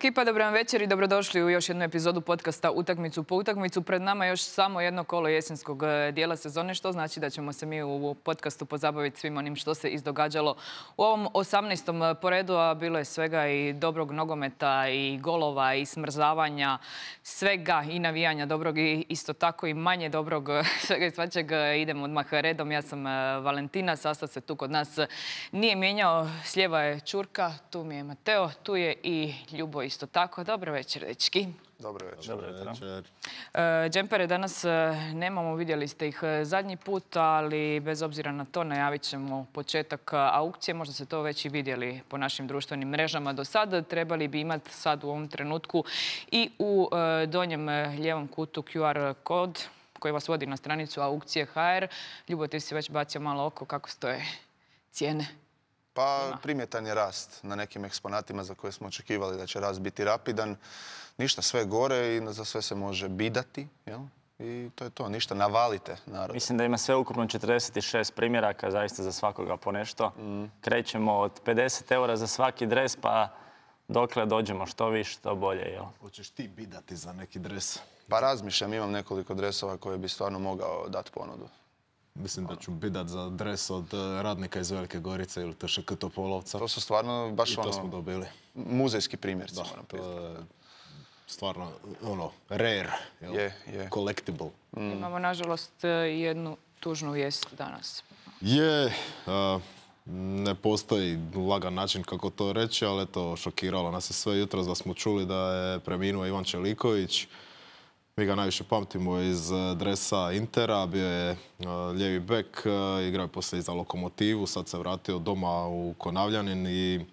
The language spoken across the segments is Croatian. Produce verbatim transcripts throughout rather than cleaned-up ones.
ekipa, dobro vam večer i dobrodošli u još jednu epizodu podcasta Utakmicu po utakmicu. Pred nama još samo jedno kolo jesenskog dijela sezone, što znači da ćemo se mi u podcastu pozabaviti svim onim što se izdogađalo u ovom osamnaestom po redu, a bilo je svega i dobrog nogometa i golova i smrzavanja, svega i navijanja dobrog i isto tako i manje dobrog, svega i svačeg. Idemo odmah redom. Ja sam Valentina, sastav se tu kod nas nije mijenjao. S lijeva je Čurka, tu mi je Mateo, tu je i Ljubo isto tako. Dobro večer, dečki. Dobro večer. Dobro večer. E, džempere danas nemamo, vidjeli ste ih zadnji put, ali bez obzira na to najavit ćemo početak aukcije. Možda ste to već i vidjeli po našim društvenim mrežama do sada. Trebali bi imati sad u ovom trenutku i u e, donjem lijevom kutu Q R kod koji vas vodi na stranicu aukcije H R. Ljubo, ti si već bacio malo oko kako stoje cijene. Pa primjetan je rast na nekim eksponatima za koje smo očekivali da će rast biti rapidan. Ništa, sve gore i za sve se može bidati. Jel? I to je to, ništa, navalite narod. Mislim da ima sve ukupno četrdeset šest primjeraka, zaista za svakoga po nešto. Mm. Krećemo od pedeset eura za svaki dres, pa dokle dođemo što više, što bolje. Jel? Hoćeš ti bidati za neki dres? Pa razmišljam, imam nekoliko dresova koje bi stvarno mogao dati ponudu. Mislim da ću bidat za dres od radnika iz Velike Gorice ili T Š K Topolovca. To su stvarno baš I to ono, smo dobili. Muzejski primjerci. Da, to je stvarno ono, rare, jel? Je, je. Collectible. Mm. Imamo, nažalost, jednu tužnu vijest danas. Je, uh, ne postoji lagan način kako to reći, ali eto, šokiralo nas je sve jutros da smo čuli da je preminuo Ivan Čeliković. Mi ga najviše pamtimo iz dresa Intera, bio je lijevi bek, igrao je poslije za Lokomotivu, sad se vratio doma u Konavljanin i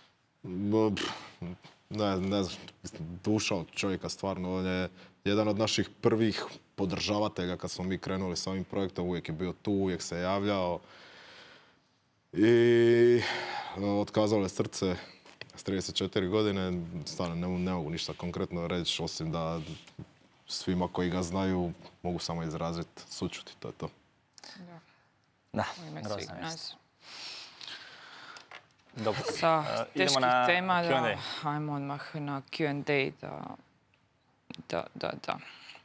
ne, ne znam, duša od čovjeka stvarno. On je jedan od naših prvih podržavatelja kad smo mi krenuli s ovim projektom, uvijek je bio tu, uvijek se javljao i otkazalo je srce s trideset četiri godine. Stvarno ne, ne mogu ništa konkretno reći, osim da svima koji ga znaju mogu samo izraziti sućuti, to je to. Da. Da, U ime grozna svih vijest. nas. Dobro. Sa Uh, teških idemo na tema, Q and A. da, ajmo odmah na Q and A, da, da, da, da.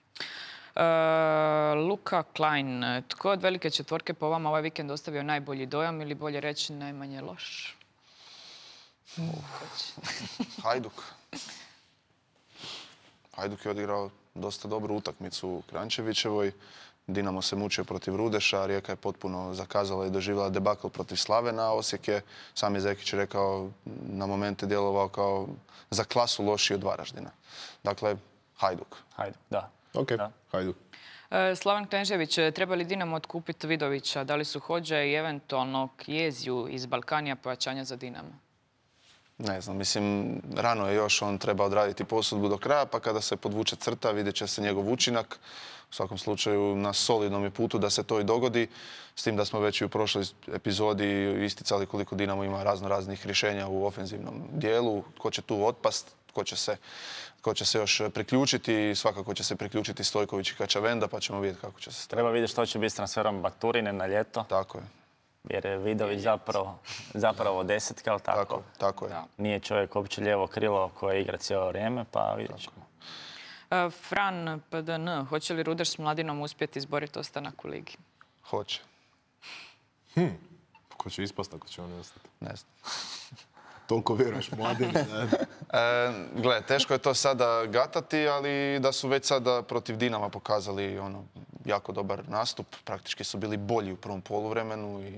Uh, Luka Klein, tko od velike četvorke po vama ovaj vikend ostavio najbolji dojam ili bolje reći najmanje loš? Uh. Hajduk. Hajduk je odigrao dosta dobru utakmicu u Kranjčevićevoj. Dinamo se mučio protiv Rudeša, Rijeka je potpuno zakazala i doživjela debakl protiv Slavena, a Osijek je, sam je Zekić rekao, na momente djelovao kao za klasu lošiji od Varaždina. Dakle, Hajduk. Hajduk, da. Ok, Da. Hajduk. E, Slaven Knežević, treba li Dinamo otkupiti Vidovića? Da li su Hođa i eventualno Kjeziju iz Balkanija pojačanja za Dinamo? Ne znam, mislim, rano je još, on treba odraditi posudbu do kraja, pa kada se podvuče crta vidjet će se njegov učinak. U svakom slučaju na solidnom je putu da se to i dogodi, s tim da smo već i u prošloj epizodi isticali koliko Dinamo ima razno raznih rješenja u ofenzivnom dijelu, ko će tu otpast, ko će se, ko će se još priključiti, svakako će se priključiti Stojković i Kačavenda, pa ćemo vidjeti kako će se staviti. Treba vidjeti što će biti s transferom Baturine na ljeto, Tako je, jer je Vidović zapravo, zapravo desetka, ali tako? tako, tako je. Da. Nije čovjek uopće lijevo krilo koje igra cijelo vrijeme, pa vidjet ćemo. E, Fran P D N, hoće li Rudeš s Mladinom uspjeti izboriti ostanak u ligi? Hoće, Hm. Ko će ispast ako će oni ostati? ne znam. Toliko vjeruješ Mladini, ne? E, gle, teško je to sada gatati, ali da su već sada protiv Dinama pokazali ono, jako dobar nastup. Praktički su bili bolji u prvom poluvremenu i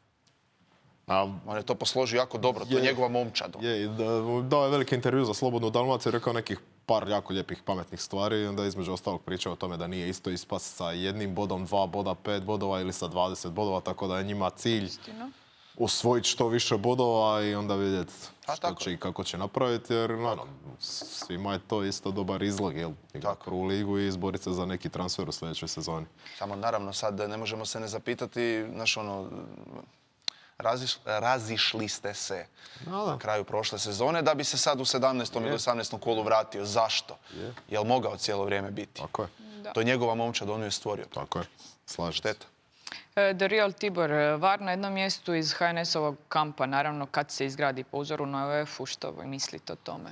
A, on je to posložio jako dobro. To je Je. njegova momčad. je, i da- dao je veliki intervju za Slobodnu Dalmaciju i rekao nekih par jako lijepih pametnih stvari i onda između ostalog pričao o tome da nije isto ispast sa jednim bodom, dva boda, pet bodova ili sa dvadeset bodova, tako da je njima cilj Istino. osvojiti što više bodova i onda vidjeti A, što tako će je. i kako će napraviti, jer naravno, svima je to isto dobar izlog, jel? Igra Tako. prvu ligu i izboriti se za neki transfer u sljedećoj sezoni. Samo naravno sad ne možemo se ne zapitati, znaš ono, raziš, razišli ste se Da, da. na kraju prošle sezone da bi se sad u sedamnaestom ili osamnaestom kolu vratio. Zašto? Je. Jel mogao cijelo vrijeme biti? Tako je, Da. To je njegova momčad, on ju je stvorio. tako je. Slažem se. Šteta. E, The Real Tibor, var na jednom mjestu iz H N S-ovog kampa, naravno kad se izgradi po uzoru na U E F-u, što vi mislite o tome?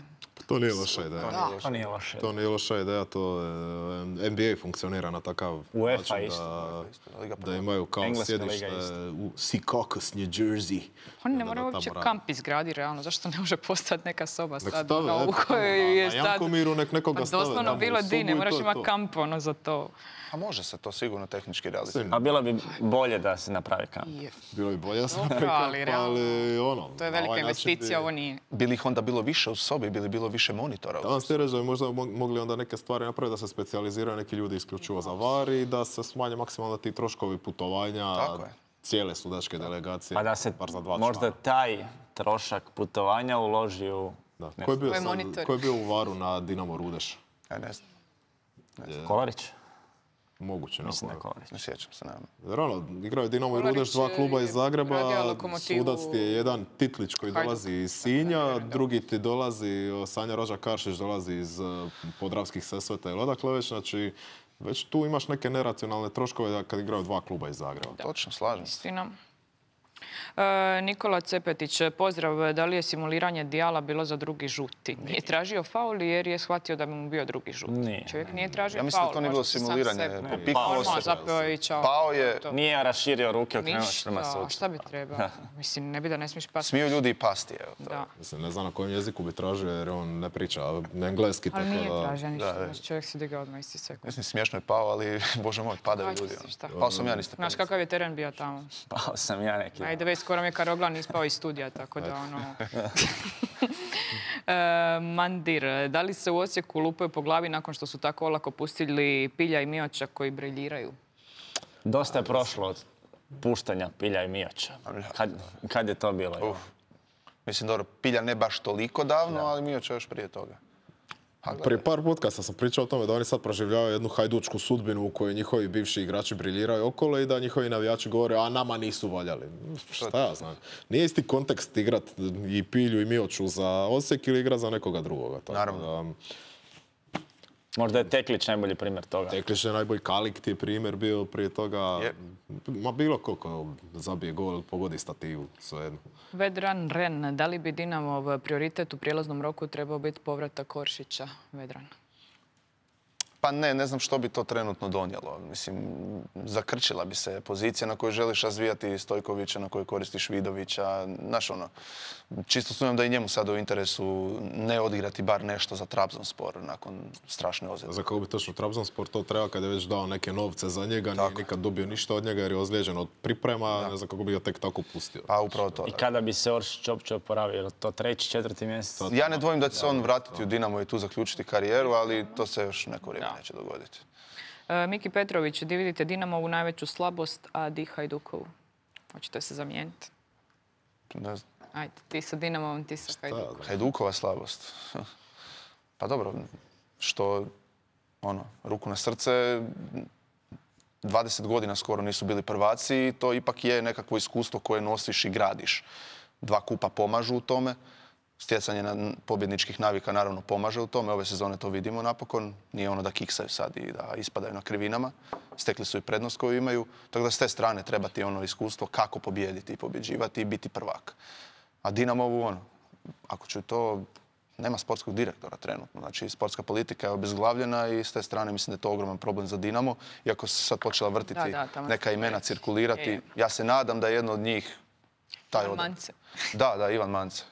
To nije loša ideja. To nije loša. To nije loše. To nije loša ideja, to je, N B A funkcionira na takav UEFA način isto. da, da imaju kao Engleska liga sjedište isto. u Secaucus, New Jersey. Oni ne Da, moraju da uopće tamo rade. kamp izgradi, realno. Zašto ne može postati neka soba Nek sad, stave, ono, e, u pa kojoj tamo, je na sad... Jankomiru nek nekoga Pa stave doslovno tamo u bilo di, ne sobu i moraš to je imati to. kamp, ono, za to. A može se to sigurno tehnički realizirati. A bilo bi bolje da se napravi kamp. Je. Bilo bi bolje da se Dobro, napravi ali kamp, realno, ali ono... To je na velika ovaj način investicija, bi- ovo nije. Bili ih onda bilo više u sobi, bili bilo više monitora. Da vam ste reći da bi možda mo- mogli onda neke stvari napraviti, da se specijaliziraju neki ljudi isključivo za var i da se smanje maksimalno ti troškovi putovanja Tako je. cijele sudačke delegacije. Pa da se bar za dva možda člana. taj trošak putovanja uloži u... Da. ne Ko je bio, Ovo je sad- monitor. ko je bio u varu na Dinamo Rudeš? Ja ne znam, Kolarić? Moguće, Mislim da ne je Kolarić. ne sjećam se, nemam. Jer ono, igraju Dinamo i Kolarić Rudeš, dva je kluba iz radio Zagreba, Lokomotivu sudac ti je jedan Titlić koji Hajduk. dolazi iz Sinja, drugi ti dolazi, Sanja Roža Karšić dolazi iz eh, Podravskih Sesveta ili odakle već, znači već tu imaš neke neracionalne troškove da kad igraju dva kluba iz Zagreba. Točno, slažem se. Istina. E, Nikola Cepetić, pozdrav. Da li je simuliranje dijala bilo za drugi žuti? Nije tražio faul jer je shvatio da bi mu bio drugi žuti. Nije. Čovjek nije tražio Ja mislim faul. da to nije bilo možda si sam simuliranje. sebe- Popiknuo Normalno, se. zapeo je i čao. Pao je, To. Nije raširio ruke, okrenuo se Ništa, prema a sudu. šta bi trebao? Mislim, ne bi da ne smiješ pasti. smiju ljudi i pasti. Evo, to. Da. Mislim, ne znam na kojem jeziku bi tražio jer on ne priča engleski, Ali tako nije da... tražio ništa. Da, da. Znači, čovjek se digao odmah isti sekund. Mislim, smiješno je pao, ali, bože moj, padaju Vraća ljudi. se, ono. šta? Pao sam ja, niste Znaš kakav je teren bio tamo? Pao sam ja neki. Ajde, već skoro mi je Karoglan ispao iz studija, tako da ono... E, Mandir, da li se u Osijeku lupaju po glavi nakon što su tako olako pustili Pilja i Mioća koji briljiraju? Dosta je prošlo od puštanja Pilja i Mioća. Kad, kad je to bilo? Uf. Mislim, dobro, Pilja ne baš toliko davno, ali Mioća još prije toga. A gledaj, Prije par podcasta sam pričao o tome da oni sad proživljavaju jednu hajdučku sudbinu u kojoj njihovi bivši igrači briljiraju okolo i da njihovi navijači govore, a nama nisu valjali. Šta ja znam. Nije isti kontekst igrat i Pilju i Mioću za Osijek ili igrat za nekoga drugoga. Tako Naravno. da, Možda je Teklić najbolji primjer toga. Teklić je najbolji, Kalik ti je primjer bio prije toga. Je. Ma bilo koliko zabije gol, pogodi stativu, svejedno. Vedran Ren, da li bi Dinamov prioritet u prijelaznom roku trebao biti povratak Koršića? Vedran. Pa ne, ne znam što bi to trenutno donijelo. Mislim, zakrčila bi se pozicija na kojoj želiš razvijati Stojkovića, na kojoj koristiš Vidovića. Znaš ono, čisto sumnjam da je njemu sad u interesu ne odigrati bar nešto za Trabzonspor nakon strašne ozljede. Za kako bi točno Trabzonspor to treba kad je već dao neke novce za njega, nije Tako je. nikad dobio ništa od njega jer je ozlijeđen od priprema, ne znam kako bi ga tek tako pustio. Pa upravo to. I da. kada bi se Oršić uopće oporavio? Je li to treći, četvrti mjesec? Ja ne dvojim da će se on vratiti u Dinamo i tu zaključiti karijeru, ali to se još neko vrijeme neće dogoditi. E, Miki Petrović, di vidite Dinamovu najveću slabost, a di Hajdukovu? Hoćete se zamijeniti? Ne znam. Ajde, ti sa Dinamovom, ti sa Hajdukovom. Hajdukova slabost. Pa dobro, što, ono, ruku na srce, dvadeset godina skoro nisu bili prvaci i to ipak je nekakvo iskustvo koje nosiš i gradiš. Dva kupa pomažu u tome. Stjecanje na pobjedničkih navika naravno pomaže u tome. Ove sezone to vidimo napokon. Nije ono da kiksaju sad i da ispadaju na krivinama. Stekli su i prednost koju imaju. Tako da s te strane treba ti ono iskustvo kako pobijediti i pobjeđivati i biti prvak. A Dinamovu, ono, ako ću to, nema sportskog direktora trenutno. Znači, sportska politika je obezglavljena i s te strane mislim da je to ogroman problem za Dinamo. Iako se sad počela vrtiti Da, da, tamo neka se imena već. cirkulirati, Je, je. ja se nadam da je jedno od njih taj Ivan odabir. Mance. Da, da, Ivan Mance.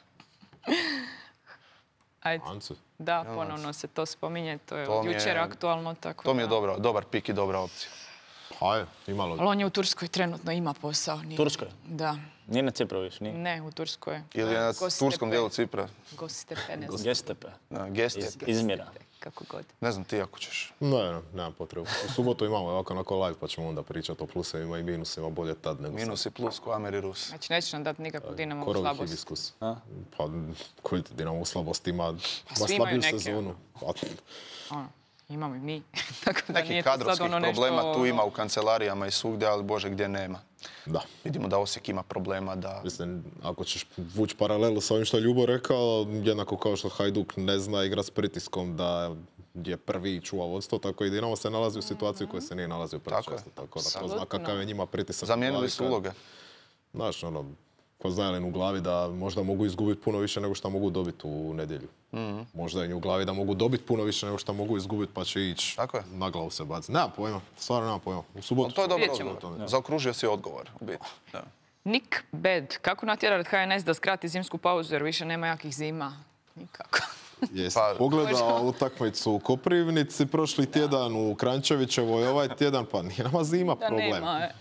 Ajde. Mance. Da, ponovno se to spominje, to je To od mi je- jučer aktualno, tako To mi je da- dobro, dobar pik i dobra opcija. Hajde, imalo. Ali on je u Turskoj trenutno, ima posao. Nije. Turskoj? Da. Nije na Cipru više, nije. Ne, u Turskoj. Ili je na Gosti turskom Tepe. dijelu Cipra. Gosti Tepe, ne znam. Gestepe. Na Gesti. Iz Izmira. Kako god. Ne znam ti ako ćeš. Ne, ne, nema potrebu. U subotu imamo ovako onako live pa ćemo onda pričati o plusevima i minusima bolje tad nego Minus i plus ko Amer i Rus. Znači, nećeš nam dati nikakvu Dinamovu Korov slabost. hibiskus. A? Pa koji ti Dinamo slabost ima, ima svi imaju slabiju neke. sezonu. Pa, Ono, imamo i mi. Tako da Nekih nije to sad kadrovskih ono nešto... problema tu ima u kancelarijama i svugdje, ali bože gdje nema. da. Vidimo da Osijek ima problema da... Mislim, ako ćeš vući paralelu sa ovim što je Ljubo rekao, jednako kao što Hajduk ne zna igrat s pritiskom da je prvi i čuva vodstvo, tako i Dinamo se nalazi u situaciji u kojoj se nije nalazio Tako je. prečesto. Tako da ko zna Apsolutno. kakav je njima pritisak. Zamijenili glavi su kad- uloge. Znaš, ono, Pa zna li u glavi da možda mogu izgubiti puno više nego što mogu dobiti u nedjelju. Mm-hmm. Možda im u glavi da mogu dobiti puno više nego što mogu izgubiti pa će ići na glavu se baciti. Nemam pojma, stvarno nemam pojma. U subotu... To je dobro odgovor. Zaokružio si odgovor, u biti. Da. Nick Bed, kako natjerati H N S da skrati zimsku pauzu jer više nema jakih zima? Nikako. Jesi pa, pogledao utakmicu u Koprivnici prošli tjedan, u Kranjčevićevoj ovaj tjedan, pa nije nama zima da problem. Nema, je.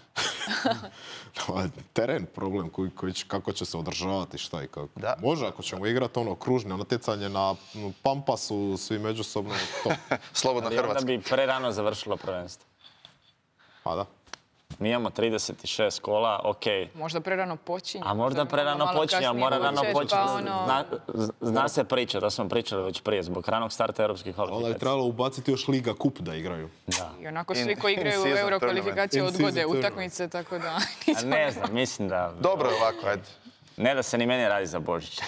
Teren problem, koji, koji, kako će se održavati, šta i kako. Da. Može, ako ćemo igrati ono kružno natjecanje na Pampasu, svi međusobno, to. Slobodna Hrvatska. Onda bi prerano završilo prvenstvo. Pa da. Mi imamo trideset šest kola, ok. Možda prerano počinje. A možda prerano počinje, a mora rano početi. Pa ono... Zna, zna se priča, to smo pričali već prije, zbog ranog starta europskih kvalifikacija. Onda je trebalo ubaciti još Liga Kup da igraju. Da. I onako svi koji igraju u euro kvalifikacije odgode utakmice, tako da... A ne znam, mislim da... Dobro je ovako, ajde. Ne da se ni meni radi za Božić.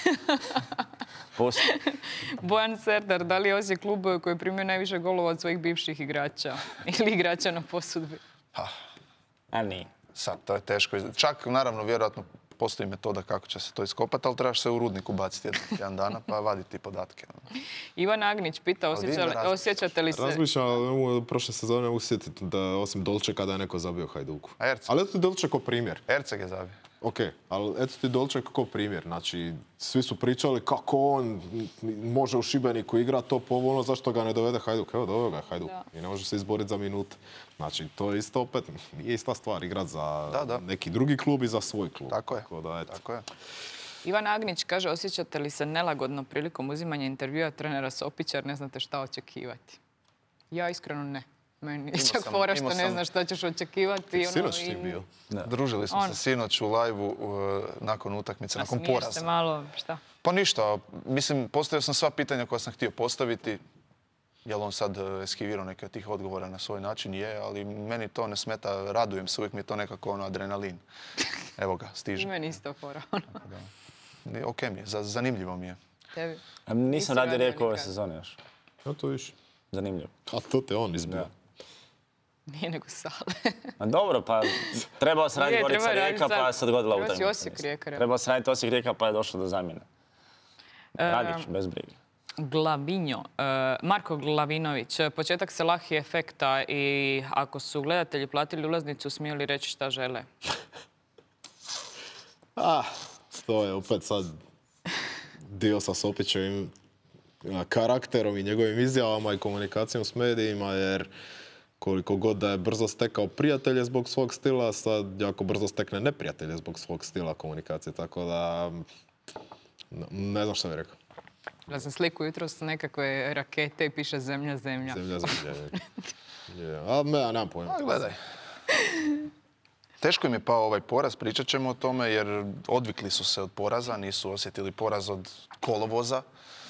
Pusti. Bojan Serdar, da li je Osijek klub koji je primio najviše golova od svojih bivših igrača? Ili igrača na posudbi? Pa... A nije. Sad, to je teško. Čak, naravno, vjerojatno postoji metoda kako će se to iskopati, ali trebaš se u rudniku baciti jedan, jedan dana pa vaditi podatke. Ivan Agnić pita, osjeća, osjećate li se... Razmišljam, ali prošle sezone ne mogu sjetiti da osim Dolčeka da je neko zabio Hajduku. Ali eto ti Dolček ko primjer. Erceg je zabio. Ok, ali eto ti Dolček ko primjer. Znači, svi su pričali kako on može u Šibeniku igrati to po ono, zašto ga ne dovede Hajduk. Evo, doveo ga je Hajduk. Da. I ne može se izboriti za minute. Znači, to je isto opet, nije ista stvar igrati za da, da. neki drugi klub i za svoj klub. Tako je. Da, Tako je. Ivan Agnić kaže, osjećate li se nelagodno prilikom uzimanja intervjua trenera Sopića jer ne znate šta očekivati? Ja iskreno ne. Meni je čak fora što ne znaš šta ćeš očekivati. Sinoć ti bio. Družili smo se sinoć u live-u nakon utakmice, nakon poraza. Se malo, šta? Pa ništa. Mislim, postavio sam sva pitanja koja sam htio postaviti. Je li on sad eskivirao neke od tih odgovora na svoj način? Je, ali meni to ne smeta. Radujem se, uvijek mi je to nekako ono adrenalin. Evo ga, stiže. Meni isto fora. Ok mi je, zanimljivo mi je. Tebi? Nisam radio Rijeku ove sezone još. Ja to više. Zanimljivo. A to te on izbio. Nije nego Sale. Ma dobro, pa trebao se raditi Gorica Rijeka pa se odgodila utakmica. Trebao si Osijek Rijeka. Trebao se raditi Osijek Rijeka pa je došlo do zamjene. Radić, bez brige. Glavinjo, Marko Glavinović, početak Salahi efekta i ako su gledatelji platili ulaznicu, smiju li reći šta žele? Ah, to je opet sad dio sa Sopićevim karakterom i njegovim izjavama i komunikacijom s medijima, jer koliko god da je brzo stekao prijatelje zbog svog stila, sad jako brzo stekne neprijatelje zbog svog stila komunikacije, tako da ne znam što bih rekao. Da sam sliku jutro s nekakve rakete i piše zemlja, zemlja. Zemlja, zemlja. Yeah. A me, ja nemam pojma. A, gledaj. Teško im je pao ovaj poraz, pričat ćemo o tome, jer odvikli su se od poraza, nisu osjetili poraz od kolovoza.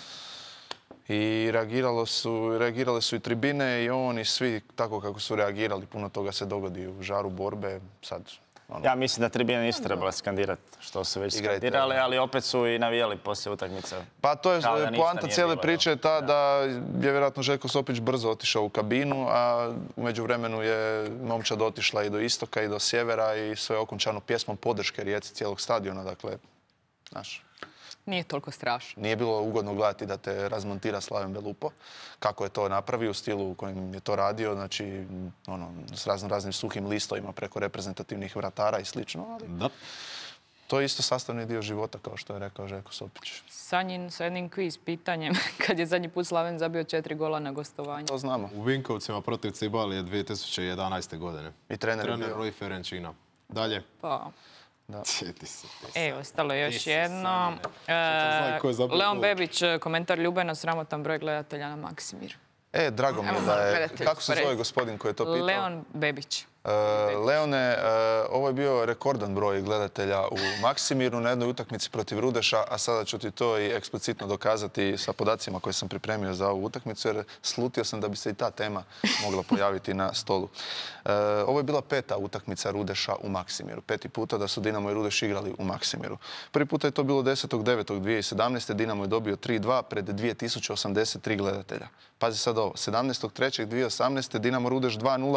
I reagiralo su, reagirale su i tribine i oni svi tako kako su reagirali. Puno toga se dogodi u žaru borbe. Sad, ono. Ja mislim da tribine nisu trebale skandirati što su već Igrajte. skandirali, ali opet su i navijali poslije utakmice. Pa to je poanta cijele priče je ta da je vjerojatno Željko Sopić brzo otišao u kabinu, a u međuvremenu je momčad otišla i do istoka i do sjevera i sve je okončano pjesmom podrške Rijeci cijelog stadiona. Dakle, znaš... Nije toliko strašno. Nije bilo ugodno gledati da te razmontira Slaven Belupo. Kako je to napravio u stilu u kojem je to radio, znači ono, s razno raznim suhim listovima preko reprezentativnih vratara i slično. Ali da. To je isto sastavni dio života, kao što je rekao Željko Sopić. Sanjin sa jednim kviz pitanjem. Kad je zadnji put Slaven zabio četiri gola na gostovanju? To znamo. U Vinkovcima protiv Cibalije dvije tisuće jedanaeste. godine. I trener, trener je bio Roy Ferenčina. Dalje. Pa... Da. Sjeti se. E, ostalo je još jedno. E, Leon Bebić, komentar Ljubena, sramotan broj gledatelja na Maksimir. E, drago mi je da je... Kako se zove gospodin koji je to pitao? Leon Bebić. Uh, Leone, uh, ovo je bio rekordan broj gledatelja u Maksimiru na jednoj utakmici protiv Rudeša, a sada ću ti to i eksplicitno dokazati sa podacima koje sam pripremio za ovu utakmicu, jer slutio sam da bi se i ta tema mogla pojaviti na stolu. Uh, ovo je bila peta utakmica Rudeša u Maksimiru. Peti puta da su Dinamo i Rudeš igrali u Maksimiru. Prvi puta je to bilo desetog devetog dvije tisuće sedamnaeste. Dinamo je dobio tri dva pred dvije tisuće osamdeset tri gledatelja. Pazi sad ovo, sedamnaestog trećeg dvije tisuće osamnaeste. Dinamo Rudeš dva nula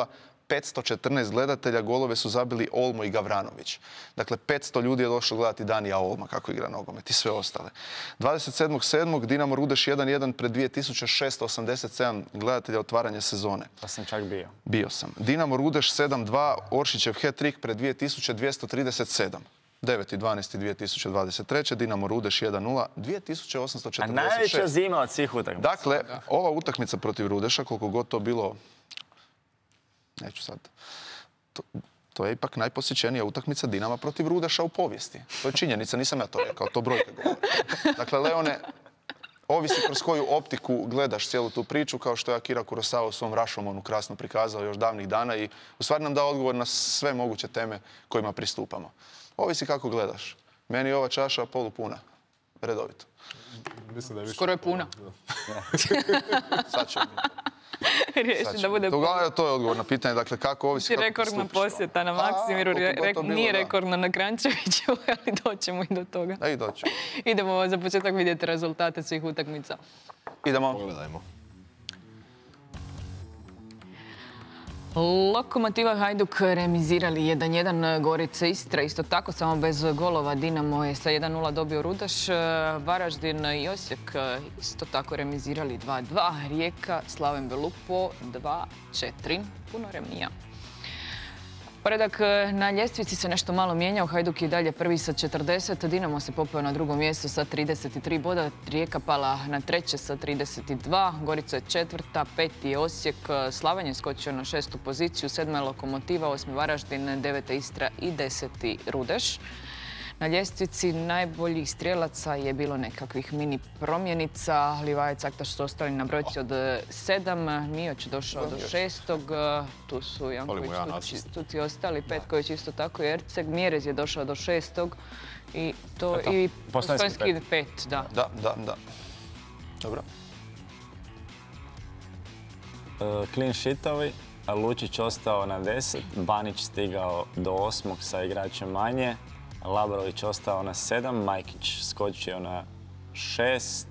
petsto četrnaest gledatelja golove su zabili Olmo i Gavranović. Dakle, petsto ljudi je došlo gledati Danija Olma kako igra nogomet i sve ostale. dvadeset sedmog sedmog Dinamo Rudeš jedan jedan pred dvije tisuće šesto osamdeset sedam gledatelja otvaranje sezone. Pa sam čak bio. Bio sam. Dinamo Rudeš sedam dva, Oršićev hat-trick pred dvije tisuće dvjesto trideset sedam. deveti dvanaesti dvije tisuće dvadeset treće Dinamo Rudeš jedan nula, dvije tisuće osamsto A četrdeset šest. najveća zima od svih utakmica. Dakle, ova utakmica protiv Rudeša, koliko god to bilo, neću sad, to, to je ipak najposjećenija utakmica Dinama protiv Rudeša u povijesti. To je činjenica, nisam ja to rekao, to brojke govore. Dakle, Leone, ovisi kroz koju optiku gledaš cijelu tu priču, kao što je Akira Kurosawa u svom Rashomonu krasno prikazao još davnih dana i u stvari nam dao odgovor na sve moguće teme kojima pristupamo. Ovisi kako gledaš. Meni je ova čaša polupuna. Redovito. Mislim da je više Skoro je puna. Sad će Riješi da bude Uglavnom, to je odgovor na pitanje. Dakle, kako ovisi kako rekordna pristupiš. posjeta na Maksimiru. A, koliko god Re- to bilo, Nije da. rekordna na Krančeviću, ali doćemo i do toga. Da, i doći. Idemo za početak vidjeti rezultate svih utakmica. Idemo. Pogledajmo. Lokomotiva Hajduk remizirali jedan jedan, Gorica Istra. Isto tako, samo bez golova. Dinamo je sa jedan nula dobio Rudeš. Varaždin i Osijek isto tako remizirali dva dva. Rijeka, Slaven Belupo dva četiri. Puno remija. Poredak na ljestvici se nešto malo mijenjao. Hajduk je dalje prvi sa četrdeset. Dinamo se popeo na drugo mjesto sa trideset tri boda. Rijeka pala na treće sa trideset dva. Gorica je četvrta, peti je Osijek. Slaven je skočio na šestu poziciju. Sedma je Lokomotiva, osmi Varaždin, deveta Istra i deseti Rudeš. Na ljestvici najboljih strijelaca je bilo nekakvih mini promjenica. Livajac, Aktaš su ostali na brojci od sedam. Mijoć došao do šestog. Tu su Janković, Volimo jedan Tuci, asist. Tuci ostali. Petković isto tako i Erceg. Mjerez je došao do šestog. I to Eto, i Postojnski Postojnski pet, da. Da, da, da. Dobro. E, Clean sheetovi, a Lučić ostao na deset, Banić stigao do osmog sa igračem manje, Labrović ostao na sedam, Majkić skočio na šest.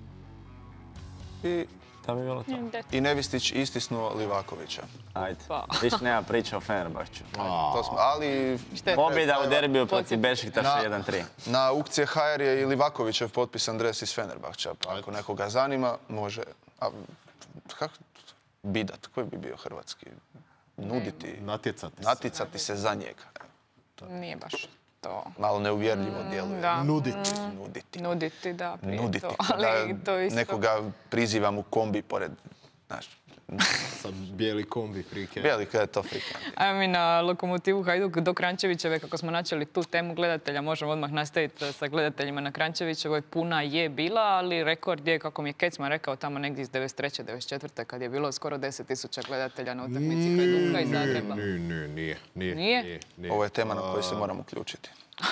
I, To bi bilo to. i Nevistić istisnuo Livakovića. Ajde, Pa. više nema priča o Fenerbahču. To smo, ali Pobjeda u derbiju protiv Bešiktaša Na- jedan tri. na aukcije ha er je i Livakovićev potpisan dres iz Fenerbahča. Pa ako nekoga zanima, može... A, kako? Bidat, koji bi bio hrvatski? Nuditi, Natjecati se. naticati se za njega. Nije baš to. Malo neuvjerljivo djeluje. Da. Nuditi. Nuditi. Nuditi, da, prije Nuditi. to. Da Ali to isto. nekoga prizivam u kombi pored... Znaš, Sa bijeli kombi, frike. velika je to frika. Ajmo mi na Lokomotivu Hajduk do Krančevićeve. Kako smo načeli tu temu gledatelja, možemo odmah nastaviti sa gledateljima na Krančevićevoj. Puna je bila, ali rekord je, kako mi je Kecman rekao, tamo negdje iz devedeset treće devedeset četvrte kad je bilo skoro deset tisuća gledatelja na utakmici Hajduka iz Zagreba. Nije, nije, nije, nije, Nije? nije. Ovo je tema na koju se moram uključiti.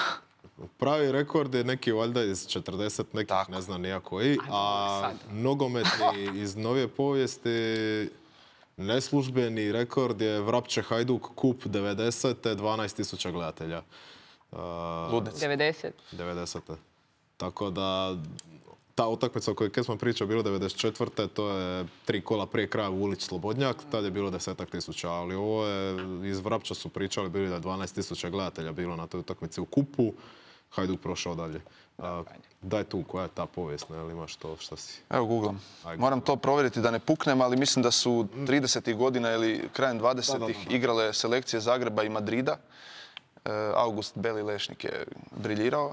Pravi rekord je neki valjda iz četrdeset, nekih Tako. ne znam nija koji, a sad. nogometni iz novije povijesti neslužbeni rekord je Vrapče Hajduk kup devedesete dvanaest tisuća gledatelja. A, Ludnici. devedeset. devedesete. Tako da ta utakmica o kojoj kad smo pričali bilo devedeset četvrte. to je tri kola prije kraja u Ulić Slobodnjak, tad je bilo desetak tisuća, ali ovo je iz Vrapča su pričali bili da je dvanaest tisuća gledatelja bilo na toj utakmici u kupu. Hajduk prošao dalje. A, daj tu, koja je ta povijest, ne, ili imaš to što si... Evo googlam. Ajde. Moram to provjeriti da ne puknem, ali mislim da su tridesetih godina ili krajem dvadesetih igrale selekcije Zagreba i Madrida. E, August Beli Lešnik je briljirao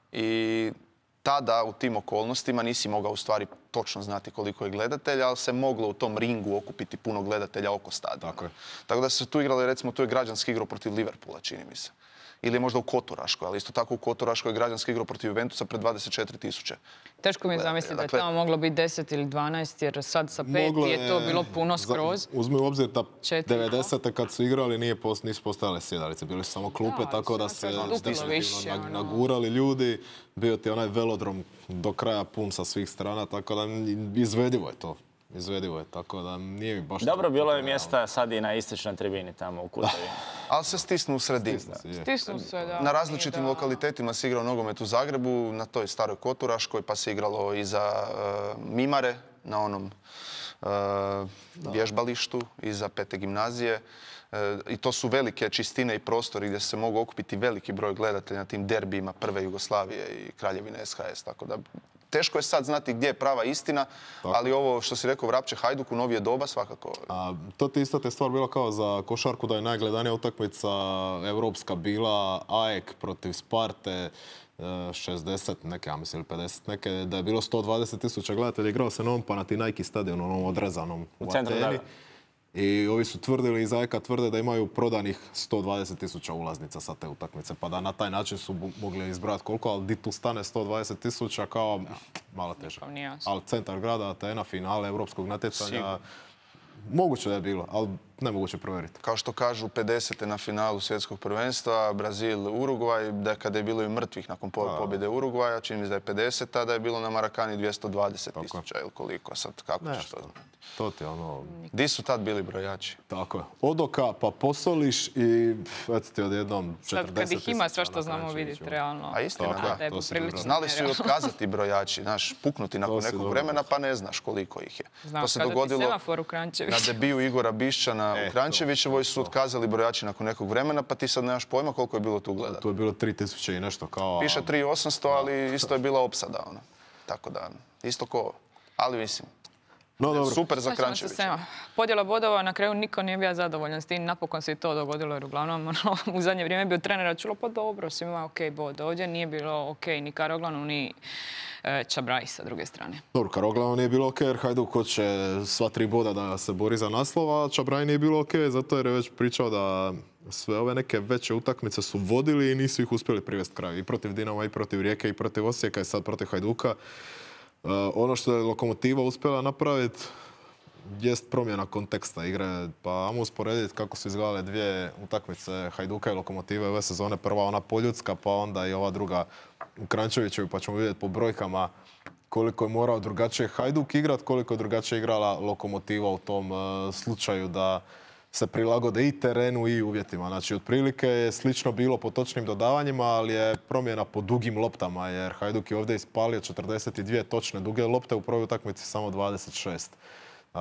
i tada u tim okolnostima nisi mogao u stvari točno znati koliko je gledatelja, ali se moglo u tom ringu okupiti puno gledatelja oko stadiona. Tako je. Tako da se tu igrali, recimo, tu je građanski igrao protiv Liverpoola, čini mi se. Ili je možda u Kotoraškoj, ali isto tako u Kotoraškoj je građanski igrao protiv Juventusa pred dvadeset četiri tisuće. Teško mi je zamisliti da je Dakle- tamo moglo biti deset ili dvanaest, jer sad sa pet Moglo je to bilo puno za- skroz. Uzmi u obzir da Četiri. devedesete kad su igrali nije post, nisu postojale sjedalice, bili su samo klupe, Da, tako da sad se se duplo definitivno više, nag- ono. nagurali ljudi. Bio ti onaj velodrom do kraja pun sa svih strana, tako da izvedivo je to. Izvedivo je, tako da nije mi baš... Dobro, bilo je tako mjesta sad i na istočnoj tribini tamo u Kutovi. Ali se stisnu u sredini. realno. Je. Stisnu se, da. Na različitim nije da- lokalitetima se igrao nogomet u Zagrebu, na toj staroj Koturaškoj, pa se igralo i za e, Mimare, na onom vježbalištu iza Pete gimnazije. I to su velike čistine i prostori gdje se mogu okupiti veliki broj gledatelja na tim derbijima prve Jugoslavije i Kraljevine S H S. Tako da teško je sad znati gdje je prava istina, tako. Ali ovo što si rekao Vrapče Hajduk u novije doba svakako. A, to ti isto te stvar bila kao za košarku da je najgledanija utakmica europska bila A E K protiv Sparte šezdeset neke, ja mislim, pedeset neke, da je bilo sto dvadeset tisuća gledatelja, igrao se na onom Panathinaiki stadionu, onom odrezanom u Ateni. I ovi su tvrdili, iz A E K-a tvrde da imaju prodanih sto dvadeset tisuća ulaznica sa te utakmice, pa da na taj način su mogli izbrati koliko, ali di tu stane sto dvadeset tisuća kao malo teže. Ali centar grada Atena, finale europskog natjecanja, Sigur. Moguće da je bilo, ali nemoguće provjeriti. Kao što kažu pedesete na finalu svjetskog prvenstva, Brazil, Urugvaj, da kada je bilo i mrtvih nakon pobjede Urugvaja, čini mi da je pedeseta, da je bilo na Marakani dvjesto dvadeset tisuća ili koliko, sad kako ćeš to znati. To ti ono... Di su tad bili brojači? Tako je. Odoka, pa posoliš i eto ti odjednom četrdeset tisuća. Sad kad ih ima sve što znamo vidjeti, realno. A istina, da. da Znali su i otkazati brojači, znaš, puknuti nakon nekog vremena, pa ne znaš koliko ih je. Znam, to se dogodilo semafor u Kranjčeviću. Na debiju Igora Bišćana e, u Kranjčevićevoj su otkazali brojači nakon nekog vremena, pa ti sad nemaš pojma koliko je bilo tu gledati. Tu je bilo tri tisuće i nešto kao... Piše tri tisuće osamsto, ali isto je bila opsada, ono. Tako da, isto ko ovo. Ali mislim, no, dobro. Super za Kranjčevića. Podjela bodova, na kraju niko nije bio zadovoljan s tim. Napokon se i to dogodilo jer uglavnom ono, u zadnje vrijeme je bio trener čulo pa dobro, svima ima ok bod. Ovdje nije bilo ok ni Karoglanu ni e, Čabraj sa druge strane. Dobro, Karoglanu nije bilo ok jer Hajduk hoće sva tri boda da se bori za naslov, a Čabraj nije bilo ok zato jer je već pričao da sve ove neke veće utakmice su vodili i nisu ih uspjeli privesti kraju. I protiv Dinama, i protiv Rijeke, i protiv Osijeka, i sad protiv Hajduka. Uh, ono što je Lokomotiva uspjela napraviti jest promjena konteksta igre. Pa ajmo usporediti kako su izgledale dvije utakmice Hajduka i Lokomotive ove sezone. Prva ona poljudska, pa onda i ova druga u Kranjčevićevu, pa ćemo vidjeti po brojkama koliko je morao drugačije Hajduk igrat, koliko je drugačije igrala Lokomotiva u tom uh, slučaju da se prilagode i terenu i uvjetima. Znači, otprilike je slično bilo po točnim dodavanjima, ali je promjena po dugim loptama, jer Hajduk je ovdje ispalio četrdeset dvije točne duge lopte, u prvoj utakmici samo dvadeset šest. Uh,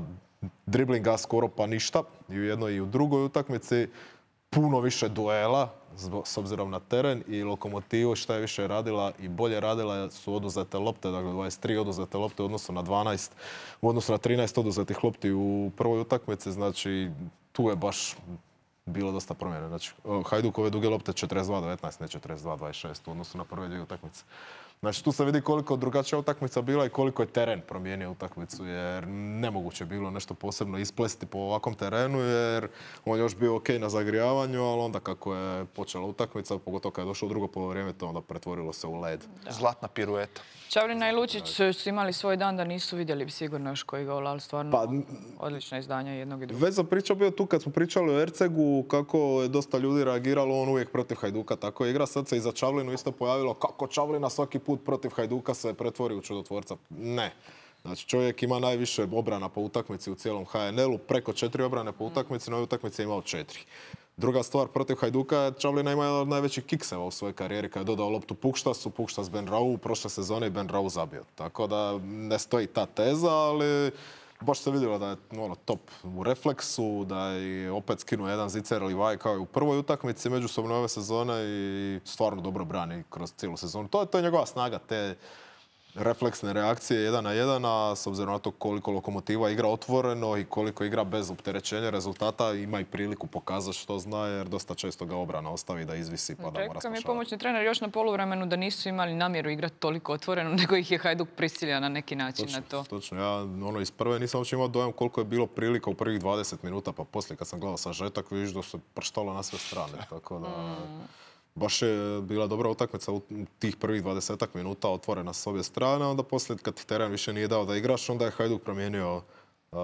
driblinga skoro pa ništa, i u jednoj i u drugoj utakmici. Puno više duela, s obzirom na teren, i Lokomotivu šta je više radila i bolje radila su oduzete lopte, dakle dvadeset tri oduzete lopte u odnosu na dvanaest, u odnosu na trinaest oduzetih lopti u prvoj utakmici, znači tu je baš bilo dosta promjene. Znači, Hajduk ove duge lopte četrdeset dva devetnaest, ne četrdeset dva dvadeset šest u odnosu na prve dvije utakmice. Znači, tu se vidi koliko drugačija utakmica bila i koliko je teren promijenio utakmicu, jer nemoguće je bilo nešto posebno isplesti po ovakvom terenu, jer on je još bio ok na zagrijavanju, ali onda kako je počela utakmica, pogotovo kada je došlo u drugo polovreme, to onda pretvorilo se u led. Da. Zlatna pirueta. Čavlina i Lučić su imali svoj dan da nisu vidjeli sigurno još koji gol, ali stvarno pa, odlična izdanja jednog i drugog. Već sam pričao bio tu kad smo pričali o Ercegu, kako je dosta ljudi reagiralo, on uvijek protiv Hajduka, tako je igra. Sad se i za Čavlinu isto pojavilo kako Čavlina svaki put protiv Hajduka se pretvori u čudotvorca. Ne. Znači, čovjek ima najviše obrana po utakmici u cijelom H N L-u, preko četiri obrane po utakmici, na ovoj utakmici je imao četiri. Druga stvar, protiv Hajduka, Čavlina ima jedan od najvećih kikseva u svojoj karijeri kad je dodao loptu Pukštasu, Pukštas Benrau, prošle sezone i Benrau zabio. Tako da ne stoji ta teza, ali baš se vidjelo da je ono, top u refleksu, da je opet skinuo jedan zicer Livaj kao i u prvoj utakmici međusobno ove sezone i stvarno dobro brani kroz cijelu sezonu. To je, to je njegova snaga, te refleksne reakcije jedan na jedan, a s obzirom na to koliko Lokomotiva igra otvoreno i koliko igra bez opterećenja rezultata, ima i priliku pokazati što zna, jer dosta često ga obrana ostavi da izvisi pa da mora spašavati. Rekao mi je pomoćni trener još na poluvremenu da nisu imali namjeru igrati toliko otvoreno, nego ih je Hajduk prisilio na neki način točno, na to. Točno, ja ono, iz prve nisam uopće imao dojam koliko je bilo prilika u prvih dvadeset minuta, pa poslije kad sam gledao sažetak vidiš da se prštalo na sve strane, tako da... Mm. Baš je bila dobra utakmica u tih prvih dvadesetak minuta otvorena s obje strane, onda poslije kad ti teren više nije dao da igraš, onda je Hajduk promijenio uh,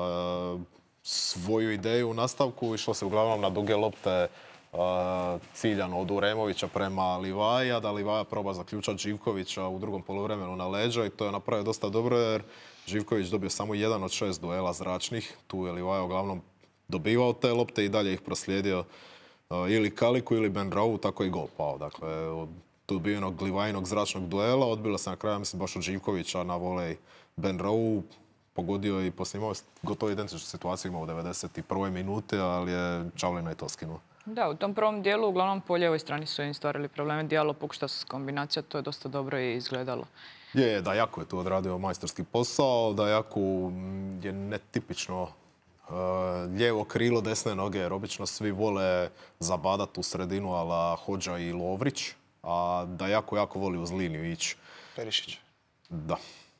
svoju ideju u nastavku, išlo se uglavnom na duge lopte uh, ciljano od Uremovića prema Livaja, da Livaja proba zaključati Živkovića u drugom poluvremenu na leđa i to je napravio dosta dobro jer Živković dobio samo jedan od šest duela zračnih, tu je Livaja uglavnom dobivao te lopte i dalje ih proslijedio Uh, ili Kaliku ili Benrau, tako i gol pao. Dakle, od dobijenog Livajinog zračnog duela odbilo se na kraju, mislim, baš od Živkovića na volej Benrau. pogodio i poslije imao gotovo identičnu situaciju imao u devedeset prve minute, ali je Čavlina i to skinuo. Da, u tom prvom dijelu uglavnom po lijevoj strani su im stvarili probleme. Dijalo pokušta se kombinacija, to je dosta dobro i izgledalo. Je, da Jako je tu odradio majstorski posao, da Jako je netipično uh, lijevo krilo desne noge, jer obično svi vole zabadat u sredinu ala Hodža i Lovrić, a da Jako jako voli uz liniju ići. Perišić. Da.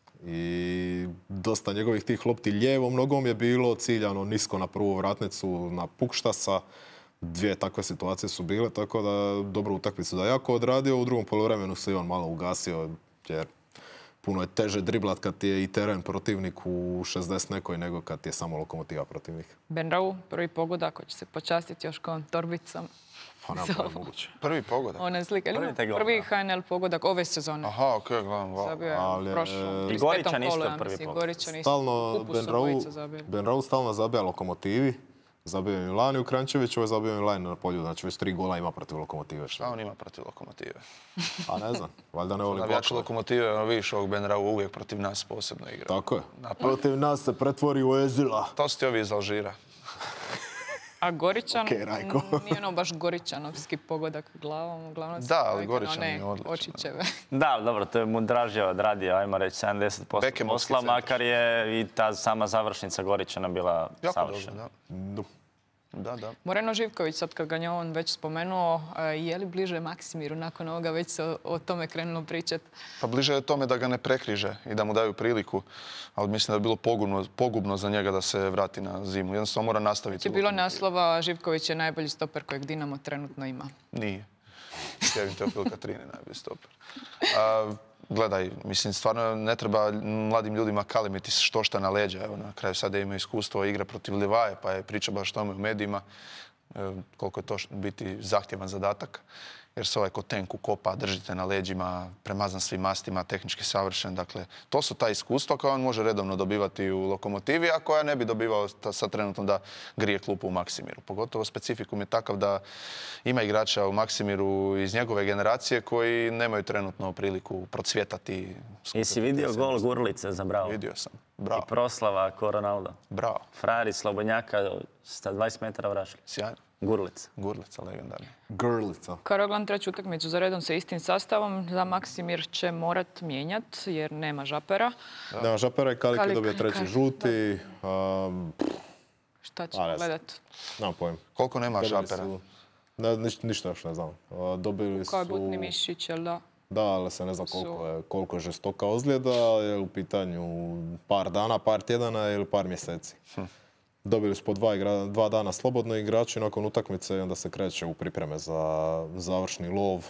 I dosta njegovih tih lopti lijevom nogom je bilo ciljano nisko na prvu vratnicu na Pukštasa. Dvije takve situacije su bile, tako da dobru utakmicu da Jako odradio. U drugom poluvremenu se i on malo ugasio, jer puno je teže driblat kad ti je i teren protivnik u šezdeset nekoj nego kad ti je samo Lokomotiva protivnik. Benrau, prvi pogodak, ko će se počastiti još kom torbicom. Pa nema pa je moguće. Prvi pogodak. Ona je slika. Prvi te gol, Prvi da. H N L pogodak ove sezone. Aha, ok, gledam, wow. Zabio je Ali, prošlo. e, I Goričan petom kolu, isto ja prvi mislim, pogodak. Goričan isto. Stalno Kupu su Benrau, obojica zabili. Benrau stalno zabija Lokomotivi. Zabio je Milani u Krančeviću, ovo je zabio Milani na polju. Znači već tri gola ima protiv Lokomotive. Šta on ima protiv Lokomotive? A ne znam, valjda ne voli Navijač blokove. Lokomotive, ono vidiš ovog Benrau uvijek protiv nas posebno igra. Tako je. Napad. Protiv nas se pretvori u Ezila. To su ti ovi iz Alžira. A Goričan, Ok, Rajko. mm, nije ono baš Goričanovski pogodak glavom, uglavnom se Da, ali navika na Goričan one je odličan, očićeve. Da, dobro, to je mu draže odradio, ajmo reći, sedamdeset posto Bekemovski posla, centar. makar je i ta sama završnica Goričana bila Jako dobro, savršena. da. Da, da. Moreno Živković, sad kad ga je on već spomenuo, e, je li bliže Maksimiru nakon ovoga, već se o, o tome krenulo pričati? Pa bliže je tome da ga ne prekriže i da mu daju priliku. Ali mislim da je bilo pogubno, pogubno za njega da se vrati na zimu. Jednostavno mora nastaviti. Je bilo naslova, Živković je najbolji stoper kojeg Dinamo trenutno ima. Nije. Kevin Teofil Katrin je najbolji stoper. A, gledaj, mislim, stvarno ne treba mladim ljudima kalemiti što šta na leđa. Evo, na kraju sada ima iskustvo igre protiv Livaje, pa je priča baš tome u medijima. E, koliko je to biti zahtjevan zadatak. Jer se ovaj ko tenk ukopa, držite na leđima, premazan svim mastima, tehnički savršen. Dakle, to su ta iskustva koja on može redovno dobivati u Lokomotivi, a koja ne bi dobivao ta, sad trenutno da grije klupu u Maksimiru. Pogotovo specifikum je takav da ima igrača u Maksimiru iz njegove generacije koji nemaju trenutno priliku procvjetati. Jesi vidio gol Gurlice za Bravo? Vidio sam. I Bravo. proslava ko Ronaldo. Bravo. Frajer iz Slobodnjaka sta dvadeset metara vrašli. Sjajno. Gurlica. Gurlica, legendarni. Grlica. Karoglan treću utakmicu za redom sa istim sastavom. Za Maksimir će morat mijenjat jer nema Žapera. Nema Žapera i Kalik je Kalik, dobio treći Kalik, žuti. Um, Šta će A, ne znam. gledat? Nemam pojem. Koliko nema Dobili Žapera? su- Ne, niš- ništa još ne znam. A, Dobili Kao je su... Butni Mišić, jel da? Da, ali se ne zna koliko je, koliko je žestoka ozljeda, je u pitanju par dana, par tjedana ili par mjeseci. Dobili su po dva, igra, dva dana slobodno igrači nakon utakmice i onda se kreće u pripreme za završni lov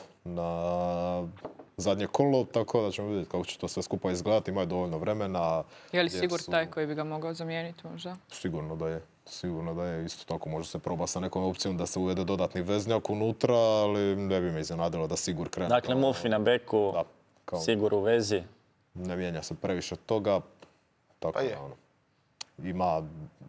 na zadnje kolo, tako da ćemo vidjeti kako će to sve skupa izgledati. Imaju dovoljno vremena. Je li jer Sigur su- taj koji bi ga mogao zamijeniti možda? Sigurno da je. Sigurno da je. Isto tako može se proba sa nekom opcijom da se uvede dodatni veznjak unutra, ali ne bi me iznenadilo da Sigur krene. Dakle, kao- Mufi na beku, Da, kao- Sigur u vezi. Ne mijenja se previše toga. Tako Pa je. da, ono, ima,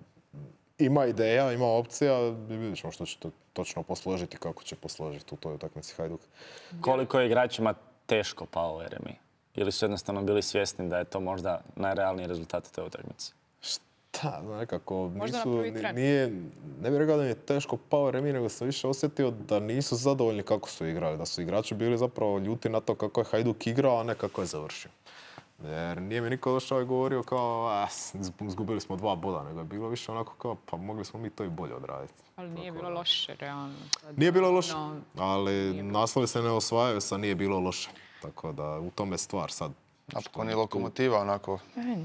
ima ideja, ima opcija i vidjet ćemo što će to točno posložiti, kako će posložiti u toj utakmici Hajduk. Koliko je igračima teško pao Eremi? Ili su jednostavno bili svjesni da je to možda najrealniji rezultat te utakmice? Da, nekako Možda na nisu, prvi ni- tren. nije, ne bih rekao da mi je teško pao Remi, nego sam više osjetio da nisu zadovoljni kako su igrali. Da su igrači bili zapravo ljuti na to kako je Hajduk igrao, a ne kako je završio. Jer nije mi niko došao i govorio kao, a, izgubili smo dva boda, nego je bilo više onako kao, pa mogli smo mi to i bolje odraditi. Ali nije Tako bilo da. loše, realno. Kad- Nije bilo loše, No, ali naslovi se ne osvajaju sa nije bilo loše. Tako da u tome je stvar sad. Napokon je Lokomotiva onako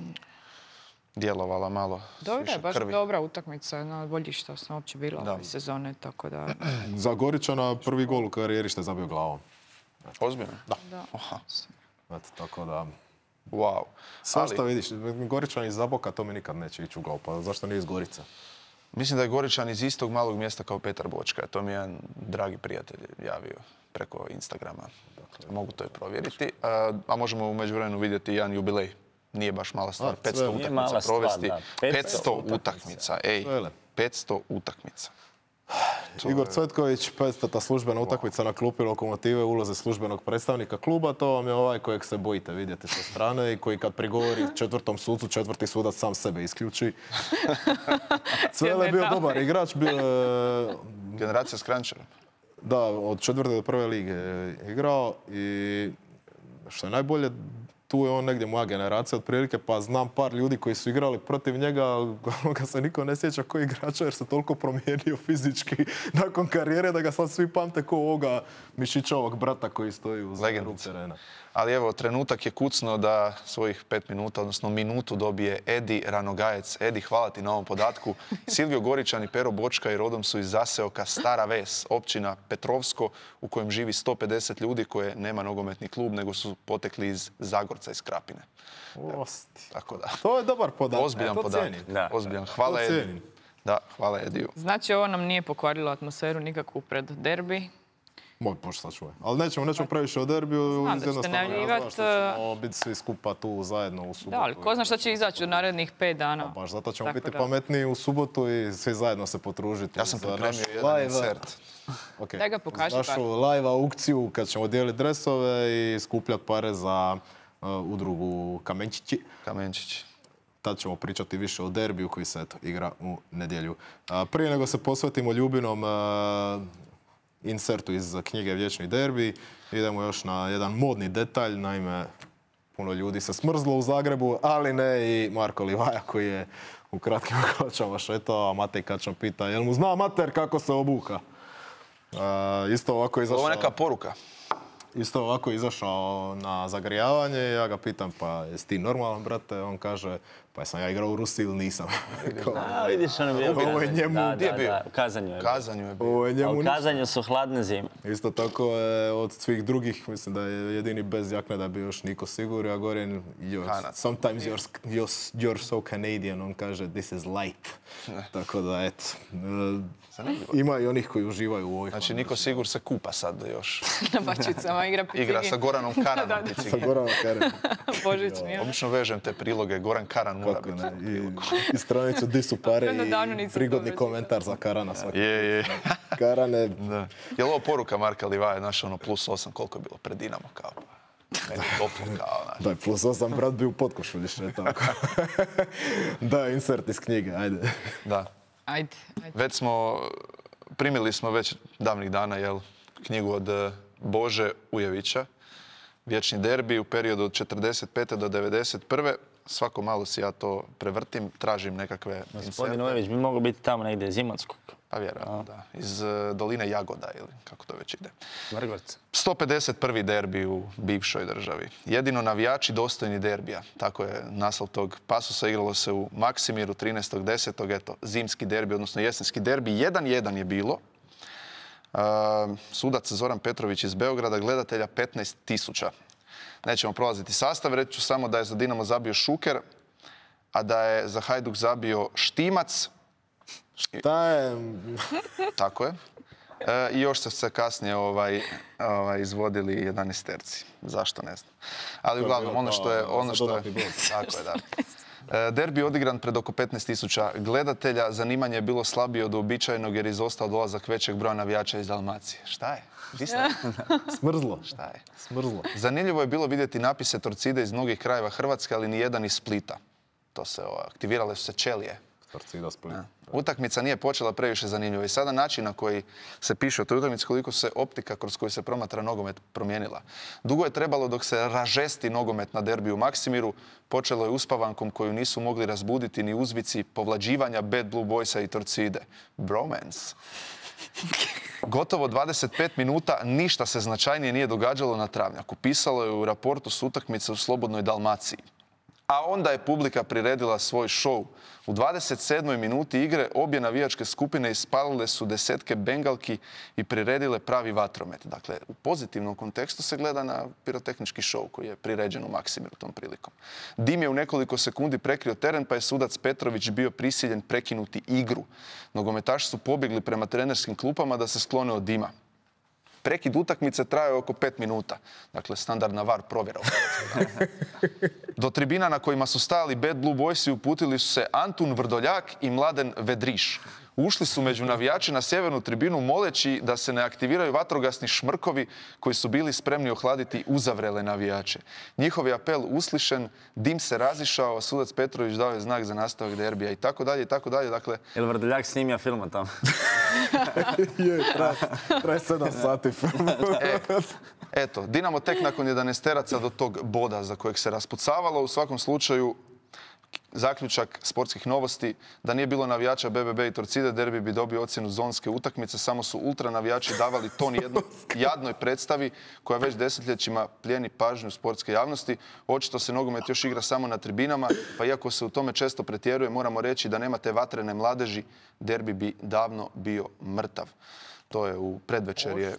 djelovala malo s Dobro je, više baš krvi. dobra utakmica, jedna od boljih što sam uopće bila Da. ove sezone, tako da... Za Goričana prvi gol u karijeri što je zabio glavom. Ozbiljno? Da. da. Aha. Eto, tako da... Wow. Svašta Ali vidiš, Goričan iz Zaboka to mi nikad neće ići u glavu, pa zašto nije iz Gorica? mislim da je Goričan iz istog malog mjesta kao Petar Bočka. To mi je jedan dragi prijatelj javio preko Instagrama. Dakle, mogu to i provjeriti. A, a možemo u međuvremenu vidjeti jedan jubilej. Nije baš mala stvar. A, petsto sve- Nije utakmica mala stvar, provesti. da. petsto petsto utakmica. Ej, Vele. petsto utakmica. Igor Cvetković, petstota službena utakmica na klupi Lokomotive, uloze službenog predstavnika kluba, to vam je ovaj kojeg se bojite vidjeti sa strane i koji kad prigovori četvrtom sucu, četvrti sudac sam sebe isključi. Cvele je bio dobar igrač, bio je... Generacija s Kranjčarom. Da, od četvrte do prve lige je igrao i što je najbolje, tu je on negdje moja generacija otprilike, pa znam par ljudi koji su igrali protiv njega, ali ga se niko ne sjeća koji igrača jer se toliko promijenio fizički nakon karijere da ga sad svi pamte ko ovoga Mišićovog brata koji stoji uz rub terena. Ali evo, trenutak je kucno da svojih pet minuta, odnosno minutu dobije Edi Ranogajec. Edi, hvala ti na ovom podatku. Silvio Goričan i Pero Bočka i rodom su iz zaseoka Stara Ves, općina Petrovsko, u kojem živi sto pedeset ljudi koje nema nogometni klub, nego su potekli iz Zagorca, iz Krapine. Osti. Tako da. To je dobar podatak. Ozbiljan podatak. Da. Ozbiljan. Hvala Edi. Da, hvala Ediju. Znači, ovo nam nije pokvarilo atmosferu nikakvu pred derbi. Moj Bož, sačuvaj. Ali nećemo, nećemo previše o derbiju. Znam da ćete najavljivati. Što ćemo biti svi skupa tu zajedno u subotu. Da, ali ko zna šta će izaći u narednih pet dana. Baš zato ćemo Tako biti da. pametniji u subotu i svi zajedno se potružiti. Ja sam za pripremio naš jedan live- insert. Ok. Daj ga pokaži Za našu bar. live aukciju kad ćemo dijeliti dresove i skupljati pare za uh, udrugu Kamenčići. Kamenčić. Tad ćemo pričati više o derbiju koji se eto, igra u nedjelju. A, prije nego se posvetimo Ljubinom uh, insertu iz knjige Vječni derbi, idemo još na jedan modni detalj. Naime, puno ljudi se smrzlo u Zagrebu, ali ne i Marko Livaja koji je u kratkim hlačama šetao, a Matej Kačan pita jel mu zna mater kako se obuka. Uh, isto ovako izašao... Ovo je neka poruka. Isto ovako izašao na zagrijavanje, ja ga pitam pa jesi ti normalan, brate? On kaže pa jesam ja igrao u Rusiji ili nisam. A, vidiš, on je bio Ovo je Kazanju. njemu- Da, Gdje je da, bio? da, u Kazanju je bio. Kazanju je bio. Ovo je A njemu u ništa. Kazanju su hladne zime. Isto tako je od svih drugih, mislim da je jedini bez jakne da je bio još Niko Sigur, a Gorin, you're, Kanac. sometimes you're, you're, you're so Canadian, on kaže this is light. Tako da, eto, e, Zanimljivo. ima i onih koji uživaju u ovoj Znači, Niko Sigur se kupa sad još. Na bačicama igra picigi. Igra sa Goranom Karanom. Sa picigi. Goranom Karanom. Božićni. Obično vežem te priloge. Goran Karan mora Kako biti. ne, i, i stranicu di su pare Onda davno i nisam prigodni to komentar za Karana svaki. Je, je. Karane, Da. Je li ovo poruka Marka Livaja, znaš, ono, plus osam, koliko je bilo pred Dinamo, kao, meni je toplo, kao, znaš. daj, plus osam, brat bi u potkošulji še tako. Da, insert iz knjige, ajde. Da. Ajde, ajde. Već smo, primili smo već davnih dana, jel, knjigu od eh, Bože Ujevića, Vječni derbi u periodu od četrdeset pete do devedeset prve. Svako malo si ja to prevrtim, tražim nekakve Gospodin inserte. Ujević bi mogao biti tamo negdje iz Imotskog. Pa vjerojatno, da. Iz eh, doline Jagoda ili kako to već ide. Vrgorca. sto pedeset prvi derbi u bivšoj državi. Jedino navijači dostojni derbija. Tako je naslov tog pasusa. Igralo se u Maksimiru trinaestog desetog Eto, zimski derbi, odnosno jesenski derbi. jedan jedan je bilo. Uh, sudac Zoran Petrović iz Beograda, gledatelja petnaest tisuća. Nećemo prolaziti sastav, reći ću samo da je za Dinamo zabio Šuker, a da je za Hajduk zabio Štimac. Ta je... Tako je. E, I još su se kasnije ovaj, ovaj, izvodili jedanaesterci. Zašto, ne znam. Ali uglavnom, ono što je... Ono što je tako je, da. E, derbi je odigran pred oko petnaest tisuća gledatelja. Zanimanje je bilo slabije od uobičajenog jer je izostao dolazak većeg broja navijača iz Dalmacije. Šta je? Di ste? Smrzlo. Šta je? Smrzlo. Zanimljivo je bilo vidjeti napise Torcide iz mnogih krajeva Hrvatske, ali ni jedan iz Splita. To se, o, aktivirale su se ćelije. Torcida Split. Utakmica nije počela previše zanimljivo i sada način na koji se piše o toj utakmici, koliko se optika kroz koju se promatra nogomet promijenila. Dugo je trebalo dok se ražesti nogomet na derbiju u Maksimiru. Počelo je uspavankom koju nisu mogli razbuditi ni uzvici povlađivanja Bad Blue Boysa i Torcide. Bromance. Gotovo dvadeset pet minuta ništa se značajnije nije događalo na travnjaku. Pisalo je u raportu s utakmice u Slobodnoj Dalmaciji. A onda je publika priredila svoj šou. U dvadeset sedmoj minuti igre obje navijačke skupine ispalile su desetke bengalki i priredile pravi vatromet. Dakle, u pozitivnom kontekstu se gleda na pirotehnički šou koji je priređen u Maksimiru tom prilikom. Dim je u nekoliko sekundi prekrio teren, pa je sudac Petrović bio prisiljen prekinuti igru. Nogometaši su pobjegli prema trenerskim klupama da se sklone od dima. Prekid utakmice trajao oko pet minuta. Dakle, standardna var provjera. Do tribina na kojima su stajali Bad Blue Boysi uputili su se Antun Vrdoljak i Mladen Vedriš. Ušli su među navijače na sjevernu tribinu moleći da se ne aktiviraju vatrogasni šmrkovi koji su bili spremni ohladiti uzavrele navijače. Njihov je apel uslišen, dim se razišao, sudac Petrović dao je znak za nastavak derbija i tako dalje i tako dalje. Dakle, Jel Vrdoljak snimio filma tamo? Je, traje, traje sedam sati film. E, eto, Dinamo tek nakon jedanaesteraca do tog boda za kojeg se raspucavalo. U svakom slučaju, zaključak sportskih novosti, da nije bilo navijača B B B i Torcide, derbi bi dobio ocjenu zonske utakmice. Samo su ultra navijači davali ton jednoj jadnoj predstavi koja već desetljećima plijeni pažnju sportske javnosti. Očito se nogomet još igra samo na tribinama, pa iako se u tome često pretjeruje, moramo reći da nema te vatrene mladeži, derbi bi davno bio mrtav. To je u predvečerje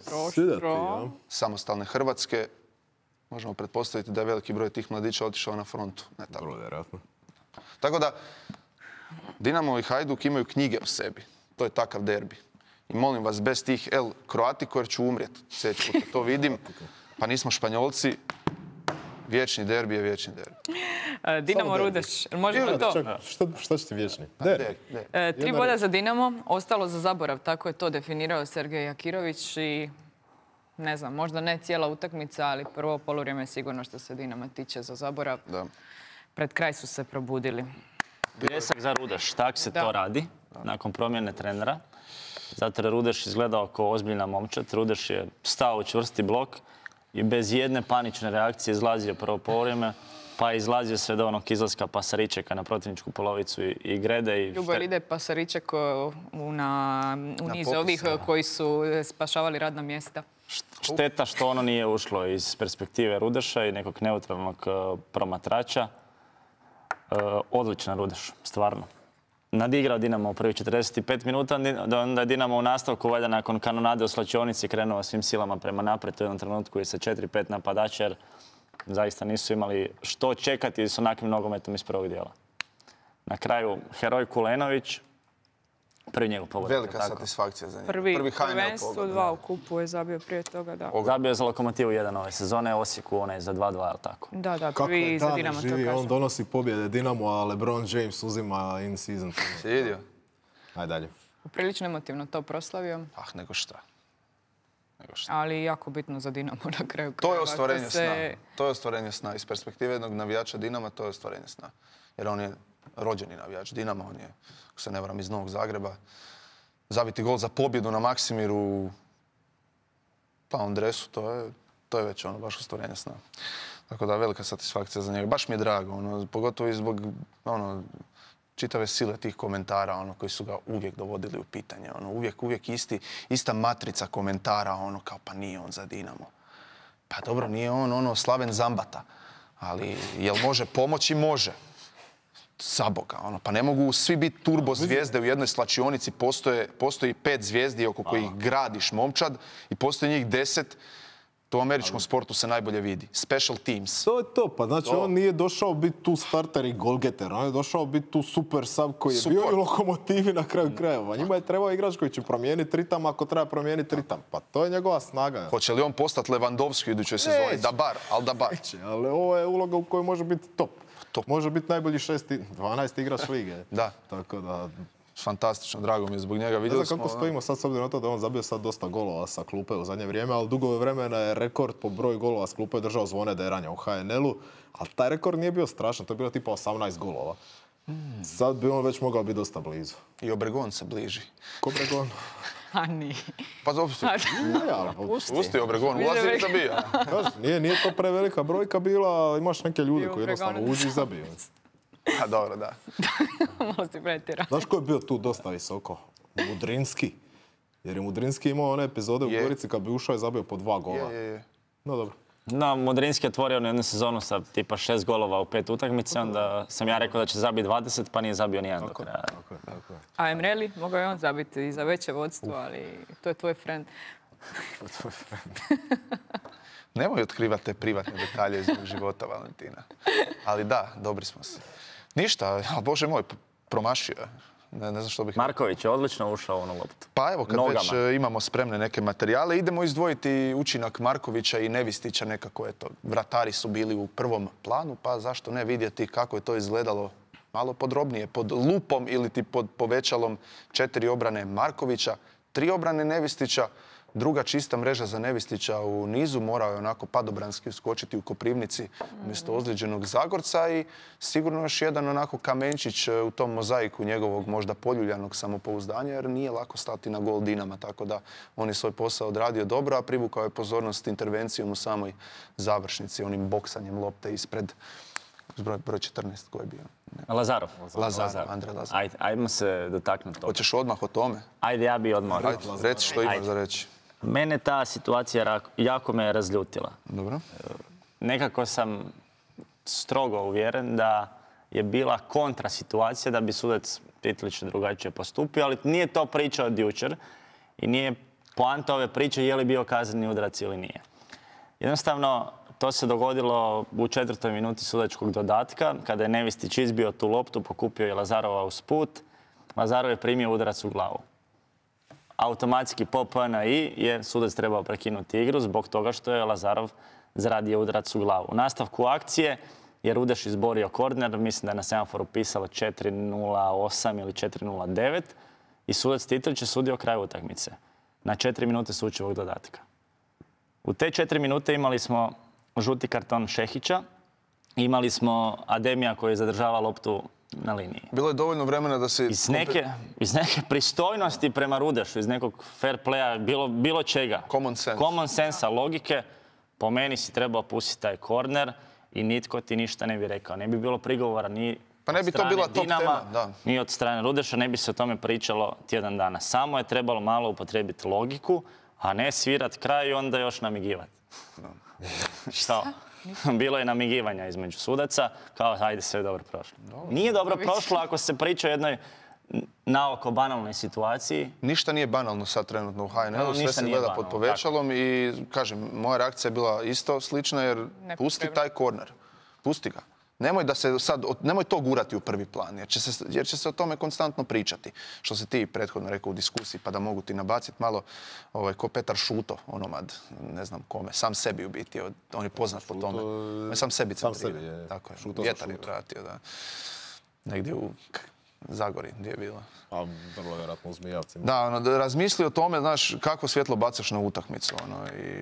samostalne Hrvatske. Možemo pretpostaviti da je veliki broj tih mladića otišao na frontu. Ne tako. Vrlo vjerojatno. Tako da, Dinamo i Hajduk imaju knjige u sebi. To je takav derbi. I molim vas, bez tih El Croatico, jer ću umrijeti. Sljedeći puta to vidim. Pa nismo Španjolci. Vječni derbi je vječni derbi. Dinamo Rudeš. Možemo to? Šta, šta će ti vječni? Derbi. E, tri boda za Dinamo, ostalo za zaborav. Tako je to definirao Sergej Jakirović i ne znam, možda ne cijela utakmica, ali prvo poluvrijeme je sigurno što se Dinama tiče za zaborav. Da. Pred kraj su se probudili. Pljesak za Rudeš, tak se Da. to radi nakon promjene trenera. Zato je Rudeš izgledao kao ozbiljna momčad. Rudeš je stao u čvrsti blok i bez jedne panične reakcije izlazio prvo poluvrijeme, pa je izlazio sve do onog izlaska Pasaričeka na protivničku polovicu i, i Grede. I Ljubomir ide Pasariček u, na, u niz popis, ovih da. koji su spašavali radna mjesta. Šteta što ono nije ušlo iz perspektive Rudeša i nekog neutralnog uh, promatrača. Uh, odličan Rudeš, stvarno. Nadigrao Dinamo u prvih četrdeset pet minuta, da onda je Dinamo u nastavku, valjda nakon kanonade u slačionici, krenuo svim silama prema naprijed u jednom trenutku i sa četiri pet napadača, jer zaista nisu imali što čekati s onakvim nogometom iz prvog dijela. Na kraju Heroj Kulenović, prvi njegov pogodak. Velika satisfakcija za njega. Prvi, H N L prvenstvo, pogodak. dva u kupu je zabio prije toga, da. Zabio je za Lokomotivu jedan ove sezone, Osijeku onaj za dva dva, ali tako? Da, da, Kakve prvi za dane Dinamo, to živi, on kažem. donosi pobjede Dinamo, a LeBron James uzima in season. Si vidio? Ajde dalje. Prilično emotivno to proslavio, Ah, nego šta. Nego šta. ali jako bitno za Dinamo na kraju To je krajeva. ostvarenje Da sna. se- To je ostvarenje sna. Iz perspektive jednog navijača Dinama to je ostvarenje sna. Jer on je rođeni navijač Dinama, on je, ako se ne varam, iz Novog Zagreba. Zabiti gol za pobjedu na Maksimiru u plavom dresu, to je, to je već ono baš ostvarenje sna. Tako da velika satisfakcija za njega. Baš mi je drago, ono, pogotovo i zbog ono, čitave sile tih komentara ono, koji su ga uvijek dovodili u pitanje. Ono, uvijek, uvijek isti, ista matrica komentara, ono kao pa nije on za Dinamo. Pa dobro, nije on ono Slaven Zambata, ali jel može pomoći? Može. Za Boga, ono, pa ne mogu svi biti turbo zvijezde u jednoj slačionici, postoje, postoji pet zvijezdi oko kojih gradiš momčad i postoji njih deset. To u američkom sportu se najbolje vidi. Special teams. To je to, pa znači To. on nije došao biti tu starter i golgeter, on je došao biti tu super sub koji je bio Support. i Lokomotivi na kraju krajeva. Njima je trebao igrač koji će promijeniti ritam ako treba promijeniti ritam. Pa to je njegova snaga. Hoće li on postati Lewandowski u idućoj sezoni? Neće. Dabar, al dabar. Neće, ali ovo je uloga u kojoj može biti top. Top. Može biti najbolji šesti, dvanaesti igrač lige. Da. Tako da, Fantastično, drago mi je zbog njega. ne Vidjeli znam smo... kako stojimo sad s obzirom na to da on zabio sad dosta golova sa klupe u zadnje vrijeme, ali dugo vremena je rekord po broju golova s klupe držao Zvone Deranja u H N L-u, ali taj rekord nije bio strašan, to je bilo tipa osamnaest golova. Sad bi on već mogao biti dosta blizu. I Obregon se bliži. Ko Bregon? A nije. Pa dobro, Ne, ali, pusti Obregon, ulazi i zabija. kažem, nije, nije to prevelika brojka bila, imaš neke ljude I koji jednostavno Obregonu. uđu i zabiju. A dobro, da. Malo si pretjerao. Znaš ko je bio tu dosta visoko? Mudrinski. Jer je Mudrinski imao one epizode u Je. Gorici kad bi ušao i zabio po dva gola. Je, je, je. No dobro. No, Modrinski je otvorio na jednu sezonu sa tipa šest golova u pet utakmice, onda sam ja rekao da će zabiti dvadeset, pa nije zabio nijedan do kraja. Tako je, tako je. A Emreli, mogao je on zabiti i za veće vodstvo, ali to je tvoj friend. Nemoj otkrivati te privatne detalje iz mog života, Valentina. Ali da, dobri smo se. Ništa, ali Bože moj, promašio je. Ne, ne znam što bih... Marković je odlično ušao u onu loptu. Pa evo, kad Nogama. već e, imamo spremne neke materijale, idemo izdvojiti učinak Markovića i Nevistića nekako, eto, vratari su bili u prvom planu, pa zašto ne vidjeti kako je to izgledalo malo podrobnije, pod lupom ili ti pod povećalom četiri obrane Markovića, tri obrane Nevistića, druga čista mreža za Nevistića u nizu, morao je onako padobranski uskočiti u Koprivnici umjesto ozlijeđenog Zagorca i sigurno još jedan onako kamenčić u tom mozaiku njegovog možda poljuljanog samopouzdanja, jer nije lako stati na gol Dinama, tako da on je svoj posao odradio dobro, a privukao je pozornost intervencijom u samoj završnici, onim boksanjem lopte ispred broj, broj četrnaest koji je bio. Ne. Lazarov. Lazarov, Andrej Lazarov. Ajde, ajmo se dotaknuti toga. Hoćeš odmah o tome? Ajde, ja bi odmah. Ajde, reci što imaš Ajde. za reći. Mene ta situacija jako me razljutila. Dobro. Nekako sam strogo uvjeren da je bila kontra situacija da bi sudac prilično drugačije postupio, ali nije to priča od jučer i nije poanta ove priče je li bio kazneni udarac ili nije. Jednostavno, to se dogodilo u četvrtoj minuti sudačkog dodatka, kada je Nevistić izbio tu loptu, pokupio je Lazarova uz put. Lazarov je primio udarac u glavu. Automatski po P N I je sudac trebao prekinuti igru zbog toga što je Lazarov zaradio udarac u glavu. U nastavku akcije je Rudeš izborio korner, mislim da je na semaforu pisalo četiri nula osam ili četiri nula devet i sudac Titlić je sudio kraj utakmice na četiri minute sučevog dodatka. U te četiri minute imali smo žuti karton Šehića, imali smo Ademija koji je zadržava loptu na liniji. Bilo je dovoljno vremena da se... Iz neke, iz neke pristojnosti prema Rudešu, iz nekog fair playa, bilo, bilo čega. Common sense. Common sense, logike. Po meni si trebao pustiti taj korner i nitko ti ništa ne bi rekao. Ne bi bilo prigovora ni Pa ne bi to bila top Dinama, tema, da. ni od strane Rudeša, ne bi se o tome pričalo tjedan dana. Samo je trebalo malo upotrijebiti logiku, a ne svirat kraj i onda još namigivati. Što? Bilo je namigivanja između sudaca, kao hajde sve je dobro prošlo. Nije dobro prošlo ako se priča o jednoj naoko banalnoj situaciji. Ništa nije banalno sad trenutno u H N L-u, No, sve ništa se nije gleda banalno, pod povećalom i kažem, moja reakcija je bila isto slična jer pusti taj korner. Pusti ga. Nemoj da se sad, nemoj to gurati u prvi plan, jer će se, jer će se o tome konstantno pričati. Što si ti prethodno rekao u diskusiji, pa da mogu ti nabaciti malo ovaj, ko Petar Šuto, onomad, ne znam kome, sam sebi u biti, on je poznat po tome. On je sam sebi Sam centrirao. sebi je. Tako je, Šuto za vjetar je šuto. vratio, da. Negdje u Zagori, gdje je bila. A vrlo vjerojatno u Zmijavcima. Da, ono, da razmisli o tome, znaš, kakvo svjetlo bacaš na utakmicu, ono, i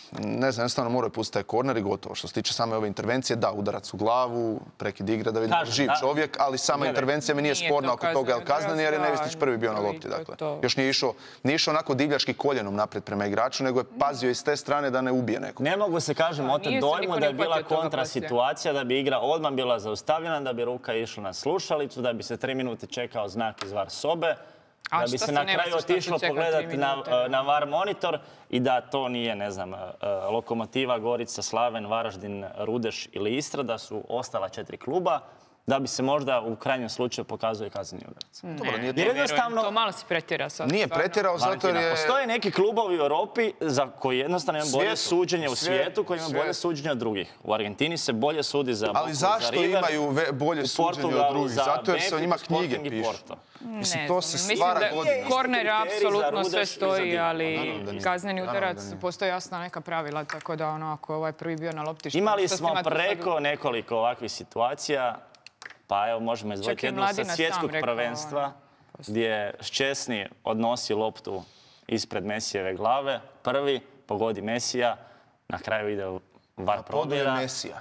ne znam, jednostavno moraju pustiti taj korner i gotovo. Što se tiče same ove intervencije, da, udarac u glavu, prekid igre, da vidimo Kažem, živ da. čovjek, ali sama Gledaj, intervencija mi nije nije sporna to oko toga, je kazneni kazneni, jer je udarac, Nevistić da, prvi bio na to i lopti, to je dakle. to. Još nije išao, nije išao onako divljački koljenom naprijed prema igraču, nego je pazio iz te strane da ne ubije nekog. Ne mogu se, kažem, Da, oteti nije se dojmu niko da je ne bila uhvatio toga kontra poslije. situacija, da bi igra odmah bila zaustavljena, da bi ruka išla na slušalicu, da bi se tri minute čekao znak iz var sobe, A da bi šta se se na nema kraju se šta tu otišlo čeka tri pogledati na, minute? na var monitor i da to nije, ne znam, Lokomotiva, Gorica, Slaven, Varaždin, Rudeš ili Istra, da su ostala četiri kluba, da bi se možda u krajnjem slučaju pokazuje kazneni udarac. Dobro, nije to- Jer jednostavno- To malo si pretjerao sad. Nije stvarno. pretjerao zato jer Valentina, je... postoje neki klubovi u Europi za koji jednostavno imaju bolje Svijetu. suđenje u Svijet- svijetu, koji imaju bolje svijet. suđenje od drugih. U Argentini se bolje sudi za Boku, Ali za zašto River, imaju ve- bolje u suđenje od Portugalu drugih? za Zato jer se o njima Benfiku, knjige Sporting i pišu. Porto. Mislim, Ne to znam, se mislim stvara da godinama. korner Isti kriterij za apsolutno sve Rudeš i za stoji, Dinamo. ali Naravno da nije. kazneni Naravno udarac, da nije. postoje jasna neka pravila, tako da ono, ako je ovaj prvi bio na lopti... što- Imali što smo snimate sad- preko nekoliko ovakvih situacija, pa evo možemo izvojiti Čak je jednu Mladina sa sam svjetskog rekao, prvenstva, ono, gdje Ščesni odnosi loptu ispred Mesijeve glave, prvi pogodi Mesija, na kraju ide u var Podo je probira, Mesija.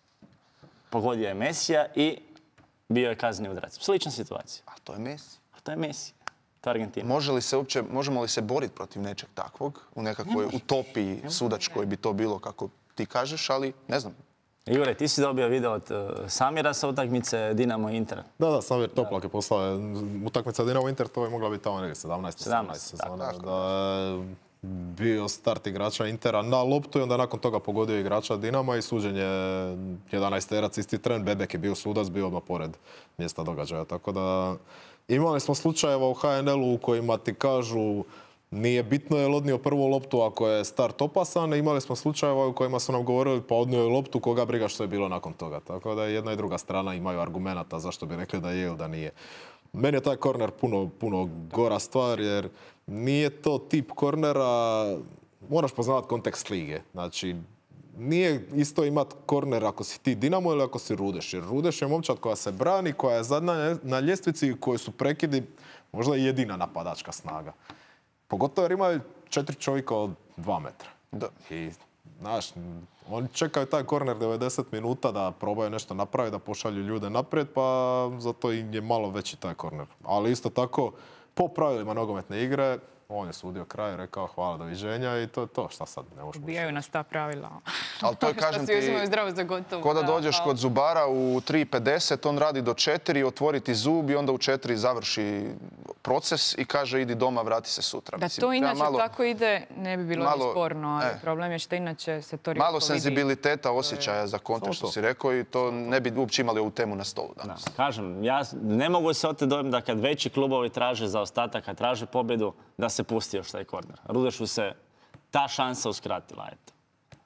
pogodio je Mesija i bio je kazneni udarac. Slična situacija. A to je Mesija. A to je Mesija. To je Argentina. Može li se uopće, možemo li se boriti protiv nečeg takvog u nekakvoj utopiji sudačkoj bi to bilo kako ti kažeš, ali ne znam. Jure, ti si dobio video od uh, Samira sa utakmice Dinamo Inter. Da, da, Samir Toplak je poslao. Utakmica Dinamo Inter, to je mogla biti tamo negdje sedamnaest osamnaest sezona. tako. Da je bio start igrača Intera na loptu i onda nakon toga pogodio igrača Dinama i suđenje jedanaesterac, isti tren. Bebek je bio sudac, bio odmah pored mjesta događaja. Tako da imali smo slučajeva u H N L-u u kojima ti kažu nije bitno je li odnio prvu loptu ako je start opasan. Imali smo slučajeva u kojima su nam govorili pa odnio je loptu, koga briga što je bilo nakon toga. Tako da jedna i druga strana imaju argumenata zašto bi rekli da je ili da nije. Meni je taj korner puno, puno gora stvar jer nije to tip kornera, moraš poznavati kontekst lige. Znači, nije isto imat korner ako si ti Dinamo ili ako si Rudeš. Jer Rudeš je momčad koja se brani, koja je zadnja na ljestvici i koji su prekidi možda i jedina napadačka snaga. Pogotovo jer imaju četiri čovjeka od dva metra. Da. I, znaš, oni čekaju taj korner devedeset minuta da probaju nešto napraviti, da pošalju ljude naprijed, pa zato im je malo veći taj korner. Ali isto tako, po pravilima nogometne igre, on je sudio kraj, rekao hvala, doviđenja i to je to. Šta sad? Ne možemo. Ubijaju nas ta pravila. Ali to je, kažem Što ti, svi uzimaju zdravo za gotovo. ko da dođeš kod zubara u tri pedeset, on radi do četiri, otvori ti zub i onda u četiri završi proces i kaže idi doma, vrati se sutra. Da Mislim, to treba inače malo- tako ide, ne bi bilo malo- ni sporno, ali e. problem je što inače se to rijetko Malo vidi. senzibiliteta, osjećaja za kontekst, što to. si rekao, i to ne bi uopće imali ovu temu na stolu danas. Kažem, ja ne mogu se oteti dojam da kad veći klubovi traže zaostatak, kad traže pobjedu, da se pusti još taj korner. Rudešu se ta šansa uskratila, eto.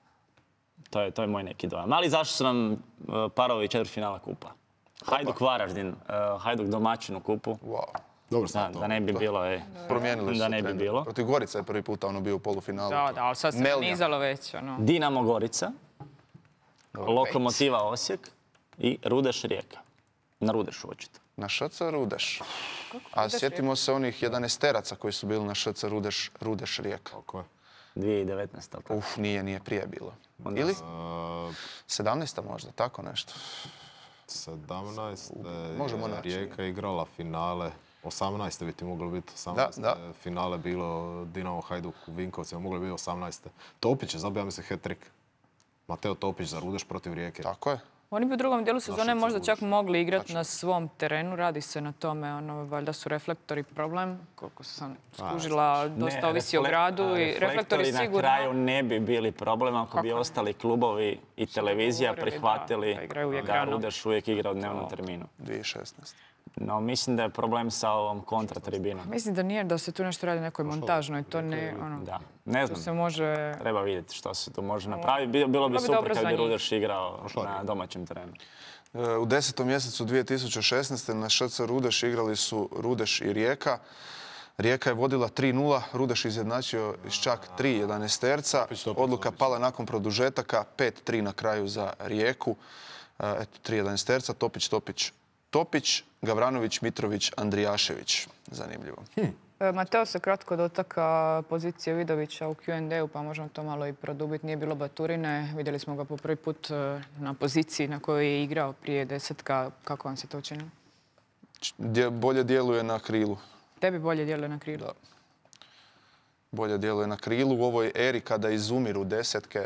To je, to je moj neki dojam. Ali zašto su nam uh, parovi četvrtfinala kupa? Hajduk Varaždin, uh, Hajduk domaćin u kupu. Wow. Dobro Da, sam to. da ne bi bilo, ej. Promijenili su Da se ne bi trendovi. bilo. Protiv Gorica je prvi puta ono bio u polufinalu. Da, da, ali sad se Melnja. nizalo već, ono. Dinamo Gorica, Lokomotiva Osijek i Rudeš Rijeka. Na Rudešu očito. Na š ce Rudeš. A Rudeš sjetimo se onih jedanesteraca koji su bili na š ce Rudeš, Rudeš Rijeka. Tako je. dvije tisuće devetnaeste. tako? Uf, nije, nije prije bilo. Onda- Ili? Uh, sedamnaesta možda, tako nešto. sedamnaeste Možemo je naći. Rijeka igrala finale. osamnaeste bi ti moglo biti. osamnaeste Da, finale bilo Dinamo Hajduk u Vinkovcima. Moglo bi biti osamnaeste. Topić je zabija mi se hat-trick. Mateo Topić za Rudeš protiv Rijeke. Tako je. Oni bi u drugom dijelu sezone Našice možda Rudeš. čak mogli igrati na svom terenu, radi se na tome, ono, valjda su reflektori problem, koliko sam skužila, dosta Ne, ovisi o refle- gradu a, i reflektori na sigurno. kraju ne bi bili problem ako bi Kako ne? ostali klubovi i televizija govorili, prihvatili da, da igraju uvijek da rano. Rudeš uvijek igra u dnevnom terminu. dvije tisuće šesnaeste. No, mislim da je problem sa ovom kontratribinom. Mislim da nije da se tu nešto radi nekoj montažnoj, to ne, ono, Da, ne to se znam. može... Treba vidjeti što se tu može napraviti. Bilo, bilo bi Bilo bi dobro super kad za bi njih. Rudeš igrao na domaćem terenu. U desetom mjesecu dvije tisuće šesnaeste. na š ce Rudeš igrali su Rudeš i Rijeka. Rijeka je vodila tri nula, Rudeš izjednačio iz čak tri jedanaesterca. Odluka pala nakon produžetaka, pet tri na kraju za Rijeku. E, Eto, tri jedanaesterca, Topić, Topić, Topić, Gavranović, Mitrović, Andrijašević. Zanimljivo. E, Mateo se kratko dotaka pozicije Vidovića u Q and A-u, pa možemo to malo i produbiti. Nije bilo Baturine, vidjeli smo ga po prvi put e, na poziciji na kojoj je igrao prije desetka. Kako vam se to učinilo? Dje- bolje djeluje na krilu. Tebi bolje djeluje na krilu. Da. Bolje djeluje na krilu. U ovoj eri kada izumiru desetke,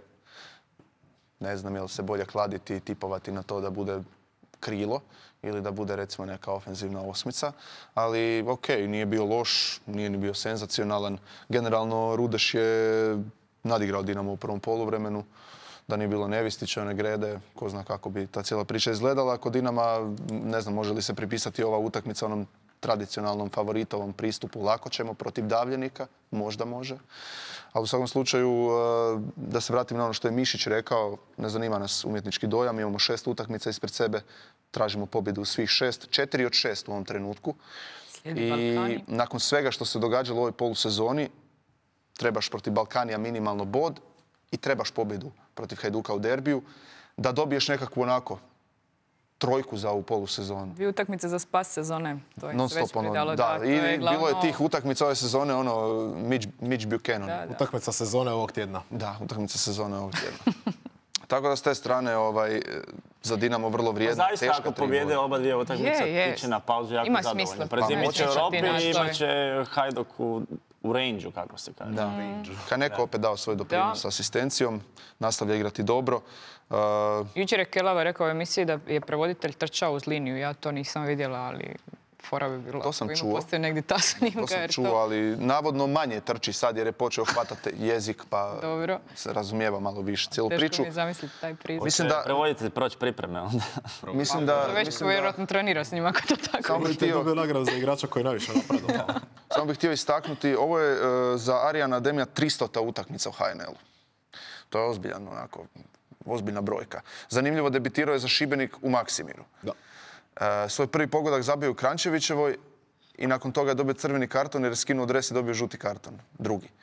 ne znam je li se bolje kladiti i tipovati na to da bude krilo ili da bude recimo neka ofenzivna osmica. Ali ok, nije bio loš, nije ni bio senzacionalan. Generalno Rudeš je nadigrao Dinamo u prvom poluvremenu. Da nije bilo Nevistića, one Grede, ko zna kako bi ta cijela priča izgledala. Kod Dinama, ne znam, može li se pripisati ova utakmica onom tradicionalnom favoritovom pristupu. Lako ćemo protiv davljenika, možda može. Ali u svakom slučaju, e, da se vratim na ono što je Mišić rekao, ne zanima nas umjetnički dojam, imamo šest utakmica ispred sebe, tražimo pobjedu u svih šest, četiri od šest u ovom trenutku. Slijedi I Balkani. nakon svega što se događalo u ovoj polusezoni, trebaš protiv Balkanija minimalno bod i trebaš pobjedu protiv Hajduka u derbiju, da dobiješ nekakvu onako trojku za ovu polusezonu. Dvije utakmice za spas sezone. To je Non se već stop ono, pridalo, da. to I je bilo je glavno- tih utakmica ove sezone, ono, Mitch, Mitch Buchanan. Da, da. Utakmica sezone ovog tjedna. Da, utakmica sezone ovog tjedna. Tako da s te strane ovaj, za Dinamo vrlo vrijedna, Zaista, teška ako tri pobjede boda. oba dvije utakmice, Je, je. ti će na pauzu jako Ima zadovoljno. smisla. Prezimit će Pa, Europi osjećati i naslov. imat će Hajduk u, u range-u, kako se kaže. Da. Kad neko opet dao svoj doprinos Da. asistencijom, nastavlja igrati dobro. Uh, Jučer je Kelava rekao u emisiji da je prevoditelj trčao uz liniju. Ja to nisam vidjela, ali fora bi bila. To sam ako ima čuo. Postoji negdje ta snimka. to sam jer čuo, ali navodno manje trči sad jer je počeo hvatati jezik pa Dobro. se razumijeva malo više cijelu priču. Teško mi je zamisliti taj prizor. Mislim Hoće da- prevoditelj proći pripreme onda. Mislim da, Već mislim da vjerojatno trenira s njima ako to tako. Samo bih Možete htio- dobiti nagradu za igrača koji najviše napredovao. Samo bih htio istaknuti, ovo je e, za Arijana Demija tristota utakmica u H N L-u. To je ozbiljan, onako, ozbiljna brojka. Zanimljivo, debitirao je za Šibenik u Maksimiru. Da. E, svoj prvi pogodak zabio u Krančevićevoj i nakon toga je dobio crveni karton jer je skinuo dres i dobio žuti karton. Drugi.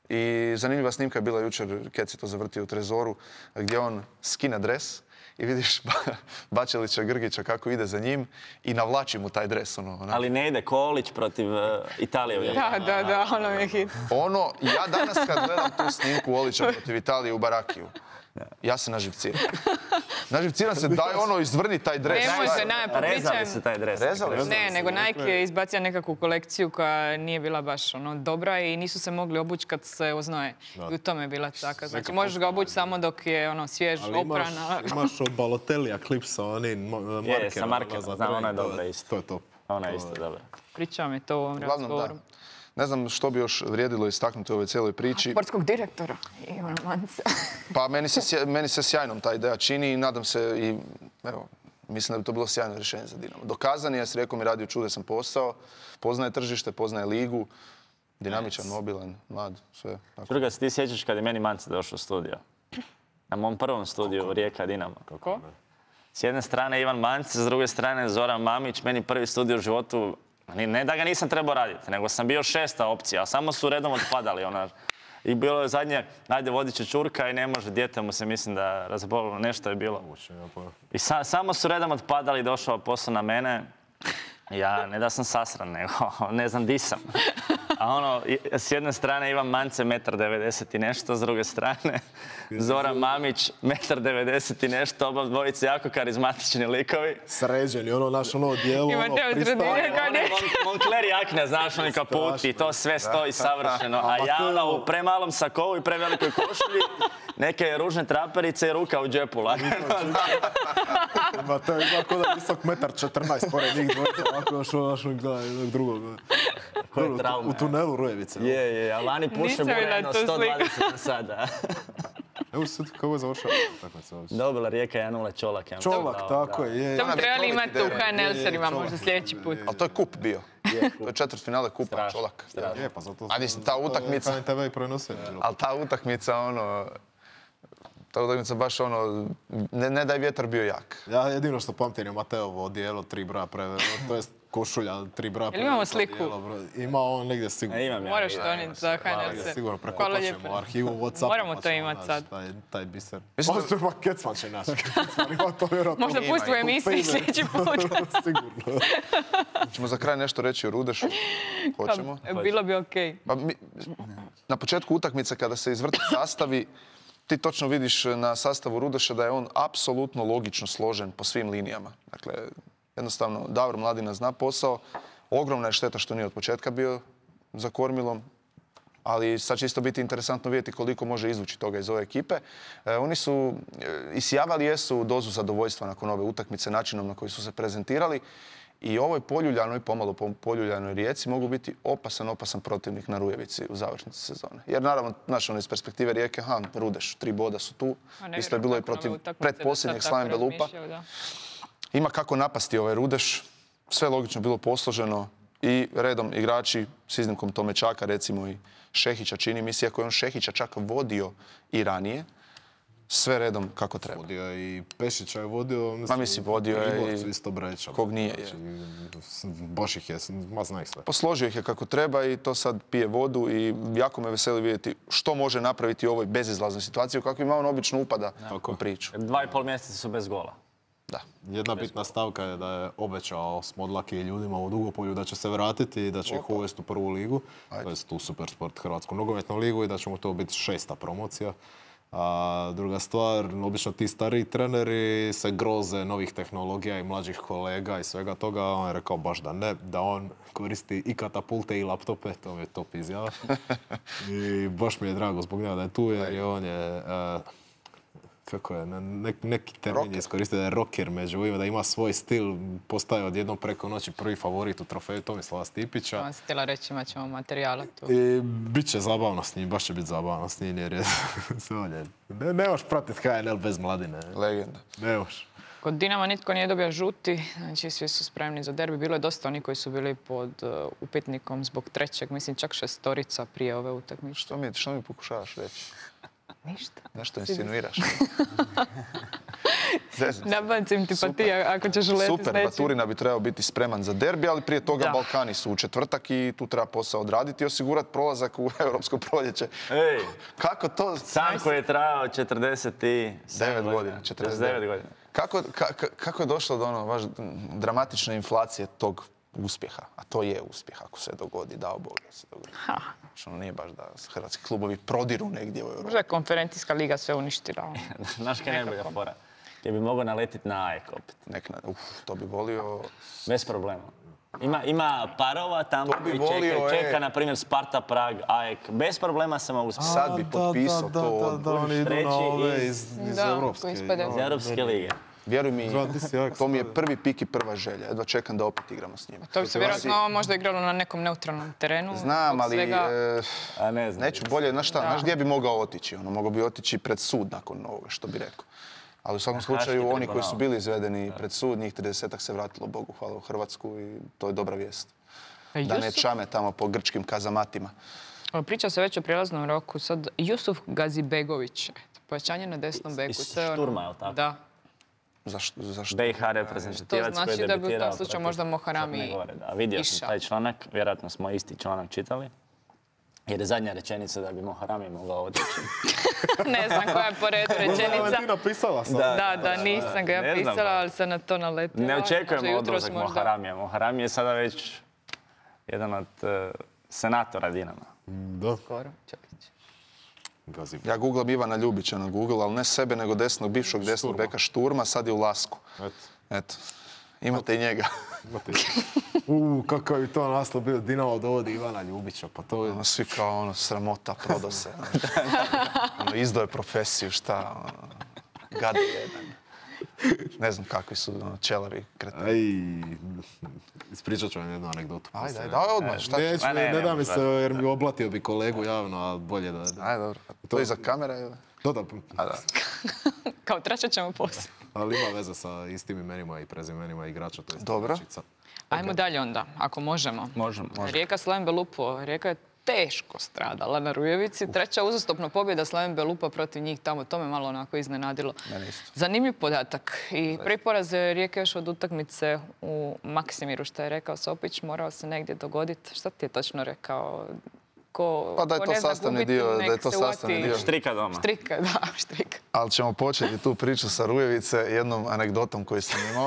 I zanimljiva snimka je bila jučer, kad si to zavrtio u Trezoru, gdje on skine dres i vidiš Bačelića Grgića kako ide za njim i navlači mu taj dres. Ono, ono. Ali ne ide Kolić protiv uh, Italije. Da, da, da, ono je hit. Ono, ja danas kad gledam tu snimku Olića protiv Italije u Barakiju, ja se naživciram. Naživciram se, daj ono, izvrni taj dres. Ne može, ne, pa Rezali pričajem- se taj dres. Rezali? Ne, nego Nike je izbacio nekakvu kolekciju koja nije bila baš ono dobra i nisu se mogli obući kad se oznoje. I u tome je bila caka. Znači, možeš ga obući samo dok je ono svjež, Ali imaš, opran. a- imaš od Balotelija klip sa onim ma- Je, sa markerom. markerom, za znam, ona je trening, dobra to- isto. To je top. Ona je isto dobra. Pričao mi to u ovom Uglavnom, razgovoru. da. Ne znam što bi još vrijedilo istaknuti u ovoj cijeloj priči. Sportskog direktora Ivana Manca. Pa meni se, sje- meni se sjajnom ta ideja čini i nadam se i, evo, mislim da bi to bilo sjajno rješenje za Dinamo. Dokazan je, ja si rekao mi radio čudesan posao, poznaje tržište, poznaje ligu, dinamičan, mobilan, mlad, sve. Tako. Druga, se ti sjećaš kad je meni Mance došao u studio? Na mom prvom studiju Rijeka Dinamo. Ko? S jedne strane Ivan Mance, s druge strane Zoran Mamić, meni prvi studio u životu. Ni- Ne da ga nisam trebao raditi, nego sam bio šesta opcija, a samo su redom otpadali. Ona. I bilo je zadnje, ajde vodit će Čurka i ne može, dijete mu se mislim da razbolilo, nešto je bilo. I sa- samo su redom otpadali, došao posao na mene. Ja, ne da sam sasran, nego ne znam di sam. A ono, i- s jedne strane Ivan Mance, metar devedeset i nešto, s druge strane Zoran Mamić, metar devedeset i nešto, oba dvojice jako karizmatični likovi. Sređeni, ono naš ono dijelo, Ima ono teo pristaje. sredine kao One ne. Mon- Moncler jakne, znaš, oni kaputi, to sve stoji savršeno. A ja ono u premalom sakovu i prevelikoj košulji, neke ružne traperice i ruka u džepu. lagano. Ma to je ovako da visok metar četrnaest pored njih dvojica, ovako još ono našo gledaj jednog drugog. Koje U- traume. U tunelu Rujevice. Je, je, a lani puše Nisam bure vidjela jedno tu sto sliku. dvadeset na sada. Evo sad kako je završao. Tako se ovdje. Dobila Rijeka jedan nula Čolak. ja mislim, Čolak, dao, tako da. je. je. To bi Ona trebali vjetrovi imati u ide. H N L serima Čolak. možda sljedeći put. Ali to je kup bio. To je četvrt finale kupa, Strašno, Čolak. strašno. Je, pa zato... A mislim, ta utakmica- H N T V i prenosio. Ali ta utakmica, ono, ta utakmica baš ono, ne, ne da je vjetar bio jak. Ja jedino što pamtim je Mateovo odijelo, tri broja preve, to jest košulja, tri broja Jel imamo preveliko sliku? odijelo, bro. Ima on negdje sigurno. E, imam ja. Moraš imam, to imam. donijeti za H N L Negdje ser. sigurno Hvala prekopat lijepo. ćemo u arhivu Whatsappa. Moramo pa to ćemo imat naći sad. Taj, taj biser. Mislim da- Ovo što ima Kecman će naći. Kecman ima to vjerojatno. Možda pusti u emisiji sljedeći put. Sigurno. Ćemo za kraj nešto reći o Rudešu. Hoćemo. Pa, bilo bi okej. Pa mi- na početku utakmice kada se izvrti sastavi, ti točno vidiš na sastavu Rudeša da je on apsolutno logično složen po svim linijama. Dakle, jednostavno, Davor Mladina zna posao. Ogromna je šteta što nije od početka bio za kormilom, ali sad će isto biti interesantno vidjeti koliko može izvući toga iz ove ekipe. E, oni su e, isjavali jesu dozu zadovoljstva nakon ove utakmice, načinom na koji su se prezentirali. I ovoj poljuljanoj, pomalo po- poljuljanoj Rijeci mogu biti opasan, opasan protivnik na Rujevici u završnici sezone. Jer naravno, znaš, ono iz perspektive Rijeke, ha, Rudeš, tri boda su tu. Isto je bilo i protiv pretposljednjeg Slaven Belupa. Ima kako napasti ovaj Rudeš, sve logično bilo posloženo i redom igrači s iznimkom Tomečaka, recimo i Šehića, čini mi se, iako je on Šehića čak vodio i ranije, sve redom kako treba. Vodio je i Pešića je vodio. Ma mislim, vodio je Primorcu i isto breća. kog nije, je. Znači, baš ih je, ma zna ih sve. Posložio ih je kako treba i to sad pije vodu i jako me veseli vidjeti što može napraviti u ovoj bezizlaznoj situaciji u kakvim on obično upada u priču. Dva i pol mjeseca su bez gola. Da. Jedna bitna stavka je da je obećao Smodlaki i ljudima u Dugopolju da će se vratiti i da će ih uvesti u prvu ligu, to jest u Supersport Hrvatsku nogometnu ligu i da će mu to biti šesta promocija. A druga stvar, obično ti stariji treneri se groze novih tehnologija i mlađih kolega i svega toga. On je rekao baš da ne, da on koristi i katapulte i laptope, to mi je top izjava. I baš mi je drago zbog njega da je tu jer je on je... e, kako je, ne- neki termin je iskoristio da je rocker među ovima, da ima svoj stil, postaje odjednom preko noći prvi favorit u trofeju Tomislava Stipića. Vam se htjela reći, imat ćemo materijala tu. I bit će zabavno s njim, baš će biti zabavno s njim jer je... sve on je- ne, ne možeš pratiti H N L bez Mladine. Legenda. Ne možeš. Kod Dinama nitko nije dobio žuti, znači svi su spremni za derbi. Bilo je dosta oni koji su bili pod uh, upitnikom zbog trećeg, mislim čak šestorica prije ove utakmice. Što mi, što mi pokušavaš reći? Ništa. Nešto insinuiraš. Nabacim ti pa ti ako ćeš uleti s Super, nečim. Baturina bi trebao biti spreman za derbi, ali prije toga Da. Balkani su u četvrtak i tu treba posao odraditi i osigurati prolazak u Europsko proljeće. Ej, Kako to... san koji je trajao četrdeset devet godina, četrdeset devet godina. Kako, ka- ka- kako je došlo do ono baš dramatične inflacije tog uspjeha? A to je uspjeh ako se dogodi, dao Bog da se dogodi. Ha, Znači, ono nije baš da hrvatski klubovi prodiru negdje u Europu. možda je konferencijska liga sve uništila. Znaš kaj je najbolja fora? Gdje bi mogao naletit na A E K opet. Nek na- uf, to bi volio... Bez problema. Ima, ima parova tamo To bi koji volio, čekaju. Čeka, e. na primjer, Sparta, Prag, A E K. Bez problema sam mogu spati. Sad bi Da, potpisao da, to. Da, da, da, oni idu treći na ove iz- iz, iz Da, Europske. koji ispadaju. Iz Europske lige. Vjeruj mi, Da, ti si jak to mi je stari. prvi pik i prva želja. Jedva čekam da opet igramo s njima. To bi se vjerojatno možda igralo na nekom neutralnom terenu. Znam, Od ali svega- e, A ne znam. neću bolje, znaš šta, Da. znaš gdje bi mogao otići? Ono, mogao bi otići pred sud nakon ovoga, što bi rekao. Ali u svakom slučaju, Haški oni koji su tribunal. bili izvedeni pred sud, njih tridesetak se vratilo, Bogu hvala, u Hrvatsku i to je dobra vijest. E, Da ne Jusuf- čame tamo po grčkim kazamatima. Priča se već o prijelaznom roku. Sad, Jusuf Gazibegović, pojačanje na desnom beku. iz to je ono- Šturma, jel tako? Da. Zašto? zašto? B i H reprezentativac To koji je znači da bi u tom debitirao slučaju protiv možda Moharami Crne Gore, da. Vidio sam išao. taj članak, vjerojatno smo isti članak čitali. Jer je zadnja rečenica da bi Moharami mogao otići. Ne znam koja je po redu Možda je rečenica. Valentina pisala sam. Da, da, nisam ga ja Ne znam, pisala, pa. ali sam na to naletila. Ne Možda očekujemo jutros odlazak možda. Moharamija. Moharami je sada već jedan od eh, senatora Dinama. Da. Skoro, Čokić. Gazi. Ja googlam Ivana Ljubića na Google, ali ne sebe, nego desnog, bivšeg desnog Šturma. beka Šturma, sad je u Lasku. Eto. Eto, imate i njega. Imate. Uuu, kakav je to naslov bio, Dinamo dovodi Ivana Ljubića, pa to je... Ono, svi kao ono, sramota, prodo se. Ono, izdao je profesiju, šta, ono, gadi jedan. Ne znam kakvi su ono, čelavi kretani. Aj, ispričat ću vam jednu anegdotu. Ajde, poslije. ajde, ajde, odmah, šta ćeš? Neću, Ma ne, ne, ne ne, da mi ne, se, jer mi oblatio bi kolegu javno, a bolje da... Ajde, dobro. To iza kamera ili? Da, da, A da. Kao tračat ćemo poslije. ali ima veze sa istim imenima i prezimenima igrača, to je Dobro. igračica. Ajmo dalje onda, ako možemo. Možemo. Rijeka Slaven Belupo. Rijeka je teško stradala na Rujevici. Treća uzastopna pobjeda Slaven Belupa protiv njih tamo. To me malo onako iznenadilo. Mene isto. Zanimljiv podatak. I prvi poraz Rijeke još od utakmice u Maksimiru, što je rekao Sopić, morao se negdje dogoditi. Šta ti je točno rekao? Ko, Pa da je ko to ne zna sastavni gubiti, dio, da nek je to se sastavni uvati dio. Štrika doma. Štrika, da, štrika. Ali ćemo početi tu priču sa Rujevice jednom anegdotom koju sam imao.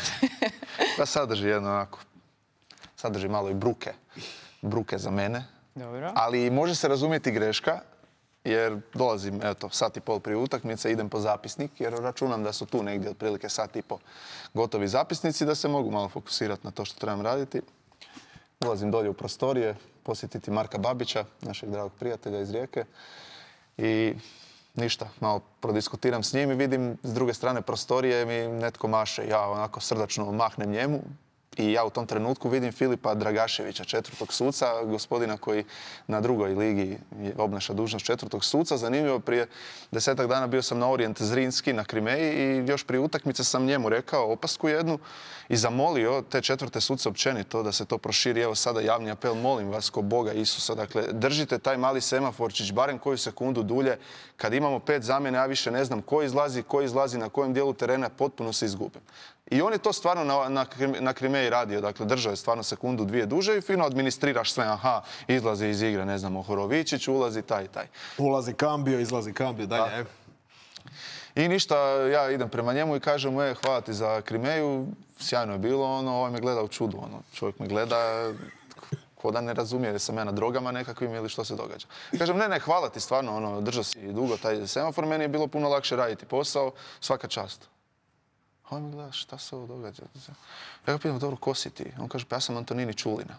Pa sadrži jedno onako, sadrži malo i bruke. Bruke za mene. Dobro. Ali može se razumjeti greška, jer dolazim, eto, sat i pol prije utakmice, idem po zapisnik, jer računam da su tu negdje otprilike sat i pol gotovi zapisnici, da se mogu malo fokusirati na to što trebam raditi. Ulazim dolje u prostorije, posjetiti Marka Babića, našeg dragog prijatelja iz Rijeke. I ništa, malo prodiskutiram s njim i vidim s druge strane prostorije mi netko maše. Ja onako srdačno mahnem njemu. I ja u tom trenutku vidim Filipa Dragaševića, četvrtog suca, gospodina koji na drugoj ligi obnaša dužnost četvrtog suca. Zanimljivo, prije desetak dana bio sam na Orient Zrinski na Krimeji i još prije utakmice sam njemu rekao opasku jednu i zamolio te četvrte suce općenito da se to proširi. Evo sada javni apel, molim vas ko Boga Isusa. Dakle, držite taj mali semaforčić barem koju sekundu dulje. Kad imamo pet zamjena, ja više ne znam ko izlazi, ko izlazi na kojem dijelu terena, potpuno se izgubim. I on je to stvarno na, na, na Krimeji radio, dakle držao je stvarno sekundu, dvije duže i fino administriraš sve, aha, izlazi iz igre, ne znam, Ohorovičić, ulazi taj i taj. Ulazi Kambio, izlazi Kambio, dalje. e. I ništa, ja idem prema njemu i kažem mu, e, hvala ti za Krimeju, sjajno je bilo, ono, ovaj me gleda u čudu, ono, čovjek me gleda, ko da ne razumije, sam ja na drogama nekakvim ili što se događa. Kažem, ne, ne, hvala ti stvarno, ono, držao si dugo taj semafor, meni je bilo puno lakše raditi posao, svaka čast. A on mi gleda, šta se ovo događa? Ja ga pitam, dobro, ko si ti? On kaže, pa ja sam Antonini Čulina.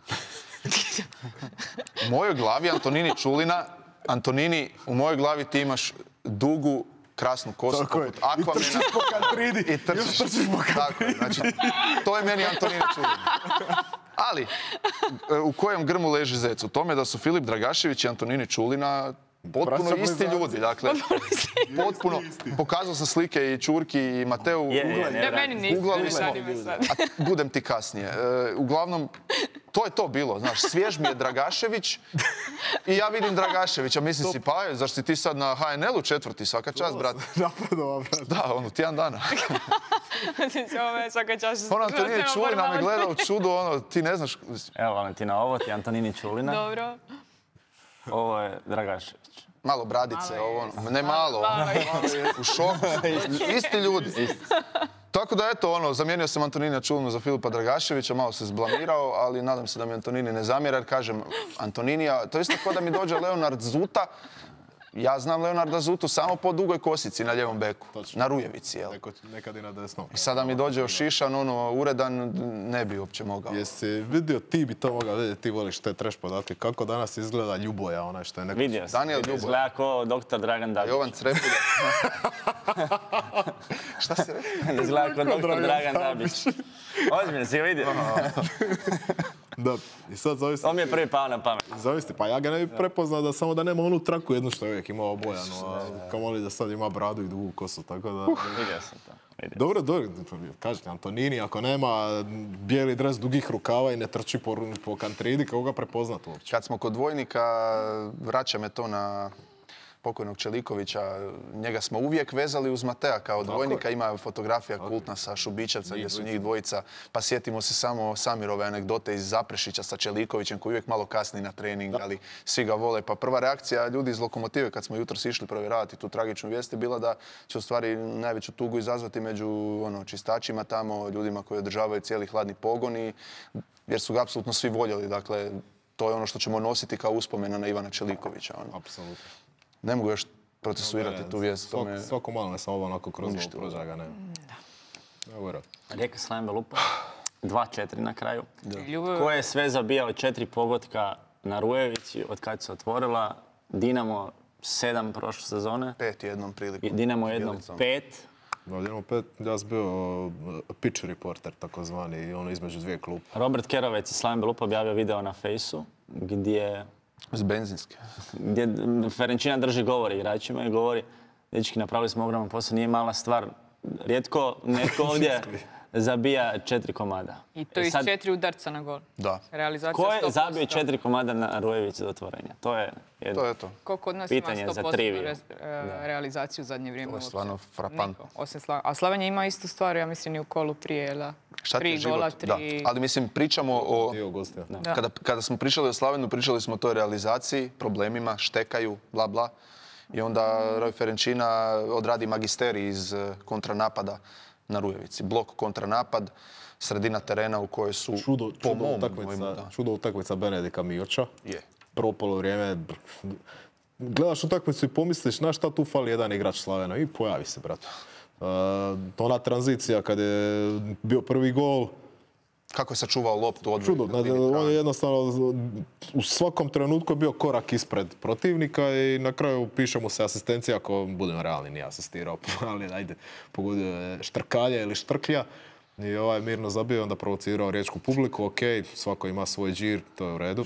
U mojoj glavi Antonini Čulina, Antonini, u mojoj glavi ti imaš dugu, krasnu kosu Tako je. poput akvamena. I trčiš po Kantridi. I trčiš. Još trčiš po Kantridi. Tako je, znači, to je meni Antonini Čulina. Ali, u kojem grmu leži zec? U tome da su Filip Dragašević i Antonini Čulina Potpuno Braća isti blizaci. ljudi, dakle, potpuno, pokazao sam slike i Čurki i Mateu, Je, je, ne, Ne, meni nisi, Googlali ne smo. zanima sad. a budem ti kasnije. E, uglavnom, to je to bilo, znaš, svjež mi je Dragašević i ja vidim Dragaševića, mislim si, pa je, zašto si ti sad na ha en el u četvrti, svaka čast, brate. Napredova, brate. Da, ono, tjedan dana. Ovo je svaka čast. Ono, Antonini Čulina me gleda u čudu, ono, ti ne znaš, Evo, Valentina, ovo ti je Antonini Čulina. Dobro. Ovo je Dragašević. malo bradice, Malo ovo, je. ono, ne malo, Malo je. malo je u šoku, isti ljudi. Tako da, eto, ono, zamijenio sam Antonina Čulinu za Filipa Dragaševića, malo se zblamirao, ali nadam se da mi Antonini ne zamjera, jer kažem, Antoninija, to je isto kao da mi dođe Leonard Zuta, ja znam Leonarda Zutu samo po dugoj kosici na ljevom beku, Točno. na Rujevici, jel? Neko, nekad i na desnom. I sada mi dođe ošišan, ono, uredan, ne bi uopće mogao. Jesi vidio, ti bi to mogao vidjeti, ti voliš te trash podatke, kako danas izgleda Ljuboja, onaj što je neko... Vidio sam. Daniel Ljubo. Izgleda kao doktor Dragan Dabić. Jovan Crepulja. Šta si rekao? Izgleda kao doktor Dragan Dragan Dabić. Dabić. Ozbiljno, si ga vidio? Da, i sad zavisno... On mi je prvi pao na pamet. Zavisno, pa ja ga ne bi prepoznao da samo da nema onu traku jednu što je uvijek imao obojanu, a kamoli da sad ima bradu i dugu kosu, tako da... Vidio sam to. Vidio. Dobro, dobro, kažete, Antonini, ako nema bijeli dres dugih rukava i ne trči po, po kantridi, kako ga prepoznat uopće? Kad smo kod dvojnika, vraća me to na pokojnog Čelikovića. Njega smo uvijek vezali uz Matea kao dvojnika. Ima fotografija kultna sa Šubićevca gdje su njih dvojica. Pa sjetimo se samo Samirove anegdote iz Zaprešića sa Čelikovićem koji uvijek malo kasni na trening, ali svi ga vole. Pa prva reakcija ljudi iz Lokomotive kad smo jutros išli provjeravati tu tragičnu vijest je bila da će u stvari najveću tugu izazvati među ono, čistačima tamo, ljudima koji održavaju cijeli hladni pogon i jer su ga apsolutno svi voljeli. Dakle, to je ono što ćemo nositi kao uspomena na Ivana Čelikovića. Ono. Apsolutno. Ne mogu još procesuirati tu vijest. To me... Svako, svako malo ne sam ovo onako kroz ovo prođa ne. Evo je. Rijeka Slaven Belupa. dva četiri na kraju. Ljubav- Ko je sve zabijao četiri pogotka na Rujevici od kad se otvorila? Dinamo sedam prošle sezone. Pet jednom prilikom. I Dinamo jednom Bjelicom. pet. Da, idemo pet, ja sam bio uh, pitch reporter, takozvani, ono između dvije klupe. Robert Kerovec iz Slaven Belupa objavio video na Fejsu gdje, S benzinske. gdje Ferenčina drži govor igračima i govori dečki, napravili smo ogroman posao, nije mala stvar. Rijetko netko ovdje zabija četiri komada. I to E iz sad, četiri udarca na gol. Da. Realizacija ko je sto posto. zabio četiri komada na Rujevici do otvorenja? To je jedno. To je to. Ko kod nas Pitanje ima za sto posto triviju. re- e, realizaciju u zadnje vrijeme? To je uopće? stvarno frapantno. Niko, osim Sla- A Slavonja ima istu stvar, ja mislim, i u kolu prije. jel' Šta ti je tri život? gola, Da. tri... Ali mislim, pričamo o... Dio gostija. Da. Kada, kada smo pričali o Slavenu, pričali smo o toj realizaciji, problemima, štekaju, bla bla. I onda Roj Ferenčina odradi magisterij iz eh, kontranapada na Rujevici. Blok kontranapad, sredina terena u kojoj su Čudo, po čudo, mom utakmica, dojmu, da. čudo utakmica Benedika Mioća. Je. Prvo polovrijeme, br- gledaš utakmicu i pomisliš na šta tu fali jedan igrač Slavena i pojavi se, brate. Uh, ona tranzicija kad je bio prvi gol, Kako je sačuvao loptu od čudo. Znači, on je jednostavno u svakom trenutku je bio korak ispred protivnika i na kraju piše mu se asistencija, ako budemo realni, nije asistirao, ali ajde, pogodio je Štrkalja ili Štrklja. I ovaj mirno zabio, onda provocirao riječku publiku, ok, svako ima svoj džir, to je u redu.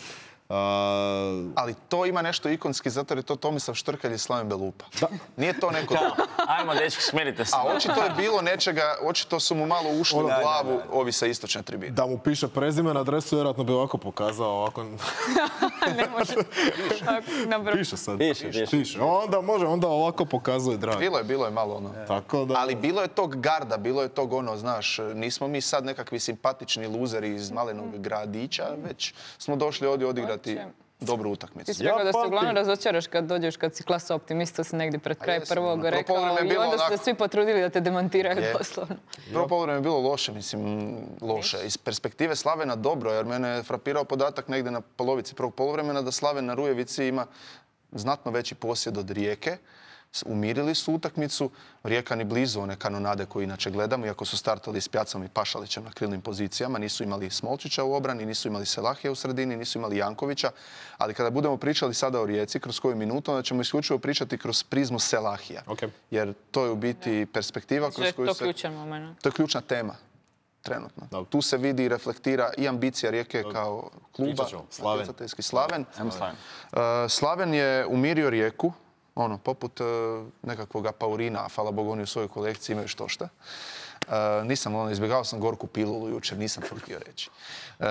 A, Ali to ima nešto ikonski, zato jer je to Tomislav Štrkelj i Slaven Belupa. Nije to neko... Kao, ajmo dečki, smirite se. A očito je bilo nečega, očito su mu malo ušli u Da, da, glavu da. ovi sa istočne tribine. da mu piše prezime na adresu, vjerojatno bi ovako pokazao, ovako... ne može. Tako, na vrhu. Piše sad. Piše, piše. Piše. Onda može, onda ovako pokazuje drag. Bilo je, bilo je malo ono. Tako da... Ali bilo je tog garda, bilo je tog ono, znaš, nismo mi sad nekakvi simpatični luzeri iz malenog gradića, već smo došli ovdje odigrati Hoće. dobru utakmicu. Ti si Ja rekao da se pamtim. uglavnom razočaraš kad dođeš, kad si klasa optimista si negdje pred kraj jesam, prvog ono, prvo rekao poluvreme je i bilo onda su se onako- svi potrudili da te demantiraju Je. doslovno. Prvo poluvreme je bilo loše, mislim, loše. Iz perspektive Slavena dobro, jer mene je frapirao podatak negdje na polovici prvog poluvremena da Slaven na Rujevici ima znatno veći posjed od Rijeke. S- Umirili su utakmicu, Rijeka ni blizu one kanonade koje inače gledamo, iako su startali s Pjacom i Pašalićem na krilnim pozicijama, nisu imali Smolčića u obrani, nisu imali Selahija u sredini, nisu imali Jankovića, ali kada budemo pričali sada o Rijeci, kroz koju minutu, onda ćemo isključivo pričati kroz prizmu Selahija. Ok. Jer to je u biti perspektiva Što kroz je koju to se... ključan moment. To je ključna tema. trenutno. Dobro. Tu se vidi i reflektira i ambicija Rijeke kao kluba. Pričat ćemo. Slaven. natjecateljski Slaven. Slaven. Uh, Slaven je umirio Rijeku, ono, poput uh, nekakvog Apaurina, a hvala Bogu oni u svojoj kolekciji imaju što šta. Uh, nisam, ono, izbjegao sam gorku pilulu jučer, nisam to htio reći. Uh,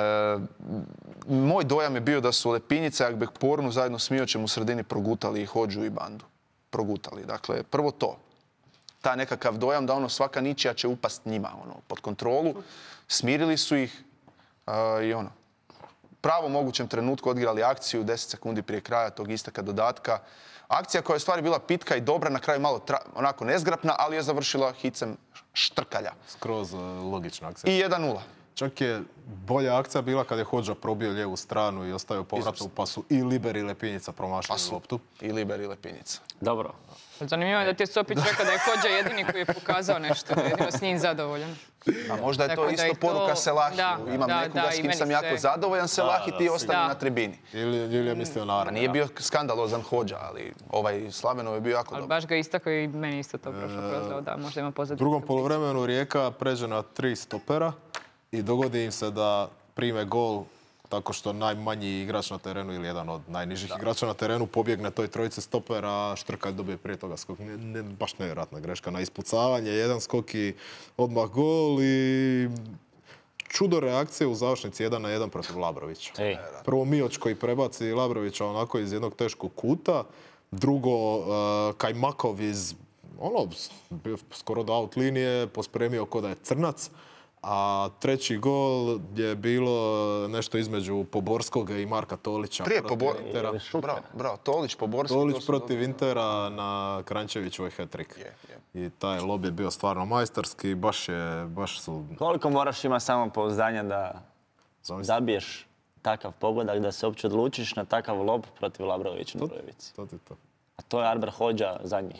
moj dojam je bio da su Lepinjice, Akbek Pornu zajedno s Miočem u sredini progutali i Hodžu i bandu. Progutali. Dakle, prvo to. Ta nekakav dojam da ono svaka ničija će upast njima ono, pod kontrolu. Smirili su ih uh, i ono, pravo mogućem trenutku odigrali akciju deset sekundi prije kraja tog isteka dodatka. Akcija koja je stvari bila pitka i dobra, na kraju malo tra, onako nezgrapna, ali je završila hicem štrkalja. Skroz uh, logična akcija. I jedan nula. Čak je bolja akcija bila kad je Hodža probio lijevu stranu i ostavio povratnu, pa su i Liber i Lepinjica promašili Pa loptu. I Liber i Lepinjica. Dobro. Zanimljivo je da ti je Sopić rekao da je Hodža jedini koji je pokazao nešto, da je jedino s njim zadovoljan. A možda je Tako to da isto je to- poruka Selahiju. da, Imam da, nekoga da, s i kim meni sam jako se- zadovoljan, Selahi ti ostani Da. na tribini. Ili, ili je mislio na Pa nije bio skandalozan Hodža, ali ovaj Slavenov je bio jako Ali dobar. baš ga istakao i meni isto to prošlo kroz glavo, da možda ima U pozadnju. drugom poluvremenu Rijeka pređe na tri stopera i dogodi im se da prime gol tako što najmanji igrač na terenu ili jedan od najnižih igrača na terenu pobjegne toj trojici stopera, a Štrkalj dobije prije toga skok. Ne, ne, baš nevjerojatna greška na ispucavanje, jedan skok i odmah gol i čudo reakcije u završnici jedan na jedan protiv Labrovića. Ej. Prvo Mioć koji prebaci Labrovića onako iz jednog teškog kuta, drugo uh, Kajmakov iz ono, bio skoro do out linije, pospremio ko da je crnac, a treći gol je bilo nešto između Poborskog i Marka Tolića. Prije protiv Pobor... Intera. Bravo, bravo. Tolić, Poborski. to Tolić su protiv Intera na Krančevićevoj hat-trick. Je, I taj lob je bio stvarno majstorski, baš je, baš su... Koliko moraš imati samopouzdanja da Zamisli. zabiješ takav pogodak, da se uopće odlučiš na takav lob protiv Labrovića na Rujevici? To ti to. A to je Arber Hodža zadnjih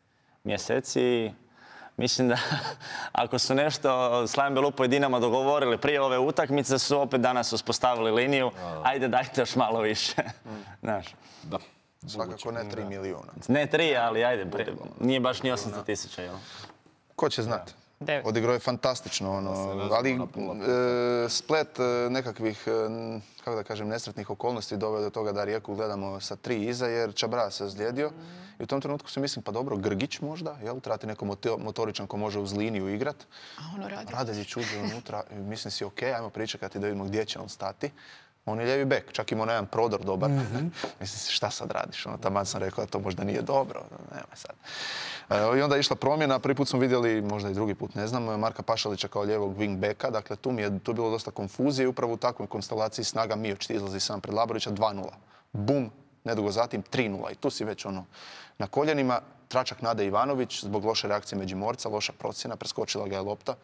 mjeseci. Mislim da ako su nešto Slaven Belupo i Dinamo dogovorili prije ove utakmice, su opet danas uspostavili liniju. Ajde, dajte još malo više. Znaš, Da. Svakako ne tri milijuna. ne tri, ali ajde, pre- nije baš ni osamsto tisuća, jel? Ko će znat? Devet. Odigrao je fantastično, ono, razumno ali na pola. e, splet e, nekakvih, e, kako da kažem, nesretnih okolnosti doveo do toga da Rijeku gledamo sa tri iza, jer Čabra se ozlijedio. I u tom trenutku si mislim, pa dobro, Grgić možda, jel? Trati neko moto- motoričan ko može uz liniju igrat. A ono radi. Radeljić uđe unutra i mislim si, ok, ajmo pričekati da vidimo gdje će on stati. On je lijevi bek, čak imao jedan prodor dobar. Mislim si, šta sad radiš? Ono, taman sam rekao da to možda nije dobro. Nema sad. E, I onda je išla promjena, prvi put smo vidjeli, možda i drugi put, ne znam, Marka Pašalića kao lijevog wing beka. Dakle, tu mi je tu je bilo dosta konfuzije i upravo u takvoj konstelaciji snaga Mioć ti izlazi sam pred Labrovića dva nula. Bum, nedugo zatim tri nula. I tu si već ono na koljenima. Tračak Nade Ivanović zbog loše reakcije Međimorca, loša procjena, preskočila ga je lopta.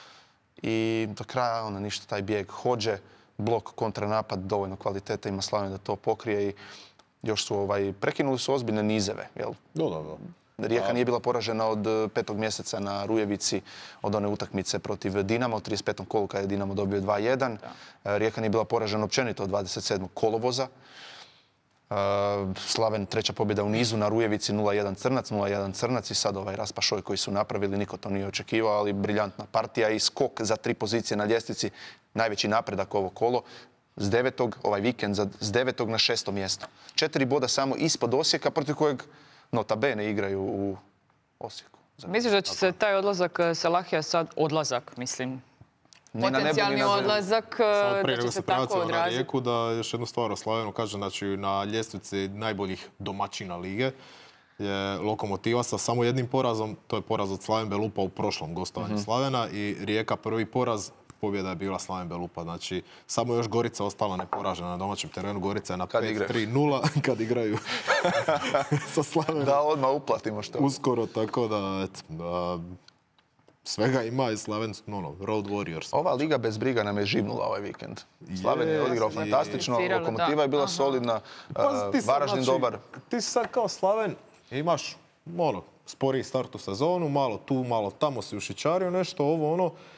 I do kraja ono ništa, taj bijeg Hodže, blok, kontranapad, dovoljno kvalitete ima Slaven da to pokrije i još su ovaj, prekinuli su ozbiljne nizeve. Jel? Da, da, da. Rijeka nije bila poražena od eh, petog mjeseca na Rujevici, od one utakmice protiv Dinama, u trideset petom kolu kad je Dinamo dobio dva jedan. Eh, Rijeka nije bila poražena općenito od dvadeset sedmog kolovoza. Eh, Slaven treća pobjeda u nizu na Rujevici nula jedan Crnac, nula jedan Crnac i sad ovaj raspašoj koji su napravili, niko to nije očekivao, ali briljantna partija i skok za tri pozicije na ljestvici, najveći napredak ovo kolo. S devetog, ovaj vikend, za- s devetog na šesto mjesto. Četiri boda samo ispod Osijeka, protiv kojeg nota bene igraju u Osijeku. Misliš da će se taj odlazak eh, Selahija sad, odlazak mislim, Ni na nebu, ni potencijalni na zemlji. odlazak, eh, Samo da prije će nego se se tako prebacimo na odraziti? Rijeku, da još jednu stvar o Slavenu kažem, znači na ljestvici najboljih domaćina lige je Lokomotiva sa samo jednim porazom, to je poraz od Slaven Belupa u prošlom gostovanju Slavena i Rijeka prvi poraz, pobjeda je bila Slaven Belupa. Znači, samo još Gorica ostala neporažena na domaćem terenu. Gorica je na Kad pet igraju. tri nula kad igraju sa Slavenom. Da, odmah uplatimo što. Uskoro, tako da, eto, da svega ima i Slaven, ono, Road Warriors. Ova liga bez briga nam je živnula ovaj vikend. Slaven je Je, odigrao i- fantastično, Ficiralo, Lokomotiva da. je bila Aha. solidna, Pa, ti uh, sad, Varaždin znači, dobar. Ti si sad kao Slaven, imaš ono, sporiji start u sezonu, malo tu, malo tamo si ušićario nešto, ovo ono.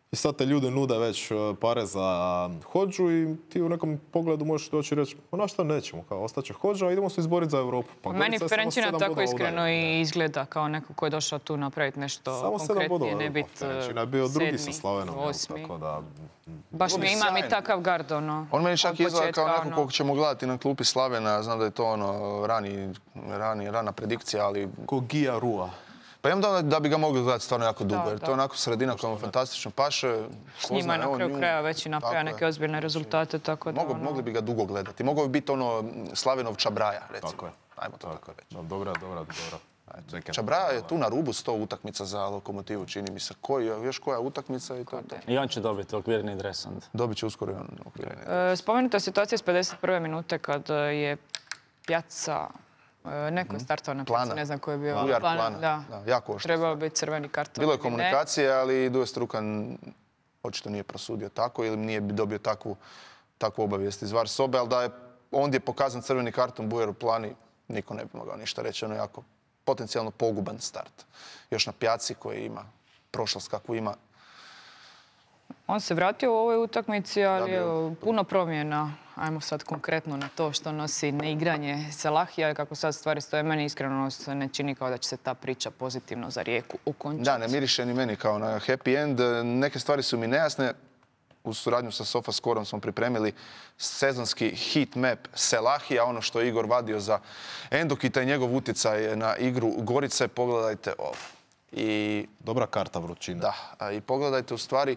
I sad te ljudi nude već pare za Hodžu i ti u nekom pogledu možeš doći i reći, pa na šta nećemo, kao ostaće Hodža, a idemo se izboriti za Europu. Pa meni Ferenčina tako iskreno i izgleda kao neko ko je došao tu napraviti nešto samo konkretnije, ne biti Ferenčina je bio drugi sa Slavenom, osmi. tako da... Baš mi imam i takav gard, ono. On meni čak izgleda kao neko ono. kog ćemo gledati na klupi Slavena, znam da je to ono rani, rani, rana predikcija, ali... Ko Gija Rua. Pa imam da, da bi ga mogli gledati stvarno jako dugo, Da, jer da. to je onako sredina koja mu fantastično paše. S njima je na kraju kraja već i napravio neke ozbiljne rezultate, tako da Mogu, ono... Mogli bi ga dugo gledati. Mogao bi biti ono Slavenov Čabraja, recimo. Tako je. Ajmo to tako reći. No, dobra, dobra, dobra. Čabraja je tu na rubu sto utakmica za Lokomotivu, čini mi se. Koji, još koja utakmica i to je to. I on će dobiti okvirni dres onda. Dobit će uskoro i on okvirni. E, spomenuta je situacija s pedeset prve minute kad je Pjaca, e, neko je startao na Pjaci, Plana. ne znam ko je bio. Ujar Plana, Da. da, jako oštro. Trebao biti crveni karton. Bilo je ili ne. komunikacije, ali Duje Strukan očito nije prosudio tako ili nije bi dobio takvu, takvu obavijest iz VAR sobe, ali da je ondje je pokazan crveni karton Bujaru Plani, niko ne bi mogao ništa reći. Ono je jako potencijalno poguban start. Još na Pjaci koji ima prošlost kakvu ima. On se vratio u ovoj utakmici, ali Da, bio. evo, puno promjena. Ajmo sad konkretno na to što nosi neigranje Selahija. Kako sad stvari stoje, meni iskreno se ne čini kao da će se ta priča pozitivno za Rijeku ukončiti. Da, ne miriše ni meni kao na happy end. Neke stvari su mi nejasne. U suradnju sa SofaScoreom smo pripremili sezonski heat map Selahija, ono što je Igor vadio za Endokita i njegov utjecaj na igru Gorice. Pogledajte ovo. I Dobra karta vrućine. da, a i pogledajte u stvari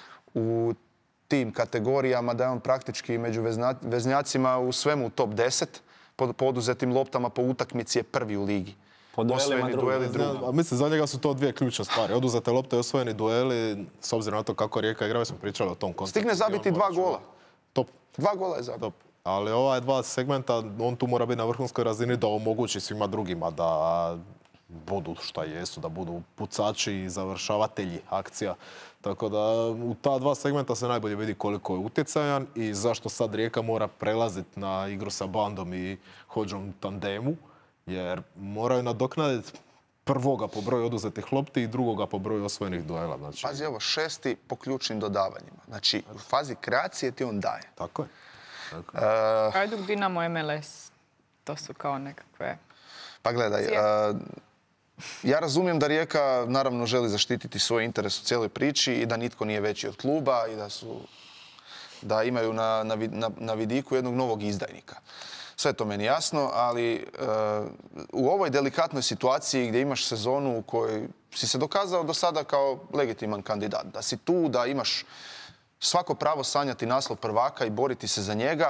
u tim kategorijama da je on praktički među vezna- veznjacima u svemu u top deset. Po poduzetim loptama po utakmici je prvi u ligi. Po duelima Osvojeni drugi. dueli drugi. A mislim, za njega su to dvije ključne stvari. Oduzete lopte i osvojeni dueli, s obzirom na to kako Rijeka igra, već smo pričali o tom kontekstu. Stigne zabiti dva gola. Top. Dva gola je zabio. Top. Ali ova dva segmenta, on tu mora biti na vrhunskoj razini da omogući svima drugima da budu šta jesu, da budu pucači i završavatelji akcija. Tako da u ta dva segmenta se najbolje vidi koliko je utjecajan i zašto sad Rijeka mora prelaziti na igru sa Bandom i Hodžom tandemu, jer moraju nadoknaditi prvoga po broju oduzetih lopti i drugoga po broju osvojenih duela. Znači, Pazi ovo, šesti po ključnim dodavanjima. Znači, u fazi kreacije ti on daje. tako je. Tako je. E, Hajduk, Dinamo, M L S. To su kao nekakve... pa gledaj, Cijel. e, ja razumijem da Rijeka naravno želi zaštititi svoj interes u cijeloj priči i da nitko nije veći od kluba i da su da imaju na, na, vid- na, na vidiku jednog novog izdajnika. Sve je to meni jasno, ali e, u ovoj delikatnoj situaciji gdje imaš sezonu u kojoj si se dokazao do sada kao legitiman kandidat, da si tu, da imaš svako pravo sanjati naslov prvaka i boriti se za njega,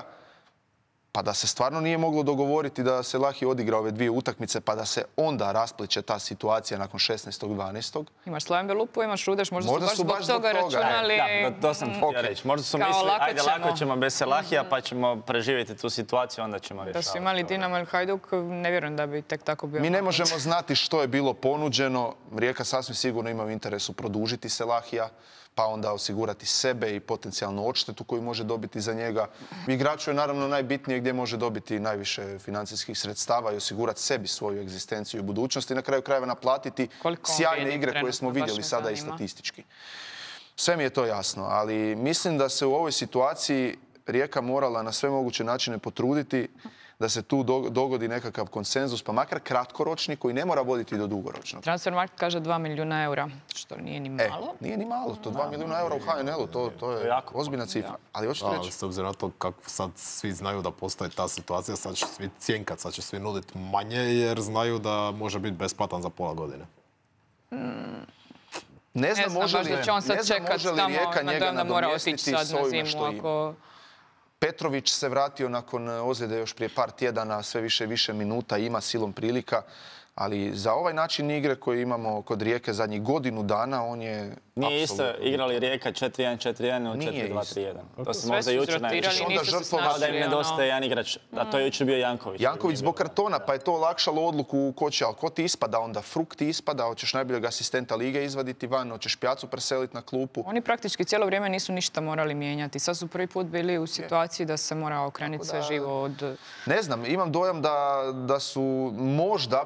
pa da se stvarno nije moglo dogovoriti da se Lahi odigra ove dvije utakmice, pa da se onda raspliče ta situacija nakon šesnaestog dvanaestog Imaš Slaven Belupu, imaš Rudeš, možda, Možda su su baš baš zbog toga zbog toga. računali... Da, da, to sam htio Ok. reći. Možda su Kao mislili, lako ajde ćemo. lako ćemo bez Selahija pa ćemo preživjeti tu situaciju, onda ćemo Da rješavati. su imali to. Dinamo ili Hajduk, ne vjerujem da bi tek tako bio. Mi ne možemo znati što je bilo ponuđeno. Rijeka sasvim sigurno ima u interesu produžiti Selahija, pa onda osigurati sebe i potencijalnu odštetu koju može dobiti za njega. Igraču je naravno najbitnije gdje može dobiti najviše financijskih sredstava i osigurati sebi svoju egzistenciju u budućnosti i na kraju krajeva naplatiti Koliko on sjajne vrijedi igre koje trenutno, smo baš vidjeli me sada i zanima. statistički. Sve mi je to jasno, ali mislim da se u ovoj situaciji Rijeka morala na sve moguće načine potruditi da se tu do- dogodi nekakav konsenzus, pa makar kratkoročni koji ne mora voditi do dugoročnog. Transfermarkt kaže dva milijuna eura, što nije ni E, malo. nije ni malo, to dva milijuna eura u H N L-u, to, to je jako ozbiljna cifra. Ali hoćete Da, reći, s obzirom na to kako sad svi znaju da postoji ta situacija, sad će svi cjenkat, sad će svi nuditi manje jer znaju da može biti besplatan za pola godine. ne znam Ne znam, može baš li, da će on sad ne znam čekat može li tamo, Rijeka na njega da mora otići nadomjestiti sad s na ovime što zimu. ima. Ako... Petrović se vratio nakon ozljede još prije par tjedana, sve više i više minuta ima silom prilika, ali za ovaj način igre koji imamo kod Rijeke zadnjih godinu dana, on je Nije isto apsolutno- igrali Rijeka četiri jedan četiri jedan ili Nije četiri dva isto. tri jedan. To se Sve možda su jučer zrotirali, najviše. onda nisu se žrtvovali- Kao da im snašli, nedostaje ono. jedan igrač. A to je jučer bio Janković. Janković zbog kartona, pa je to olakšalo odluku ko će, ali ko ti ispada onda? Fruk ti ispada, hoćeš najboljeg asistenta lige izvaditi van, hoćeš Pjacu preseliti na klupu. Oni praktički cijelo vrijeme nisu ništa morali mijenjati. Sad su prvi put bili u situaciji da se mora okrenuti sve živo od... Ne znam, imam dojam da, da su možda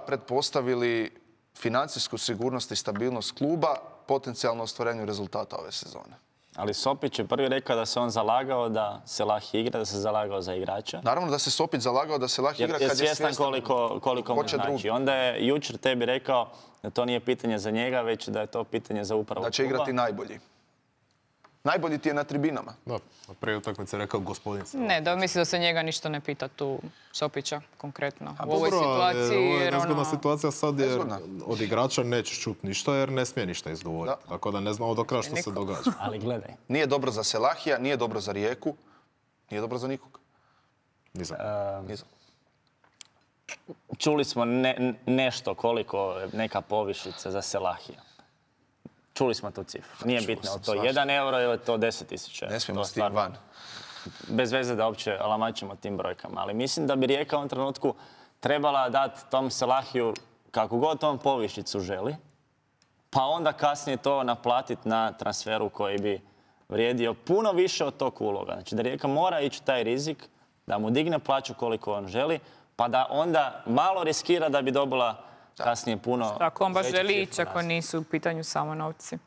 pretpostavili financijsku sigurnost i stabilnost kluba potencijalno ostvarenju rezultata ove sezone. Ali Sopić je prvi rekao da se on zalagao da Selahi igra, da se zalagao za igrača. Naravno da se Sopić zalagao da Selahi igra Jer kad je je svjestan svjestan koliko, koliko mu ko će znači. drugi. Onda je jučer tebi rekao da to nije pitanje za njega, već da je to pitanje za upravu da će kluba. igrati najbolji. Najbolji ti je na tribinama. Da, prije utakmice je rekao gospodin Selahi. Ne, da mislim da se njega ništa ne pita tu Sopića konkretno u ovoj Dobro, ali situaciji. ovo je jer nezgodna ono, situacija sad jer Nezgodna. od igrača nećeš čuti ništa jer ne smije ništa izgovoriti. Tako da ne znamo do kraja što se događa. Ali gledaj, Nije dobro za Selahija, nije dobro za Rijeku, nije dobro za nikog. Nisam. Nije za- čuli smo ne- nešto koliko je neka povišica za Selahija. Čuli smo tu cifru. Nije Čuo bitno je sam li to svašta. jedan euro ili je to deset tisuća. Ne smijemo To s tim stvarno van. bez veze da uopće lamačimo tim brojkama. Ali mislim da bi Rijeka u ovom trenutku trebala dati tom Selahiju kako god on povišicu želi, pa onda kasnije to naplatiti na transferu koji bi vrijedio puno više od tog uloga. Znači da Rijeka mora ići taj rizik, da mu digne plaću koliko on želi, pa da onda malo riskira da bi dobila kasnije puno Ako on baš veću želi cifru ići, ako nazad. nisu u pitanju samo novci.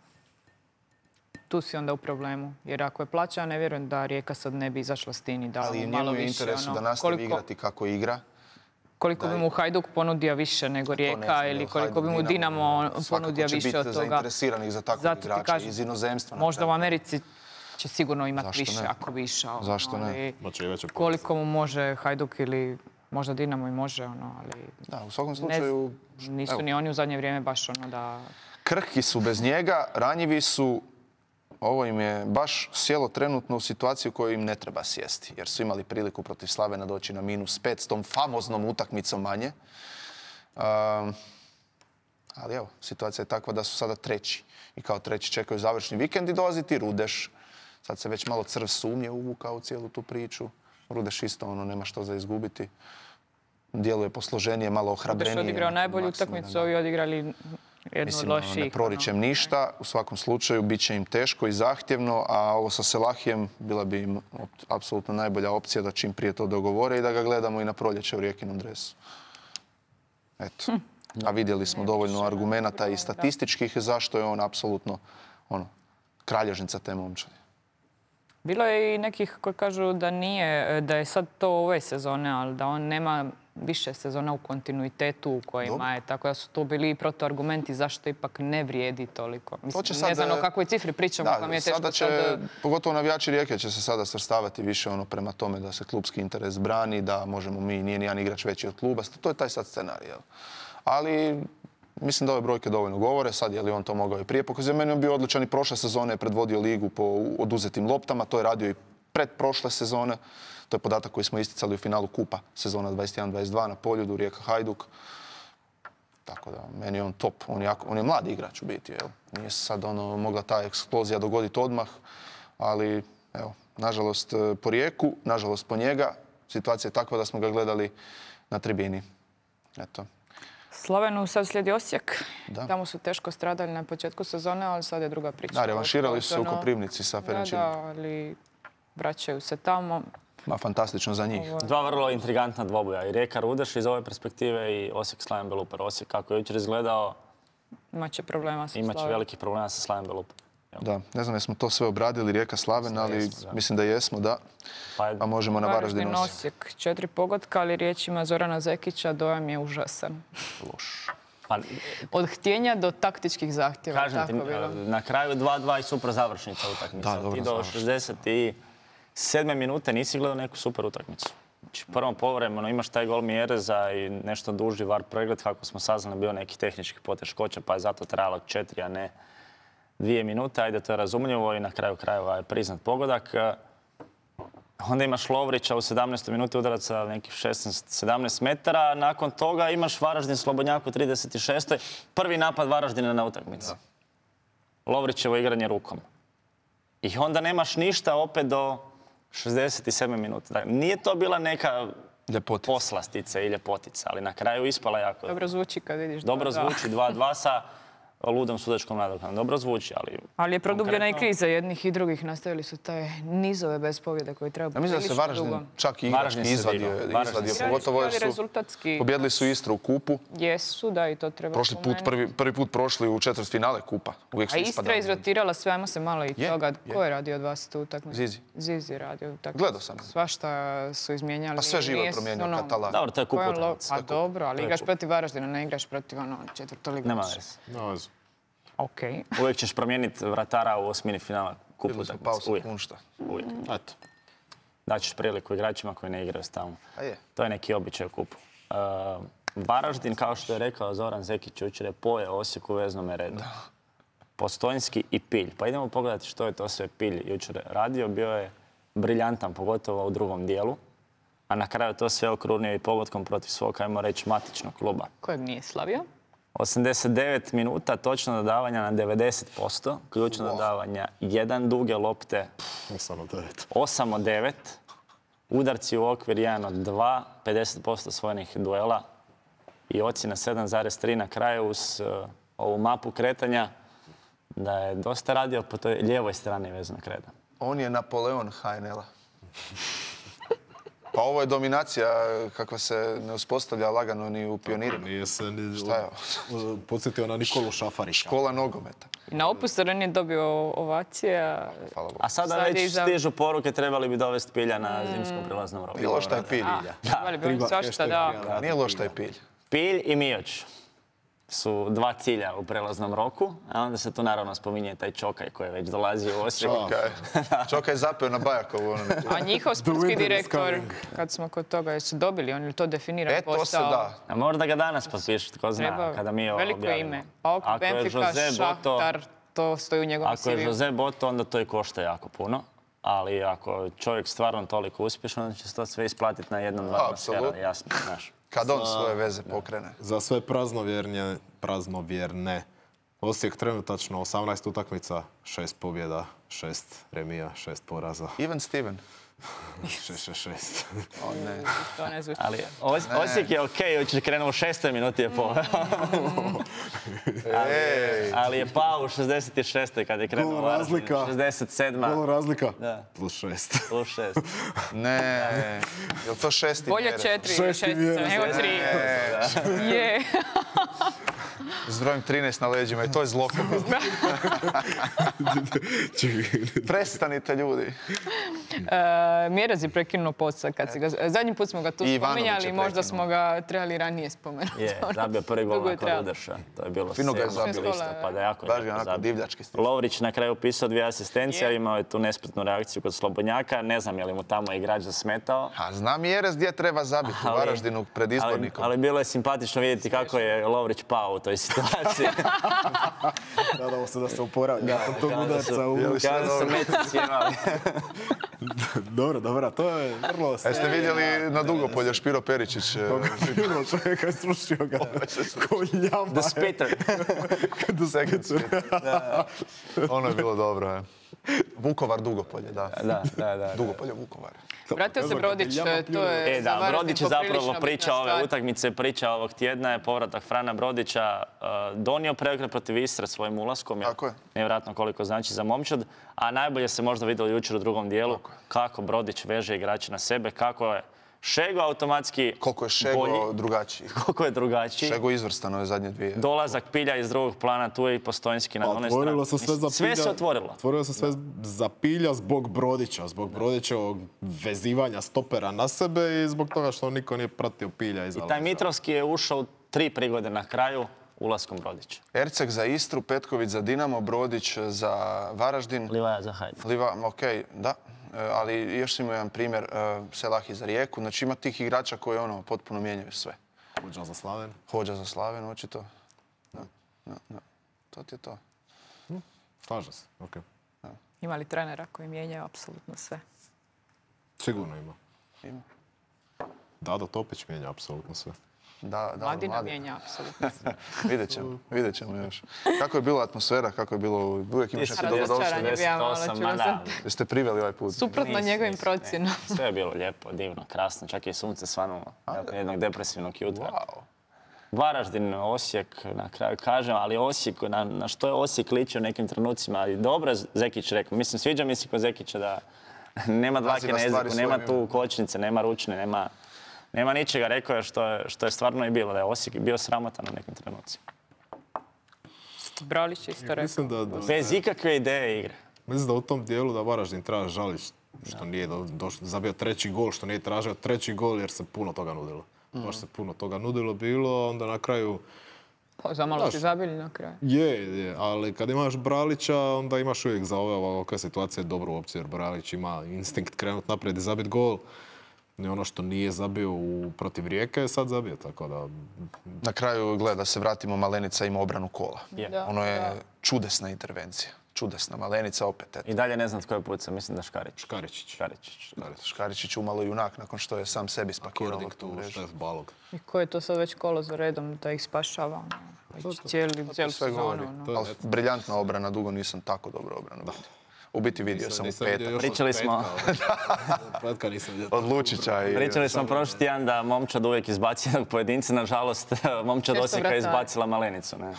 Tu si onda u problemu. Jer ako je plaća, ne vjerujem da Rijeka sad ne bi izašla s tim i dala Ali mu i malo njemu je više. interesu ono, da nastavi koliko- igrati kako igra. Koliko bi mu Hajduk ponudio više nego Rijeka smije, ili Hajduk, koliko bi mu Dinamo Svakako ponudio će više biti od toga. zainteresiranih za takvog Zato ti igrača kažem, iz inozemstva. na Možda u kraju. Americi će sigurno imati Zašto više ne? ako bi išao. Zašto ne? ali Znači i veće Koliko mu može Hajduk ili možda Dinamo i može, ono, ali Da, u svakom ne, slučaju, nisu evo, ni oni u zadnje vrijeme baš ono da... krhki su bez njega, ranjivi su. Ovo im je baš sjelo trenutno u situaciju koju im ne treba sjesti. Jer su imali priliku protiv Slavena doći na minus pet s tom famoznom utakmicom manje. Um, ali evo, situacija je takva da su sada treći. I kao treći čekaju završni vikend i dolazi ti Rudeš. Sad se već malo crv sumnje uvukao u cijelu tu priču. Rudeš isto ono, nema što za izgubiti. Djeluje posloženije, malo Budeš ohrabrenije. odigrao najbolju Maksimiran, utakmicu, da. ovi odigrali jednu od Mislim, ono, lošijih. ne proričem ništa. U svakom slučaju, bit će im teško i zahtjevno, a ovo sa Selahijem bila bi im op- apsolutno najbolja opcija da čim prije to dogovore i da ga gledamo i na proljeće u Rijekinom dresu. Eto. A vidjeli smo dovoljno argumenata i statističkih zašto je on apsolutno ono, kralježnica te momčadi. Bilo je i nekih koji kažu da nije, da je sad to ove sezone, ali da on nema više sezona u kontinuitetu u kojima Dobro. je. Tako da su to bili i protuargumenti zašto ipak ne vrijedi toliko. Mislim, će ne sad, znam o e, kakvoj cifri pričamo, pa mi je teško sada će, sad... pogotovo navijači Rijeke će se sada svrstavati više ono prema tome da se klubski interes brani, da možemo mi, nije nijedan igrač veći od kluba. To je taj sad scenarij. Jel? Ali mislim da ove brojke dovoljno govore. Sad je li on to mogao i prije pokazuje. Meni je on bio odličan i prošle sezone je predvodio ligu po oduzetim loptama. To je radio i pred prošle sezone. To je podatak koji smo isticali u finalu kupa sezona dvadeset jedan dvadeset dva na Poljudu, Rijeka Hajduk. Tako da, meni je on top. On je, jako, on je mladi igrač u biti. Jel? Nije se sad ono, mogla ta eksplozija dogoditi odmah. Ali, evo, nažalost po Rijeku, nažalost po njega. Situacija je takva da smo ga gledali na tribini. Eto. Slavenu sad slijedi Osijek. Da. Tamo su teško stradali na početku sezone, ali sad je druga priča. Da, revanširali su se u Ono- Koprivnici sa Da, Ferenčinom. da, ali vraćaju se tamo. Ma, fantastično za njih. Dva vrlo intrigantna dvoboja. I Rijeka Rudeš iz ove perspektive i Osijek Slaven Beluper. Osijek kako je jučer izgledao, Imaće problema sa imat će Slavenom. velikih problema sa Slaven Beluper. Da, ne znam jesmo to sve obradili, Rijeka Slaven, ali jesmo, da. mislim da jesmo, da. Pa je Pa možemo na Varaždin Varaždin Osijek. Osijek. Četiri pogotka, ali riječima Zorana Zekića dojam je užasan. Loš. pa, Od htjenja do taktičkih zahtjeva. kažem ti, tako bilo. na kraju dva dva i super završnica utakmice. Da, dobra Ti do završnica. šezdeset sedme minute nisi gledao neku super utakmicu. Znači, prvom povremenu imaš taj gol Mjereza i nešto duži var pregled, kako smo saznali, bio nekih tehničkih poteškoća, pa je zato trajalo četiri, a ne dvije minute. Ajde, to je razumljivo i na kraju krajeva je priznat pogodak. Onda imaš Lovrića u sedamnaestoj minuti udaraca nekih šesnaest sedamnaest metara. Nakon toga imaš Varaždin Slobodnjak u trideset šestoj Prvi napad Varaždina na utakmici. Lovrićevo igranje rukom. I onda nemaš ništa opet do šezdeset sedme minute. Dakle, nije to bila neka Ljepotica. poslastica i ljepotica, ali na kraju ispala jako Dobro zvuči kad vidiš. dobro da, da. zvuči dva dva sa ludom sudačkom nadoknadom. Dobro zvuči, ali... Ali je produbljena i konkretno- kriza jednih i drugih. Nastavili su te nizove bez pobjede koje treba Ja mislim da se prilično Varaždin dugo. čak i Varaždin igrački se izvadio. digao. Varaždin izvadio. se Pogotovo jer digao. su Rezultatski. pobjedili su Istru u kupu. Jesu, da, i to treba Prošli put, spomenuti. prvi, prvi put prošli u četvrtfinale kupa. Uvijek su A Istra ispadali. je izrotirala sve, ajmo se malo i Je, toga. je. Ko je radio od vas tu utakmicu? Zizi. Zizi je radio utakmicu. Gledao sam. Svašta su izmijenjali. Pa sve živo je Nije promijenio ono- Katala. Dobro, to je kup Ko je lo- utakmica. Pa dobro, ali To je igraš kup. protiv Varaždina, ne igraš protiv ono četvrtoligaša. Nema veze. No, veze. Ok. Uvijek ćeš promijeniti vratara u osmini finala kup Vidjeli smo utakmice. pausu Uvijek. kunšta. Uvijek. Eto. Daćeš priliku igračima koji ne igraju stalno. A je. To je neki običaj u kupu. Uh, Varaždin, kao što je rekao Zoran Zekić jučer, je poje Osijek u veznome redu. Postojnski i Pilj. Pa idemo pogledati što je to sve Pilj jučer radio. Bio je briljantan, pogotovo u drugom dijelu. A na kraju to sve okrunio i pogodkom protiv svog, ajmo reći, matičnog kluba. Kojeg nije slavio? osamdeset devet minuta, točno dodavanja na devedeset posto. Ključno dodavanja, jedan duge lopte, Samo devet. osam od devet. Udarci u okvir jedan od dva, pedeset posto osvojenih duela i ocjena sedam zarez tri na kraju uz uh, ovu mapu kretanja da je dosta radio po toj lijevoj strani veznog reda. On je Napoleon H N L-a. Pa ovo je dominacija kakva se ne uspostavlja lagano ni u pionirima. Nije se ni... Šta je ovo? Podsjetio na Nikolu Šafarića. Škola nogometa. I na opustu on je dobio ovacije. a- Hvala Bogu. A sada Sad je već iza- stižu poruke, trebali bi dovesti Pilja na zimskom prilaznom roku. Nije loš taj pilj. Trebali bi oni svašta, da. Nije loš taj pilj. Pilj i Mioć su dva cilja u prelaznom roku, a onda se tu naravno spominje taj Čokaj koji je već dolazio u Osijek. Čokaj. Čokaj je zapeo na Bajakovu. ono. A njihov sportski winter is direktor, coming. kad smo kod toga, jesu dobili oni ili to definiran E, posao? to se da. A možda ga danas potpišu, tko zna, Treba kada mi ovo veliko objavimo. ime. Pauk, Ako je Benfica, Jose Boto, Šahtar, to stoji u njegovom ako je C V-u. Jose Boto, onda to i košta jako puno. Ali ako je čovjek stvarno toliko uspješan, onda će se to sve isplatiti na jednom, dva transfera, Apsolutno. jasno, znaš. Kad on svoje veze pokrene. Za sve praznovjernje, praznovjerne. Osijek trenutačno osamnaest utakmica, šest pobjeda, šest remija, šest poraza. Ivan Steven. šest šest šest. O ne. To ne zvuči. Ali Os- Osijek je okej, jučer krenuo u šestoj minuti je poveo. Ej, Ali je pao u šezdeset šestoj kad je krenuo Gol Varaždin. razlika. šezdeset sedma Golo razlika? Da. Plus šest. plus šest. ne. Jel to šesti Bolje mjere? četiri, Šesti šestica, mjere. nego tri. E, Je. S brojem trinaest na leđima i to je zlokobno. Prestanite ljudi. E, Mjeraz je prekinuo posao kad si ga... Zadnji put smo ga tu I Ivanović je spominjali, možda prekinuo. smo ga trebali ranije spomenuti. Je, zabio prvi gol Dugo je nakon trebalo. Rudeša. To je bilo Fino ga je sedmog zabio. listopada, jako je Baš lijepo ga onako zabio. divljački stil. Lovrić na kraju upisao dvije asistencije, Je. imao je tu nespretnu reakciju kod Slobodnjaka. Ne znam je li mu tamo igrač zasmetao. A znam Jerez gdje treba zabiti u Ali- Varaždinu pred Ali, izbornikom. ali bilo je simpatično vidjeti kako je Lovrić pao u toj situaciji. Nadamo se da se oporavlja nakon tog Kada udarca su, u... Je li sve kada su dobro? meci sjemali. Dobro, dobro, to je vrlo... A jeste vidjeli na Dugopolje Špiro Peričić? e, Bilo čovjeka je srušio ga. Ko ljama. The Spitter. Second split. Ono je bilo dobro. e. Vukovar Dugopolje, da. Da, da, da. Dugopolje Vukovar. Vratio se Brodić, to je... E za da, Varaždin Brodić je zapravo poprilično priča bitna ove stvar. utakmice, priča ovog tjedna je povratak Frana Brodića. uh, donio preokret protiv Istre svojim ulaskom. Tako je. Nevjerojatno koliko znači za momčad. A najbolje se možda vidjelo jučer u drugom dijelu kako Brodić veže igrače na sebe, kako je Šego automatski Koliko je Šego bolji, drugačiji. koliko je drugačiji. Šego izvrstano je zadnje dvije. Dolazak Pilja iz drugog plana, tu je i Postojnski na onoj strani. Otvorilo se sve za Sve Pilja. se otvorilo. Otvorilo se sve za Pilja zbog Brodića, zbog Brodićevog vezivanja stopera na sebe i zbog toga što niko nije pratio Pilja iza I taj leđa. Mitrovski je ušao u tri prigode na kraju ulaskom Brodića. Erceg za Istru, Petković za Dinamo, Brodić za Varaždin. Livaja za Hajduk. Liva, ok, da. E, ali još sam imao jedan primjer, e, Selahi za Rijeku. Znači ima tih igrača koji ono potpuno mijenjaju sve. Hođa za Slaven. Hođa za Slaven, očito. Da, da, da. To ti je to. Slažem se, ok. Ima li trenera koji mijenjaju apsolutno sve? Sigurno ima. Ima. Dado Topić mijenja apsolutno sve. Da, da, Mladina mladi. mijenja apsolutno sve. Vidjet ćemo, vidjet ćemo još. Kako je bila atmosfera, kako je bilo, uvijek imaš neki Razočaranje dobrodošli. bi ja malo šezdeset osam, čula ma sad. da. Jeste priveli ovaj put? Suprotno Nisi, njegovim nisi, procjenama. ne. Sve je bilo lijepo, divno, krasno. Čak je i sunce svanulo nakon jednog depresivnog jutra. Wow. Varaždin, Osijek, na kraju kažem, ali Osijek, na, na što je Osijek ličio u nekim trenucima. I dobro je Zekić rekao. Mislim, sviđa mi se kod Zekića da nema dlake na jeziku, nema tu kočnice, nema ručne, nema, nema ničega. Rekao je što, je što je stvarno i bilo, da je Osijek bio sramotan u nekim trenucima. Bralić isto rekao. Mislim da, da, Bez ikakve ideje igre. mislim da u tom dijelu da Varaždin treba žaliti što nije do, do, zabio treći gol, što nije tražio treći gol jer se puno toga nudilo. Mm. Baš se puno toga nudilo bilo, onda na kraju... Pa za malo si zabili na kraju. Je, je, ali kad imaš Bralića, onda imaš uvijek za ove ovakve situacije dobru opciju, jer Bralić ima instinkt krenut naprijed i zabit gol. I ono što nije zabio u, protiv Rijeke je sad zabio, tako da... Na kraju, gleda, da se vratimo, Malenica ima obranu kola. Yeah. Ono je čudesna intervencija. Čudesna. Malenica opet, eto. I dalje ne znam tko je pucao, mislim da Škarić. Škaričić. Škaričić. Škaričić umalo junak nakon što je sam sebi spakirao. According to Štef Balog. I ko je to sad već kolo za redom da ih spašava? Ono, cijeli, cijelu Sve govori. sezonu. Ono. Ali briljantna obrana, dugo nisam tako dobro obranu vidio. U biti vidio sam u petak. Pričali smo... Petka nisam vidio. Od Lučića i... Pričali smo prošli tjedan da Momčad uvijek izbaci jednog pojedinca, nažalost Momčad Često Osijeka vrata. izbacila Malenicu. Ne?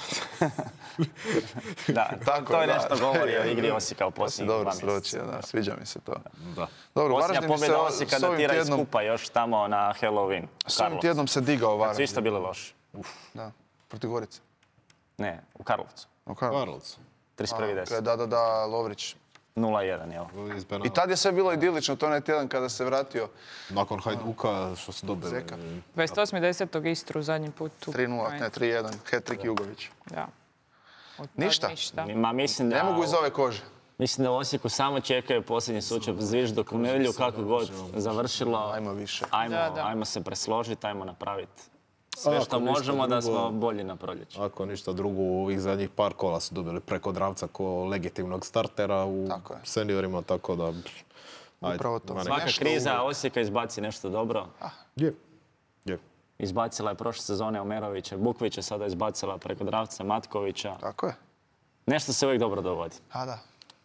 Da, Tako to je je, da. nešto govori o igri Osijeka u To si posljednjih dobro dva mjeseca. sročio, da, sviđa mi se to. Da. Dobro, Posljednja Varaždin se pobjeda o- Osijeka s ovim datira iz tjednom, skupa još tamo na Halloween. s ovim Karlovcu. tjednom se digao Kad su Varaždin. isto bili loši. Da, protiv Gorice. Ne, u Karlovcu. U Karlovcu. Karlovcu. trideset prvi A, deset Da, da, da, Lovrić. nula jedan, jel? Iz penala. I tad je sve bilo idilično, to je onaj tjedan kada se vratio Nakon Hajduka što su dobili. Zeka. dvadeset osmi desetog Istru zadnji put tu. tri nula, ne, tri jedan, hat-trick Jugović. Da. Od tad Ništa. ništa. Ma mislim da... Ne mogu iz ove kože. Mislim da u Osijeku samo čekaju posljednji sučep zviž dok u nedjelju kako god završilo. Ajmo više. Ajmo, Da, da. ajmo se presložiti, ajmo napraviti sve Ako što ništa možemo da drugo- smo bolji na proljeću. Ako ništa drugo, u ovih zadnjih par kola su dobili preko Dravca ko legitimnog startera u Tako je. seniorima, tako da... Ajde, Upravo to. ma ne- Svaka nešto kriza uvijek. Osijeka izbaci nešto dobro. Je. Je. Izbacila je prošle sezone Omerovića, Bukvića sada izbacila preko Dravca, Matkovića. Tako je. Nešto se uvijek dobro dogodi. A da.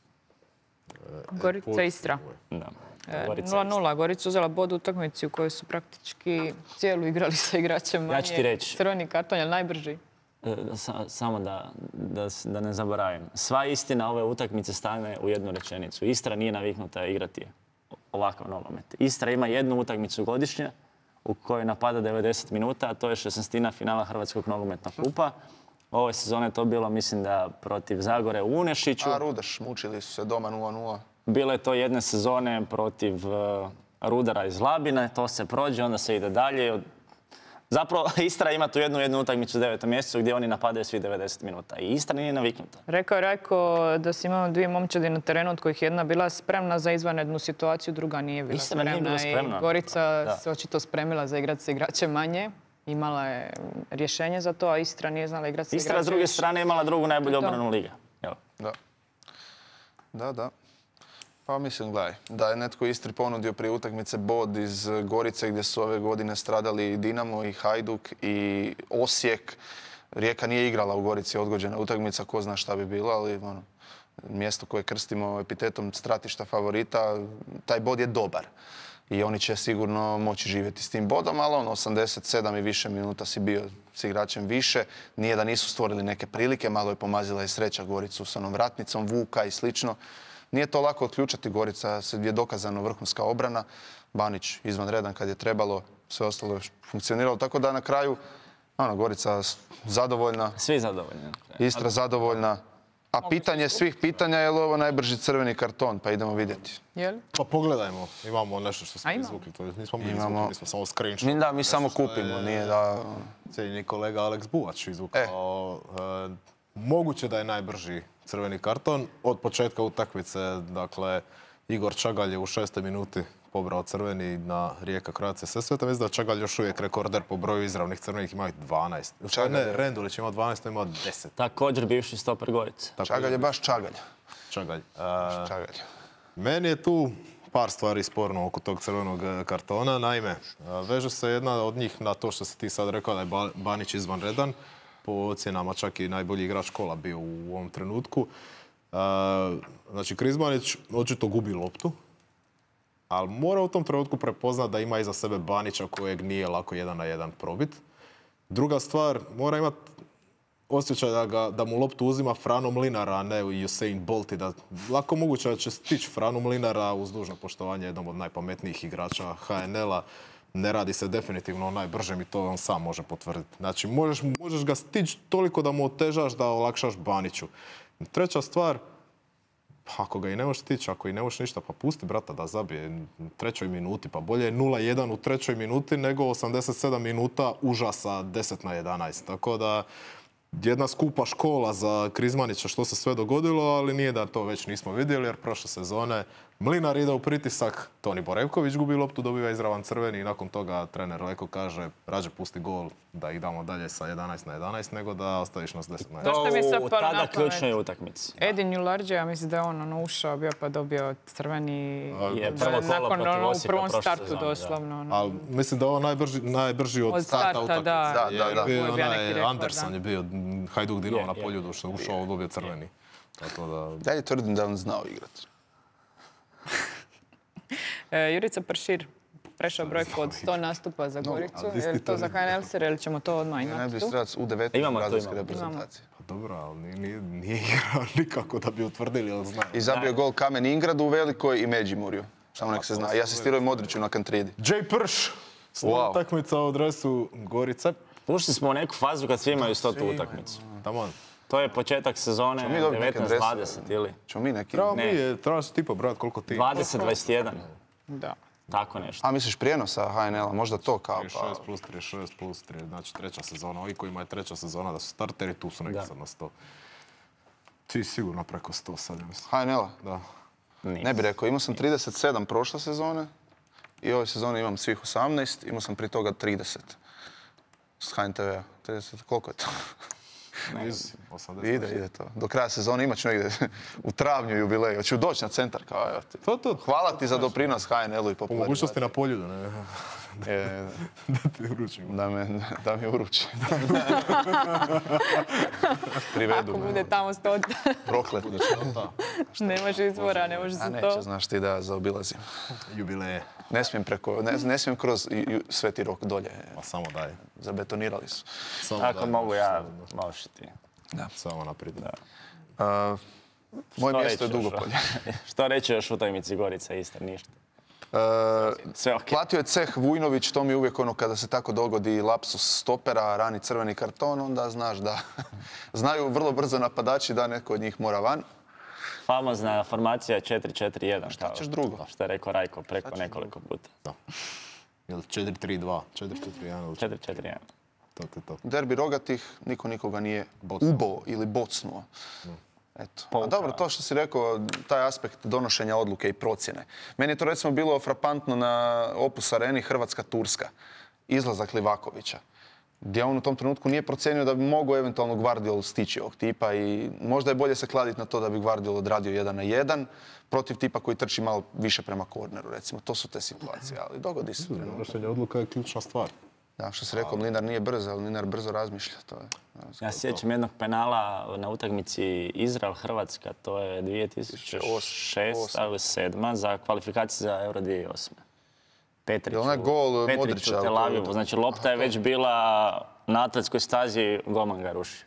Gorica Istra. Da. E, Gorica nula nula. Gorica uzela bod u utakmici u kojoj su praktički cijelu igrali sa igračem manje. Ja ću ti reći. Crveni karton je najbrži. E, sa- Samo da, da, s- da ne zaboravim. Sva istina ove utakmice stane u jednu rečenicu. Istra nije naviknuta igrati ovakav nogomet. Istra ima jednu utakmicu godišnje u kojoj napada devedeset minuta, a to je šesnaestina finala Hrvatskog nogometnog kupa. Ove sezone je to bilo, mislim da, protiv Zagore u Unešiću. A Rudaš, mučili su se doma nula nula. Bilo je to jedne sezone protiv uh, Rudara iz Labine, to se prođe, onda se ide dalje. Zapravo, Istra ima tu jednu jednu utakmicu u devetom mjesecu gdje oni napadaju svi devedeset minuta. I Istra nije naviknuta. Rekao je Rajko da si imao dvije momčadi na terenu od kojih jedna bila spremna za izvanrednu situaciju, druga nije bila Istra nije spremna. bila spremna. I Gorica Da. se očito spremila za igrati sa igračem manje. Imala je rješenje za to, a Istra nije znala igrati sa Istra igračem s druge više. strane imala drugu najbolju To. obranu lige. Evo. Da. Da, da. Pa mislim, gledaj, da je netko Istri ponudio prije utakmice bod iz Gorice gdje su ove godine stradali i Dinamo i Hajduk i Osijek. Rijeka nije igrala u Gorici, odgođena utakmica, ko zna šta bi bilo, ali ono, mjesto koje krstimo epitetom stratišta favorita, taj bod je dobar. I oni će sigurno moći živjeti s tim bodom, ali on osamdeset sedam i više minuta si bio s igračem više. Nije da nisu stvorili neke prilike, malo je pomazila i sreća Goricu s onom vratnicom, Vuka i slično. Nije to lako otključati, Gorica je dokazano vrhunska obrana. Banić izvanredan kad je trebalo, sve ostalo je funkcioniralo. Tako da na kraju, ono, Gorica zadovoljna, Svi zadovoljni. na kraju. Istra zadovoljna. A pitanje svih pitanja je li ovo najbrži crveni karton, pa idemo vidjeti. Je li? Pa pogledajmo, imamo nešto što smo A imamo. izvukli. To je- nismo mi Imamo. izvukli, mi smo samo screenshot. Mi da, mi Nešto samo što je kupimo, nije da... Cijenjeni kolega Alex Buvač izvukao. E, moguće da je najbrži crveni karton. Od početka utakmice, dakle, Igor Čagalj je u šestoj minuti pobrao crveni na Rijeka Croatia Sesveta. Mislim da je Čagalj još uvijek rekorder po broju izravnih crvenih, ima ih dvanaest. Čagalj Ne, je- Rendulić ima dvanaest, ima deset. Također bivši stoper Gorice. Tako Čagalj je baš Čagalj. Čagalj. E, Čagalj. Meni je tu par stvari sporno oko tog crvenog e, kartona. Naime, e, veže se jedna od njih na to što si ti sad rekao da je Ba- Banić izvanredan. Po ocjenama čak i najbolji igrač kola bio u ovom trenutku. E, Znači, Krizmanić očito gubi loptu, ali mora u tom trenutku prepoznat da ima iza sebe Banića kojeg nije lako jedan na jedan probit. Druga stvar, mora imati osjećaj da, ga, da mu loptu uzima Frano Mlinara, a ne Usain Bolt. I da, lako moguće da će stići Frano Mlinara uz dužno poštovanje jednom od najpametnijih igrača H N L-a. Ne radi se definitivno o najbržem i to on sam može potvrditi. Znači, možeš, možeš ga stići toliko da mu otežaš da olakšaš Baniću. Treća stvar, ako ga i ne možeš stići, ako i ne možeš ništa, pa pusti brata da zabije u trećoj minuti. Pa bolje je nula jedan u trećoj minuti nego osamdeset sedam minuta užasa deset na jedanaest. Tako da jedna skupa škola za Krizmanića što se sve dogodilo, ali nije da to već nismo vidjeli jer prošle sezone Mlinar ide u pritisak, Toni Borevković gubi loptu, dobiva izravan crveni i nakon toga trener Leko kaže rađe pusti gol da idemo dalje sa jedanaest na jedanaest nego da ostaviš nas deset na jedanaest. Znaš šta mi je sad To u palo na tada pamet? ključnoj utakmici. Edin Jularđe, ja mislim da je on ono ušao bio pa dobio crveni Je, da, prvo kolo nakon protiv ono, u Osijeka prvom prošle startu sezone, da. doslovno. ono. Ali mislim da je on najbrži, najbrži od, Od starta starta, utakmice. da. Da, da, da. Bio je Ovo je bio onaj neki rekord, Anderson da. je bio Hajduk Dinamo Je, na je. Poljudu što je ušao dobio crveni. Tako da... Dalje tvrdim da je on znao igrati. E, Jurica Pršir, prešao brojku od sto nastupa za Goricu. ali di si Je li ti to to za H N L ser ili ćemo to odmah Ja ne imati bi tu? strelac u devetnaest Imamo to, brazilske imamo. reprezentacije. Pa dobro, ali nije, nije, nije igrao nikako da bi utvrdili, ali znaju. I zabio gol Kamen Ingradu u Velikoj i Međimurju. Samo nek se zna. I asistirao je Modriću na Kantridi. Jay Prš! Wow. Utakmica u dresu Gorice. Ušli smo u neku fazu kad svi imaju stotu utakmicu. Taman. To je početak sezone Ćemo mi dobiti neke devetnaest dvadeset ili Ćemo mi neki... Treba mi Ne. je, treba se ti pobrati koliko ti... dvadeset dvadeset jedan. Da. Tako nešto. A misliš prijenosa H N L-a? Možda to kao trideset pa... šest plus trideset šest plus tri, znači treća sezona. Ovi kojima je treća sezona da su starteri, tu su neki Da. sad na sto. Ti sigurno preko sto sad, ja mislim. H N L-a? Da. Ne bih rekao. Imao sam trideset sedam prošle sezone i ove sezone imam svih osamnaest. Imao sam prije toga trideset. S H N T V-a. trideset, koliko je to? Iz osamdeset. Ide, ide to. Do kraja sezone imat ću negdje u travnju jubilej. Hoću doći na centar kao evo ti. To, to. Hvala ti za doprinos H N L-u i Po popularizaciji. mogućnosti na poljudu, ne? E, Da ti uručimo. Da, me, da mi uruči. Privedu Ako me. bude tamo sto, Proklet. Da. nemaš izbora, ne može A se neće, to. znaš ti da zaobilazim. Jubileje. Ne smijem preko, ne, ne smijem kroz i- i Sveti Rok dolje. Ma samo daj. Zabetonirali su. Samo Ako daj, mogu ja, slobodno. možeš ti. Samo naprijed. Uh, moje Što mjesto je reći još? Dugopolje. Što reći još utakmici Gorica Istra, ništa. Uh, Sve okej. Platio je ceh Vujnović, to mi je uvijek ono kada se tako dogodi lapsus stopera, rani crveni karton, onda znaš da znaju vrlo brzo napadači da neko od njih mora van. Famozna formacija četiri četiri jedan. Šta ćeš drugo? Što je rekao Rajko preko nekoliko puta. Da. Jel četiri tri dva, četiri četiri jedan ili četiri četiri jedan. to ti to. Derbi rogatih, niko nikoga nije Bocnuo. ubo ili bocnuo. Eto. A Pouka. dobro, to što si rekao, taj aspekt donošenja odluke i procjene. Meni je to recimo bilo frapantno na Opus Areni Hrvatska-Turska. Izlazak Livakovića. Gdje on u tom trenutku nije procijenio da bi mogao eventualno Gvardiol stići ovog tipa i možda je bolje se kladiti na to da bi Gvardiol odradio jedan na jedan protiv tipa koji trči malo više prema korneru, recimo. To su te situacije, ali dogodi se. Donošenje odluka je ključna stvar. Da, što si rekao, Mlinar nije brz, ali Mlinar brzo razmišlja. To je, Ja se sjećam jednog penala na utakmici Izrael-Hrvatska, to je dvije tisuće šesta ili sedma za kvalifikacije za Euro dvije tisuće osme. Petrić Je onaj u- gol Petrić Modrića u u Tel Avivu. koju- Znači lopta je već bila na atletskoj stazi, golman ga ruši.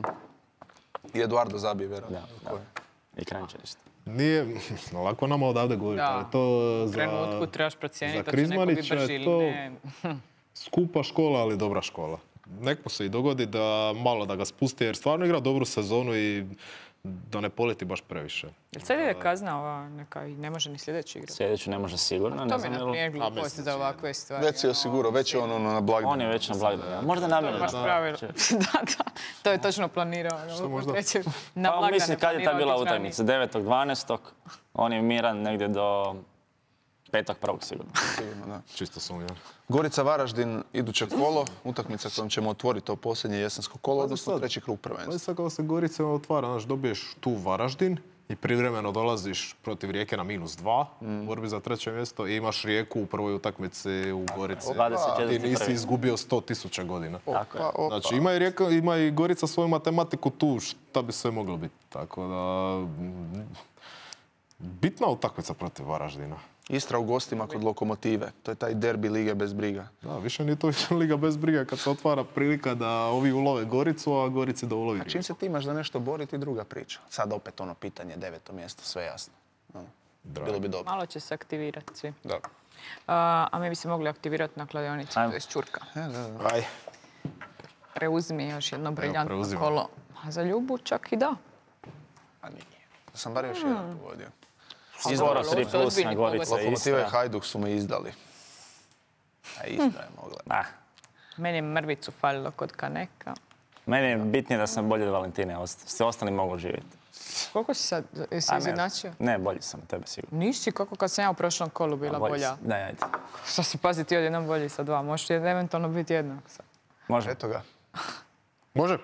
I Eduardo zabije, vjerojatno. Da, da. I Kranjčar isto. Nije lako nama odavde govoriti, Da. ali to U za, trenutku trebaš za procijeniti da će neko biti Krizmanića brži je ili to ne. skupa škola, ali dobra škola. Nek mu se i dogodi da malo da ga spusti, jer stvarno igra dobru sezonu i da ne poleti baš previše. Jel sad ide kazna ova neka i ne može ni sljedeći igrati? Sljedeću ne može sigurno, To ne mi znam je jel... na primjer glupost za ovakve stvari. Već si osigurao, već je on ono na blagdanu. On je već na blagdanu. Možda namjerno. Baš pravilo. Da, da. To je točno planirao. ono, možda? treće- Na Pa, blagdane mislim, kad je ta planirao bila otići ranije. utakmica? devetog dvanaestog On je miran negdje do petog prvog sigurno. Sigurno, da. Čisto sumnjam. Gorica Varaždin, iduće kolo, utakmica kojom ćemo otvoriti to posljednje jesensko kolo, odnosno sad. treći krug Ali prvenstva. sad kao se Gorica otvara, znaš, dobiješ tu Varaždin i privremeno dolaziš protiv Rijeke na minus dva u borbi za treće mjesto i imaš Rijeku u prvoj utakmici u Gorici. dvadeset četvrti Ti nisi prvi. izgubio sto tisuća godina. Tako je. Pa, opa. Znači ima i, Rijeka, ima i Gorica svoju matematiku tu, šta bi sve moglo biti. Tako da... mm, bitna utakmica protiv Varaždina. Istra u gostima kod Lokomotive. To je taj derbi lige bez briga. Da, više nije to više liga bez briga kad se otvara prilika da ovi ulove Goricu, a Gorici da ulovi A čim se ti imaš da nešto boriti, druga priča. Sad opet ono pitanje, deveto mjesto, sve jasno. Ono, bilo bi dobro. Malo će se aktivirati svi. Da. A, a mi bi se mogli aktivirati na kladionici, Ajmo. to je Čurka. E, da, da. Aj, Preuzmi još jedno briljantno preuzimam. kolo. A za Ljubu čak i da. A nije. Da sam bar još jedan pogodio. Skoro dobro, tri ovo su plus ozbiljni na Gorica i Lokomotiva i Istra. Hajduk su me izdali. A Istra je mogla. Ah, Meni je mrvicu falilo kod Kaneka. meni je bitnije da sam bolji od Valentine. ost- Sve ostali mogu živjeti. Koliko si sad, jesi A, ne, izjednačio? Ne, bolji sam od tebe sigurno. Nisi, kako kad sam ja u prošlom kolu bila Bolji bolja. sam. Daj, ajde. Šta si pazi ti odjednom bolji sa dva? Možeš ti eventualno biti jednak sad. Može. Eto ga. može?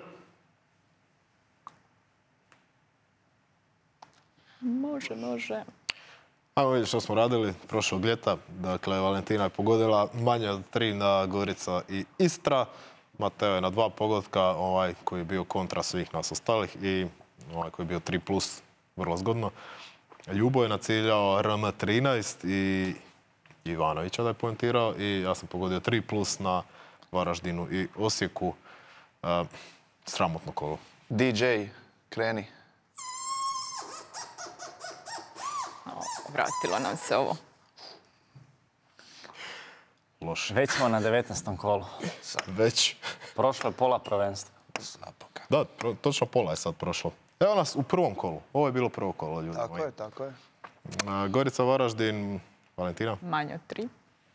Može, može. Ajmo vidjeti što smo radili prošlog ljeta. Dakle, Valentina je pogodila manje od tri na Gorica i Istra. Mateo je na dva pogotka, ovaj koji je bio kontra svih nas ostalih i ovaj koji je bio tri plus, vrlo zgodno. Ljubo je naciljao R M trinaest i Ivanovića da je poentirao i ja sam pogodio tri plus na Varaždinu i Osijeku. E, sramotno kolo. D J, kreni. O, vratilo nam se ovo. Loše. Već smo na devetnaestom kolu. Već. Prošlo je pola prvenstva. Zapoka. Da, pro- točno pola je sad prošlo. Evo nas u prvom kolu. Ovo je bilo prvo kolo, ljudi Tako moji. je, tako je. A, Gorica, Varaždin, Valentina. Manje od tri.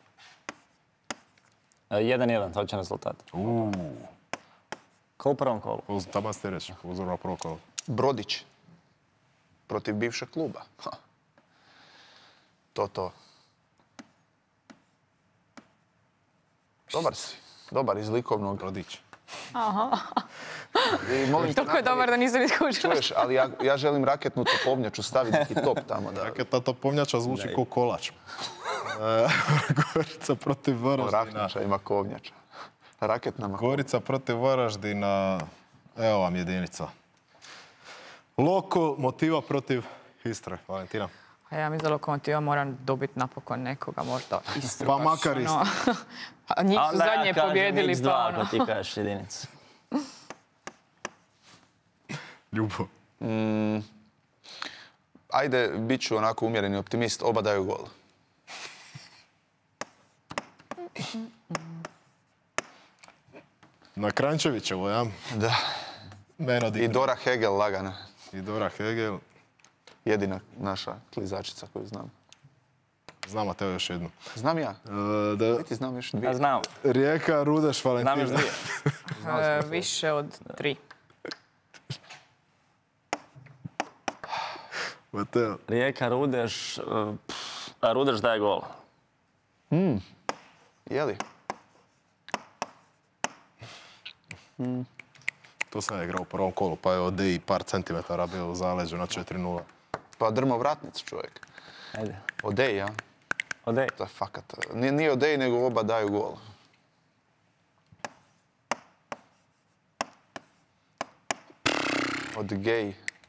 E, jedan jedan, točan rezultat. Uuu, Kao u prvom kolu. uz, tamo ste reći, uzor na prvo kolo. Brodić. Protiv bivšeg kluba. Ha. To, to. Dobar si. Dobar iz likovnog. Brodić. I molim te, Toliko je dobar da nisam iskušala. čuješ, ali ja, ja želim raketnu topovnjaču staviti neki top tamo. Da, Raketa topovnjača zvuči ko kolač. E, Gorica protiv Varaždina. Raknjača ima kovnjača. Raketna ma. Gorica protiv Varaždina. Evo vam jedinica. Loko, Motiva protiv Istre. Valentina. A ja mi za Lokomotiva moram dobiti napokon nekoga, možda Istru. Pa baš, makar ono. A njih su zadnje pobjedili, pa ono. Ako ti kažeš jedinicu. Ljubo. Mm, ajde, bit ću onako umjereni optimist. Oba daju gol. Na Krančevićevo, ja? Da. Meno I digne. Dora Hegel lagana. I Dora Hegel. Jedina naša klizačica koju znam. Znam Mateo još jednu. Znam ja. E, da, Ti znam još dvije. Ja znam. Rijeka, Rudeš, Znam Valentina. još dvije. E, više od tri. Mateo. Rijeka, Rudeš... e, pff, a Rudeš daje gol. Je li? To sam ja igrao u prvom kolu, pa je Odej par centimetara bio u zaleđu na četiri nula. Pa drmovratnic čovjek. Ajde. Odej, ja? Odej. To je fakat. Nije, nije Odej, nego oba daju gol. Od gej.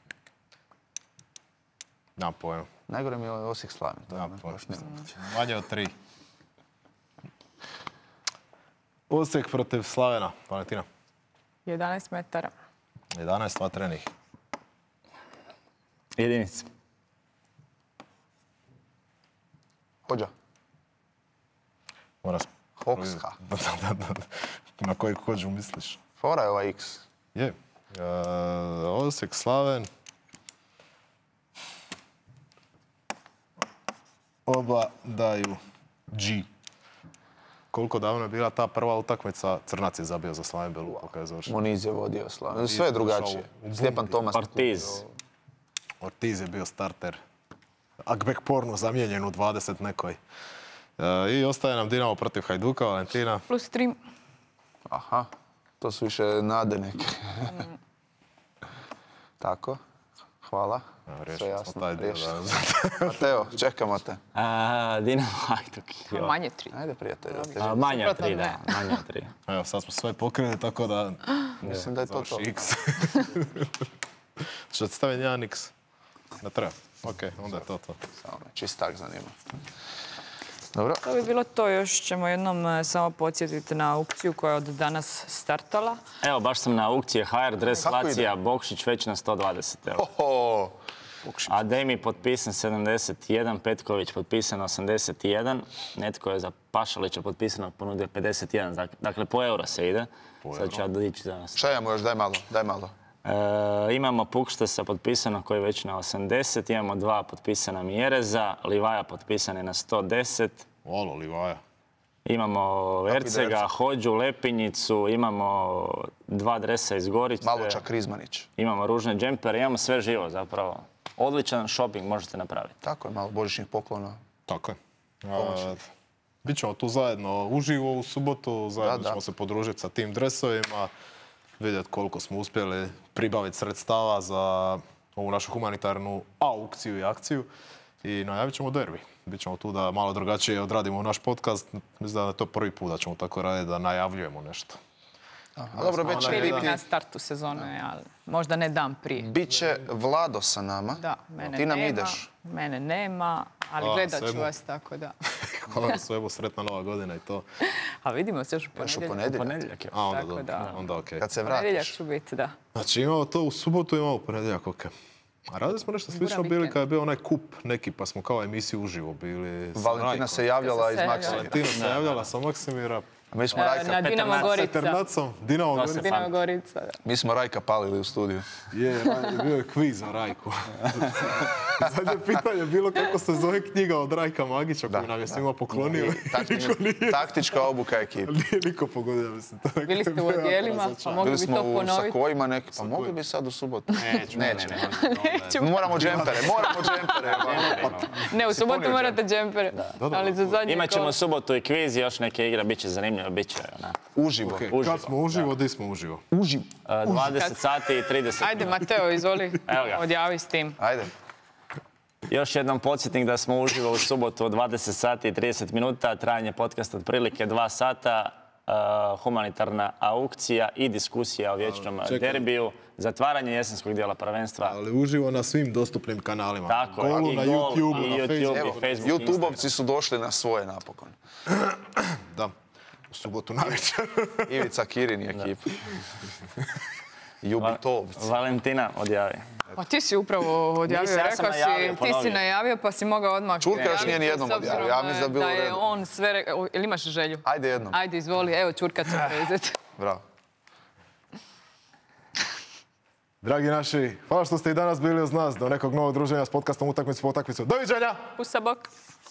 Nemam pojma. Najgore mi je ovaj Osijek Slavin. To Nemam je pojma. baš nemoguće. Manje od tri. Osijek protiv Slavena. Valentina. jedanaest metara. jedanaest vatrenih. Jedinicu. Hođa. Mora s- Hoxha. Da, da, da, da. Na koji kođu misliš? Fora je ovaj X. Je. E, Osijek, Slaven. Oba daju G. Koliko davno je bila ta prva utakmica, Crnac je zabio za Slaven Belu, kako je završeno. Moniz je vodio Slavin. Sve je drugačije. U- u Stjepan Bundesligu. Tomas. Ortiz. Ortiz je bio starter. Akbek Porno zamijenjen u dvadeset nekoj. E, I ostaje nam Dinamo protiv Hajduka, Valentina. Plus tri. Aha. To su više nade neke. Tako. Hvala. Evo, Sve riješili jasno. smo taj dio. riješeno. Da. Mateo, čekamo te. A, Dinamo Hajduk. jo. Manje tri. Ajde, prijatelju. A, manje od tri, Suprotno da. Manje od tri. Evo, sad smo sve pokrili, tako da... Mislim da je to to. Završi X. Što ti stavim jedan X? Ne treba. Ok, onda je to to. Samo me čist tak zanima. Dobro. To bi bilo to. Još ćemo jednom e, samo podsjetiti na aukciju koja je od danas startala. Evo, baš sam na aukcije H R, dres Kako ide? Lacija, Bokšić već na sto dvadeset eura. Oho! Ademi potpisan sedamdeset jedan, Petković potpisan osamdeset jedan, netko je za Pašalića potpisanog ponudio pedeset jedan, dakle po euro se ide. Sad ću ja dići za nas. Šta imamo još? Daj malo, daj malo. E, imamo Pukštesa potpisanog koji je već na osamdeset, imamo dva potpisana Mjereza, Livaja potpisan je na sto deset, Olo, Livaja. imamo Vercega, Hođu, Lepinjicu, imamo dva dresa iz Gorice, Malo čak Rizmanić. imamo ružne džempere, imamo sve živo zapravo. Odličan shopping možete napraviti. Tako je, malo božićnih poklona. Tako je. A, Bićemo tu zajedno uživo u subotu, zajedno Da, da. ćemo se podružiti sa tim dresovima, vidjeti koliko smo uspjeli pribaviti sredstava za ovu našu humanitarnu aukciju i akciju i najavit ćemo derbi. Bićemo tu da malo drugačije odradimo naš podcast. Mislim da je to prvi put da ćemo tako raditi, da najavljujemo nešto. A dobro, već će Prvi biti... na startu sezone, ali možda ne dan prije. Biće Vlado sa nama. Da, mene Ti nam nema, ideš. mene nema, ali A, gledat ću svemu. vas, tako da. Hvala su, evo, sretna nova godina i to. A vidimo se još u Još u ponedjeljak. ponedjeljak. Ponedjeljak je. A, onda Tako dobro. da. Onda okej. Kad se Ponedjeljak vratiš. ću biti, da. Znači imamo to u subotu, imamo u ponedjeljak, okej. A radili smo nešto slično Buran bili vikend. kada je bio onaj kup neki, pa smo kao emisiju uživo bili. sa Valentina Rajkom. se javljala Se iz javljala. Maksimira. Valentina se javljala sa Maksimira. A mi smo E, Rajka, Na Dinamo Peternac. Gorica. Ternacom, Dinamo To se Gorica. Dinamo Gorica, da. mi smo Rajka palili u studiju. Je, Raj- bio je kviz o Rajku. Zadnje pitanje je bilo kako se zove knjiga od Rajka Magića koju nam je svima poklonio. Taktička, Niko nije, taktička obuka ekipe. nije niko pogodio, mislim. To je Bili ste u bio odjelima, pa razočaran. mogli Bili bi smo to u ponoviti. sakojima neki, pa mogli bi sad u subotu. Neću, Nećemo. ne, ne, Moramo džempere, moramo džempere. Ne, u subotu punio morate džempere. dobro. Ali za zadnje Imat ćemo kolo- subotu i kviz i još neke igre, bit će zanimljivo, bit će ona. Uživo. Okej, Uživo, kad smo uživo, di smo uživo? Uživo. E, dvadeset sati i trideset Ajde, minuta. Mateo, izvoli, Evo ga. odjavi s tim. Ajde. Još jednom podsjetnik da smo uživo u subotu od dvadeset sati i trideset minuta, trajanje podcasta otprilike dva sata, e, humanitarna aukcija i diskusija o vječnom čekaj. derbiju, zatvaranje jesenskog dijela prvenstva. Ali uživo na svim dostupnim kanalima. Tako je, Golu, i na gol, YouTubeu, i na YouTube, Facebooku. Evo, i Facebook, YouTubeovci su došli na svoje napokon. Da, u subotu navečer. Ivica Kirin i ekipa. Jubitovci. Valentina, odjavi. Pa ti si upravo odjavio, Nisam, ja sam rekao si, najavio, ti si ponovio. najavio pa si mogao odmah. Čurka još najaviti, nije ni jednom s obzirom, odjavio, ja mislim da bi bilo Da u je redu. on sve rekao, ili imaš želju? Ajde jednom. Ajde, izvoli, evo Čurka će preuzeti. Bravo. Dragi naši, hvala što ste i danas bili uz nas do nekog novog druženja s podcastom Utakmicu po utakmicu. Doviđenja! Pusa bok.